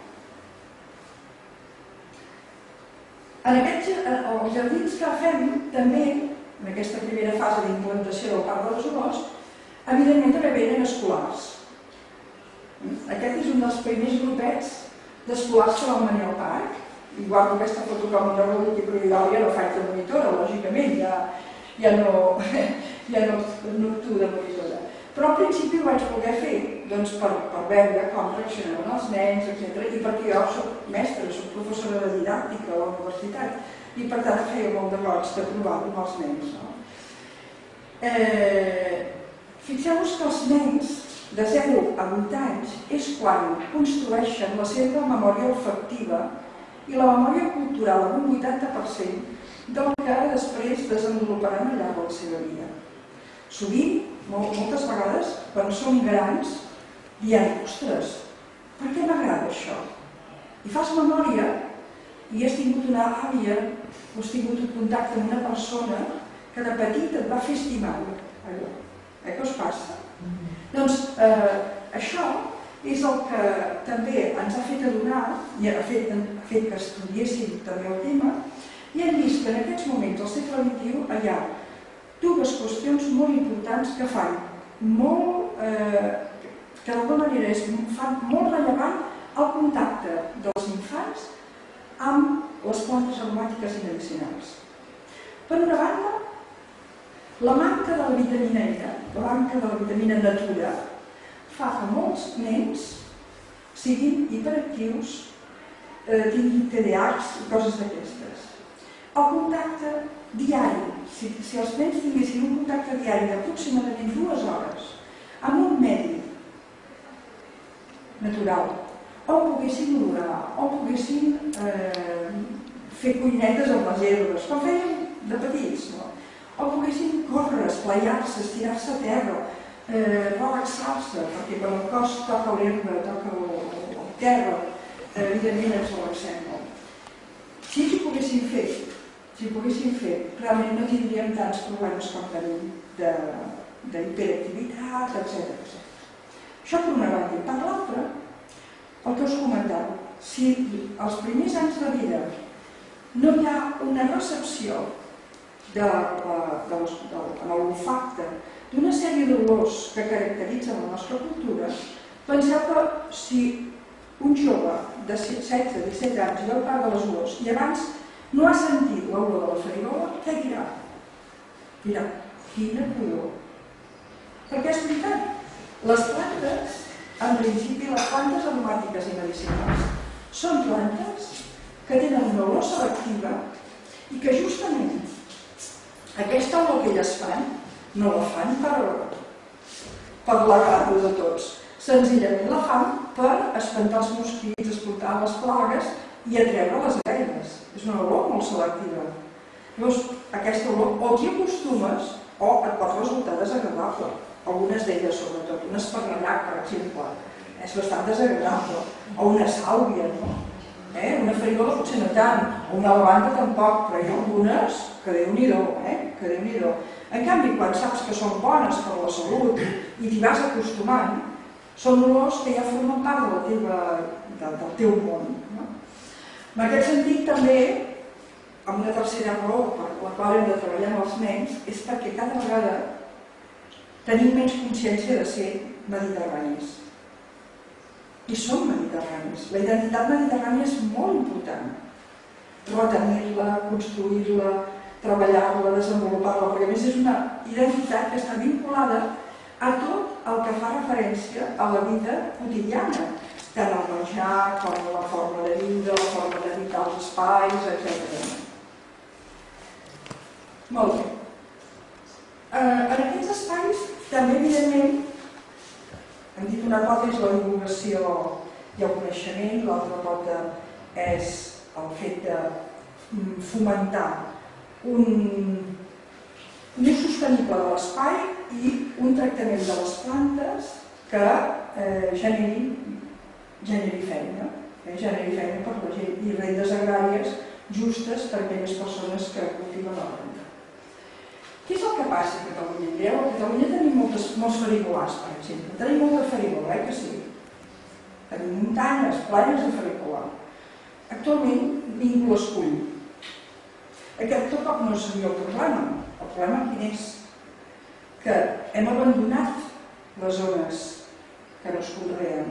En els jardins que fem, també, en aquesta primera fase d'implantació del Parc de les Olors, evidentment també venen escolars. Aquest és un dels primers grupets d'escolars que van venir al parc. I guardo aquesta foto com una reliquia, però jo ja no faig de monitora, lògicament, ja no actuo de monitora. Però al principi ho vaig voler fer per veure com reaccionaven els nens, etcètera. I perquè jo soc mestra, soc professora de didàctica a la universitat i per tant feia molt de goig de provar-ho amb els nens. Fixeu-vos que els nens de zero a vuit anys és quan construeixen la seva memòria olfactiva i la memòria cultural en un vuitanta per cent del que després desenvoluparan al llarg de la seva vida. Sovint, moltes vegades, quan som grans, diem, ostres, per què m'agrada això? I fas memòria i has tingut una àvia o has tingut un contacte amb una persona que de petit et va fer estimar allò. Eh, què us passa? Doncs això és el que també ens ha fet adonar i ha fet que estudiéssim també el tema i hem vist que en aquests moments, al segle vint-i-u, hi ha dues qüestions molt importants que fan molt, que d'alguna manera fan molt rellevant el contacte dels infants amb les plantes aromàtiques i medicinals. Per una banda, la manca de la vitamina E, la manca de la vitamina natura, fa que molts nens siguin hiperactius, tinguin T D A Hs i coses d'aquestes. El contacte diari, si els nens tinguessin un contacte diari d'aproximadament dues hores amb un medi natural, on poguessin olorar, on poguessin fer cuinetes amb les herbes, com fèiem de petits, on poguessin córrer, esplaiar-se, estirar-se a terra, relaxar-se, perquè quan el cos toca l'herba, toca el terra, evidentment ens relaxem molt. Si ho poguessin fer, si ho poguessin fer, realment no tindríem tants problemes com tenim d'hiperactivitat, etcètera. Això per una banda. Per l'altra, el que us comentava, si als primers anys de vida no hi ha una recepció en l'olfacte d'una sèrie d'olors que caracteritzen la nostra cultura, penseu que si un jove de setze a disset anys veu part de les olors i abans no ha sentit l'olor de la farigola, què dirà? Dirà, quina pudor. Perquè és veritat, les plantes, en principi les plantes aromàtiques i medicinals, són plantes que tenen una olor selectiva i que justament aquesta olor que elles fan no la fan per l'agrat de tots. Senzillament la fan per espantar els mosquits, espantar les plagues i atreure les abelles. És una olor molt selectiva. Llavors, aquesta olor o t'hi acostumes o et pot resultar desagradable. Algunes d'elles, sobretot, un esparrellac, per exemple, és bastant desagradable. O una sàlvia, no? Una farigola potser no tant, o una lavanda tampoc, però hi ha algunes que Déu-n'hi-do, que Déu-n'hi-do. En canvi, quan saps que són bones per la salut i t'hi vas acostumant, són olors que ja formen part del teu món. En aquest sentit, també, amb una tercera raó per la qual hem de treballar amb els nens, és perquè cada vegada tenim menys consciència de ser mediterranis. I som mediterranis. La identitat mediterrània és molt important. Retenir-la, construir-la, treballar-la, desenvolupar-la, perquè a més és una identitat que està vinculada a tot el que fa referència a la vida quotidiana, tant el menjar com la forma de viure, la forma d'habitar els espais, etcètera. Molt bé. En aquests espais, també, evidentment, hem dit una cosa és la divulgació i el coneixement, l'altra cosa és el fet de fomentar un ús sostenible de l'espai i un tractament de les plantes que generi feina, generi feina per la gent i rendes agràries justes per a aquelles persones que cultiven la renda. Què és el que passa a Catalunya? Direu, a Catalunya tenim molts farigolars, per exemple. Tenim molta farigola, eh que sí? Tenim muntanyes plenes de farigola. Actualment ningú l'escull. Aquest tampoc no seria el problema. El problema quin és? Que hem abandonat les zones que no es conreen.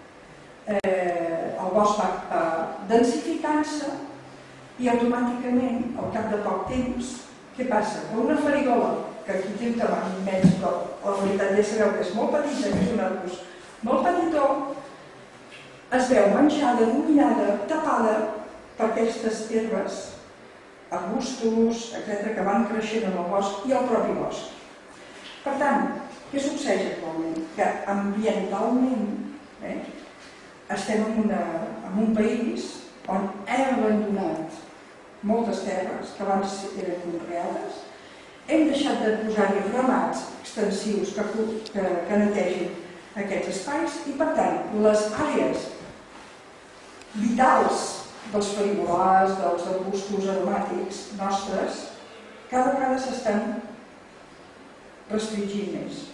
El bosc va densificant-se i automàticament, al cap de poc temps, què passa? Que una farigola, que aquí té un tamany immens, però la realitat ja sabeu que és molt petita, que és un arbust molt petitó, es veu menjada, dominada, tapada per aquestes herbes, arbustos, etcètera, que van creixent en el bosc i el propi bosc. Per tant, què succeeix actualment? Que ambientalment estem en un país on hem abandonat moltes terres que abans eren conreades, hem deixat de posar-hi ramats extensius que netegin aquests espais i, per tant, les àrees vitals dels farigolars, dels arbustos aromàtics nostres, cada vegada s'estan restringint més.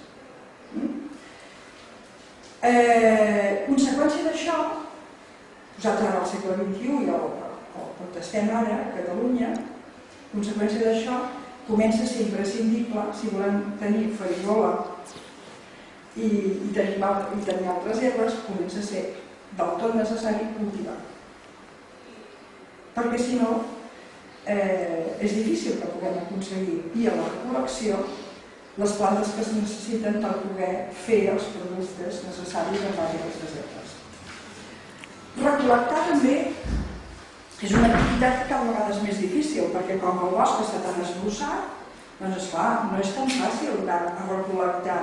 Conseqüència d'això, posat ara al segle vint-i-u i on estem ara, a Catalunya, conseqüència d'això, comença a ser imprescindible, si volem tenir farigola i tenir altres herbes, comença a ser del tot necessari cultivar. Perquè si no, és difícil que puguem aconseguir via la recol·lecció les plantes que es necessiten per poder fer els productes necessaris en base a aquestes herbes. Recol·lectar també és una activitat que cada vegada és més difícil, perquè com el bosc està tan esbrossat, doncs esclar, no és tan fàcil anar a recol·lectar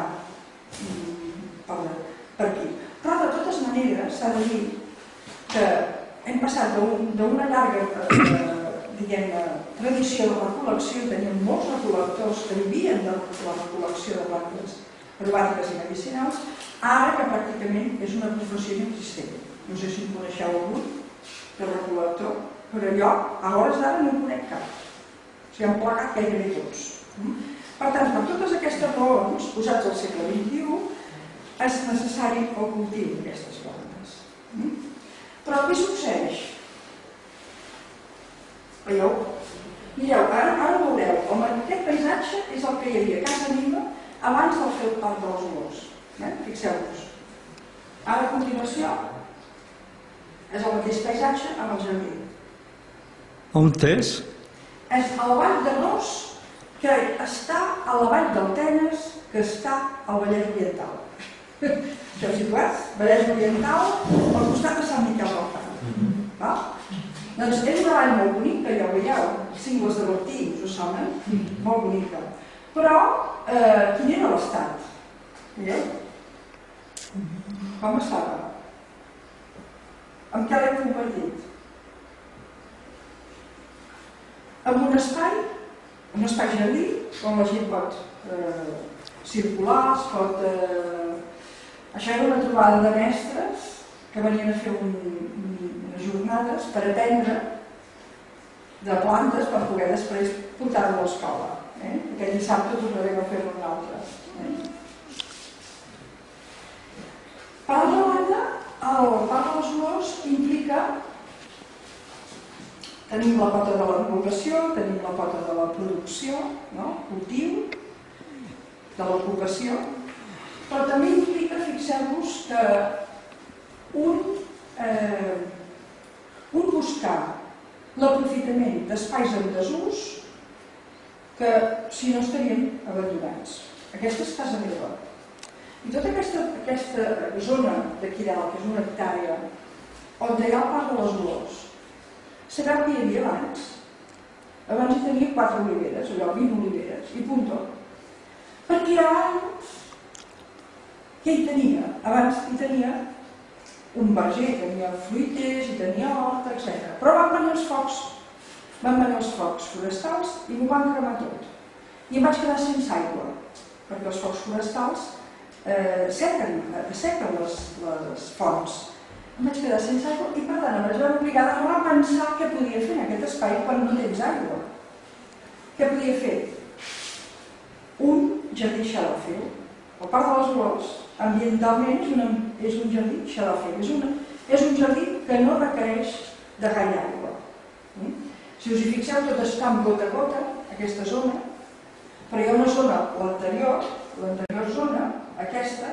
per aquí. Però de totes maneres s'ha de dir que hem passat d'una llarga tradició de recol·lecció, teníem molts recol·lectors que vivien de la recol·lecció de plantes aromàtiques i medicinals, ara que pràcticament és una professió inexistent. No sé si en coneixeu algun de recol·lector, però jo a hores d'ara no en conec cap. O sigui, han plegat gairebé tots. Per tant, per totes aquestes raons, posats al segle vint-i-u, és necessari el cultiu d'aquestes plantes. Però què succeeix? Veieu? Mireu, ara veureu, paisatge és el que hi havia a casa meva abans del fer el Parc de les Olors. Fixeu-vos. Ara, a continuació, és el mateix paisatge amb el jardí. On és? És el Vall de Ros, que està a la Vall del Tenes, que està al Vallès Oriental. Això ho situat? Vallès Oriental, al costat de Sant Miquel del Camp. Doncs és una vall molt bonica, ja ho veieu, els cingles de Bertí, us ho sonen? Molt bonica. Però, quin era l'estat? Veieu? Com estava? Amb què l'hem convertit? En un espai, un espai jardí, on la gent pot circular, es pot... Això era una trobada de mestres que venien a fer unes jornades per aprendre de plantes per poder després portar-ho a l'escola. Aquest dissabte tornarem a fer-ho nosaltres. Per altra banda, el Parc de les Olors implica... Tenim la pota de l'ocupació, tenim la pota de la producció, cultiu, de l'ocupació, però també implica, fixeu-vos, que un buscar l'aprofitament d'espais en desús que, si no, estarien abandonats. Aquesta és casa meva. I tota aquesta zona d'aquí dalt, que és una hectàrea, on hi ha el Parc de les Olors, sabeu què hi havia abans? Abans hi tenia quatre oliveres, allò, vint oliveres, i puntó. Perquè abans, què hi tenia? Abans hi tenia un verger, hi tenia fruiters, hi tenia horta, etcètera. Però van venir els focs, van venir els focs forestals i m'ho van cremar tot. I em vaig quedar sense aigua, perquè els focs forestals sequen les fonts. Em vaig quedar sense aigua i, per tant, em vaig veure obligada a repensar què podia fer en aquest espai quan no tens aigua. Què podia fer? Un jardí xalòfil. El Parc de les Olors, ambientalment, és un jardí xalòfil. És un jardí que no requereix de gaire aigua. Si us hi fixeu, tot està en gota a gota, aquesta zona, però hi ha una zona, l'anterior, l'anterior zona, aquesta,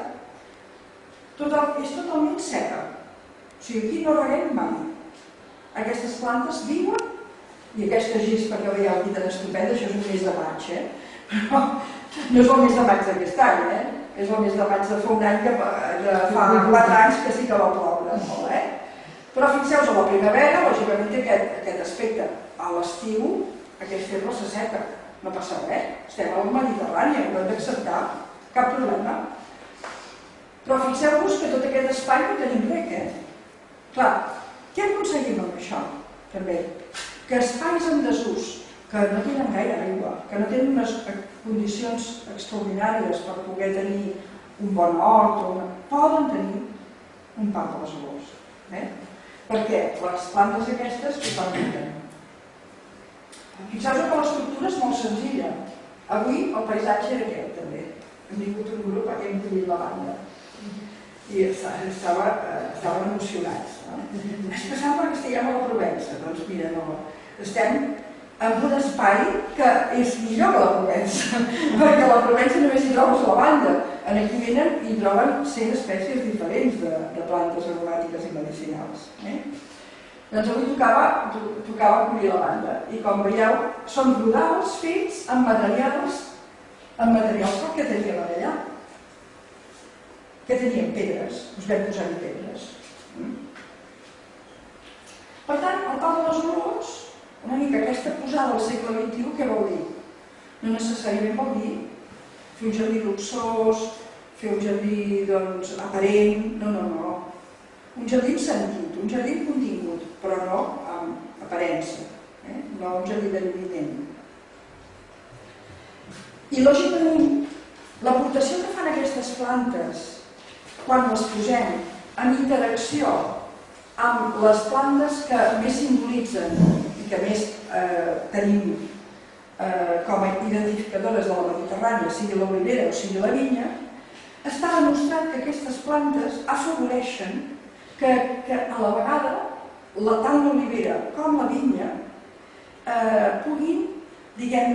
és totalment seca. O sigui, aquí no reguem mai. Aquestes plantes viuen, i aquestes gis, perquè ho veieu aquí tan estupenda, això és un mes de maig, eh? Però no és el mes de maig d'aquest any, eh? És el mes de maig de fa un any que fa quatre anys que sí que va ploure, molt, eh? Però fixeu-vos, a la primavera, lògicament, aquest aspecte. A l'estiu, aquest feble s'asseca, no passa res. Estem a la Mediterrània, ho hem d'acceptar, cap problema. Però fixeu-vos que tot aquest espai no tenim rec, eh? Clar, què aconseguim amb això, també? Que espais en desús, que no tenen gaire aigua, que no tenen unes condicions extraordinàries per poder tenir un bon hort, poden tenir un Parc de les Olors. Perquè les plantes aquestes ho permeten. Fixeu-vos que l'estructura és molt senzilla. Avui el paisatge era aquest, també. Hem vingut un grup que hem collit la banda. I estaven emocionats. És que sembla que estiguem a la Provença. Doncs mira, no. Estem en un espai que és millor que la Provença, perquè a la Provença només hi trobes la banda. Aquí venen i troben cent espècies diferents de plantes aromàtiques i medicinals. Doncs avui tocava collir la banda. I com veieu, són rodals fets amb materials amb materials que teníem allà. Què teníem? Pedres. Us vam posar-hi pedres. Per tant, el Parc de les Olors, una mica aquesta posada al segle vint-i-u, què vol dir? No necessàriament vol dir fer un jardí luxós, fer un jardí aparent, no, no, no. Un jardí amb sentit, un jardí amb contingut, però no amb aparença, no un jardí d'allumiment. I lògicament, l'aportació que fan aquestes plantes quan les posem en interacció amb les plantes que més simbolitzen i que més tenim com a identificadores de la Mediterrània, sigui l'olivera o sigui la vinya, està demostrat que aquestes plantes afavoreixen que a la vegada tant l'olivera com la vinya puguin, diguem-ne,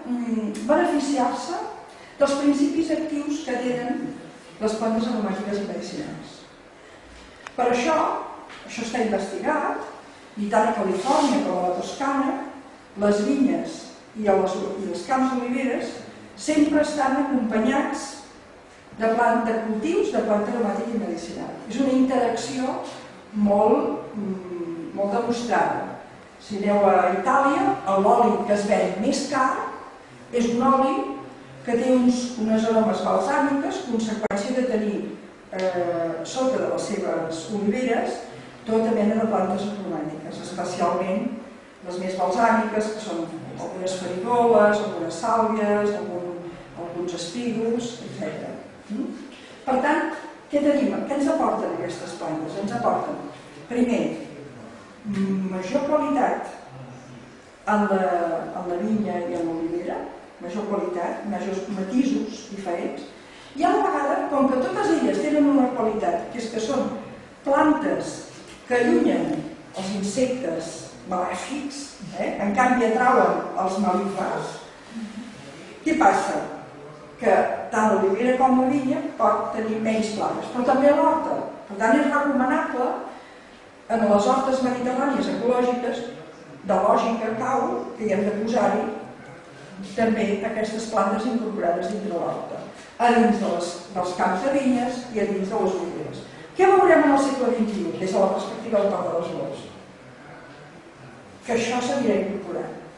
beneficiar-se dels principis actius que tenen les plantes aromàtiques i medicinals. Per això, això està investigat, i tant a Califòrnia com a la Toscana, les vinyes i els camps d'oliveres sempre estan acompanyats de cultius de planta aromàtica i medicinal. És una interacció molt demostrada. Si aneu a Itàlia, l'oli que es ven més car és un oli que té unes aromes balsàmiques, conseqüència de tenir sota de les seves oliveres tota mena de plantes aromàtiques, especialment les més balsàmiques, que són algunes farigoles, algunes sàlvies, alguns espígols, etcètera. Per tant, què tenim? Què ens aporten aquestes plantes? Ens aporten, primer, major qualitat en la vinya i en l'olivera, major qualitat, majors matisos diferents, i a la vegada, com que totes elles tenen una qualitat, que és que són plantes que allunyen els insectes malèfics, en canvi atrauen els mamífers, què passa? Que tant l'olivera com la vinya pot tenir menys plagues, però també l'horta. Per tant, és recomanable en les hortes mediterrànies ecològiques, de lògica cau, que hi hem de posar-hi també aquestes plantes incorporades dintre l'horta, a dins dels camps de vinyes i a dins de les oliveres. Què veurem en el segle vint-i-u, des de la perspectiva del Parc de les Flors? Que això s'anirà incorporant.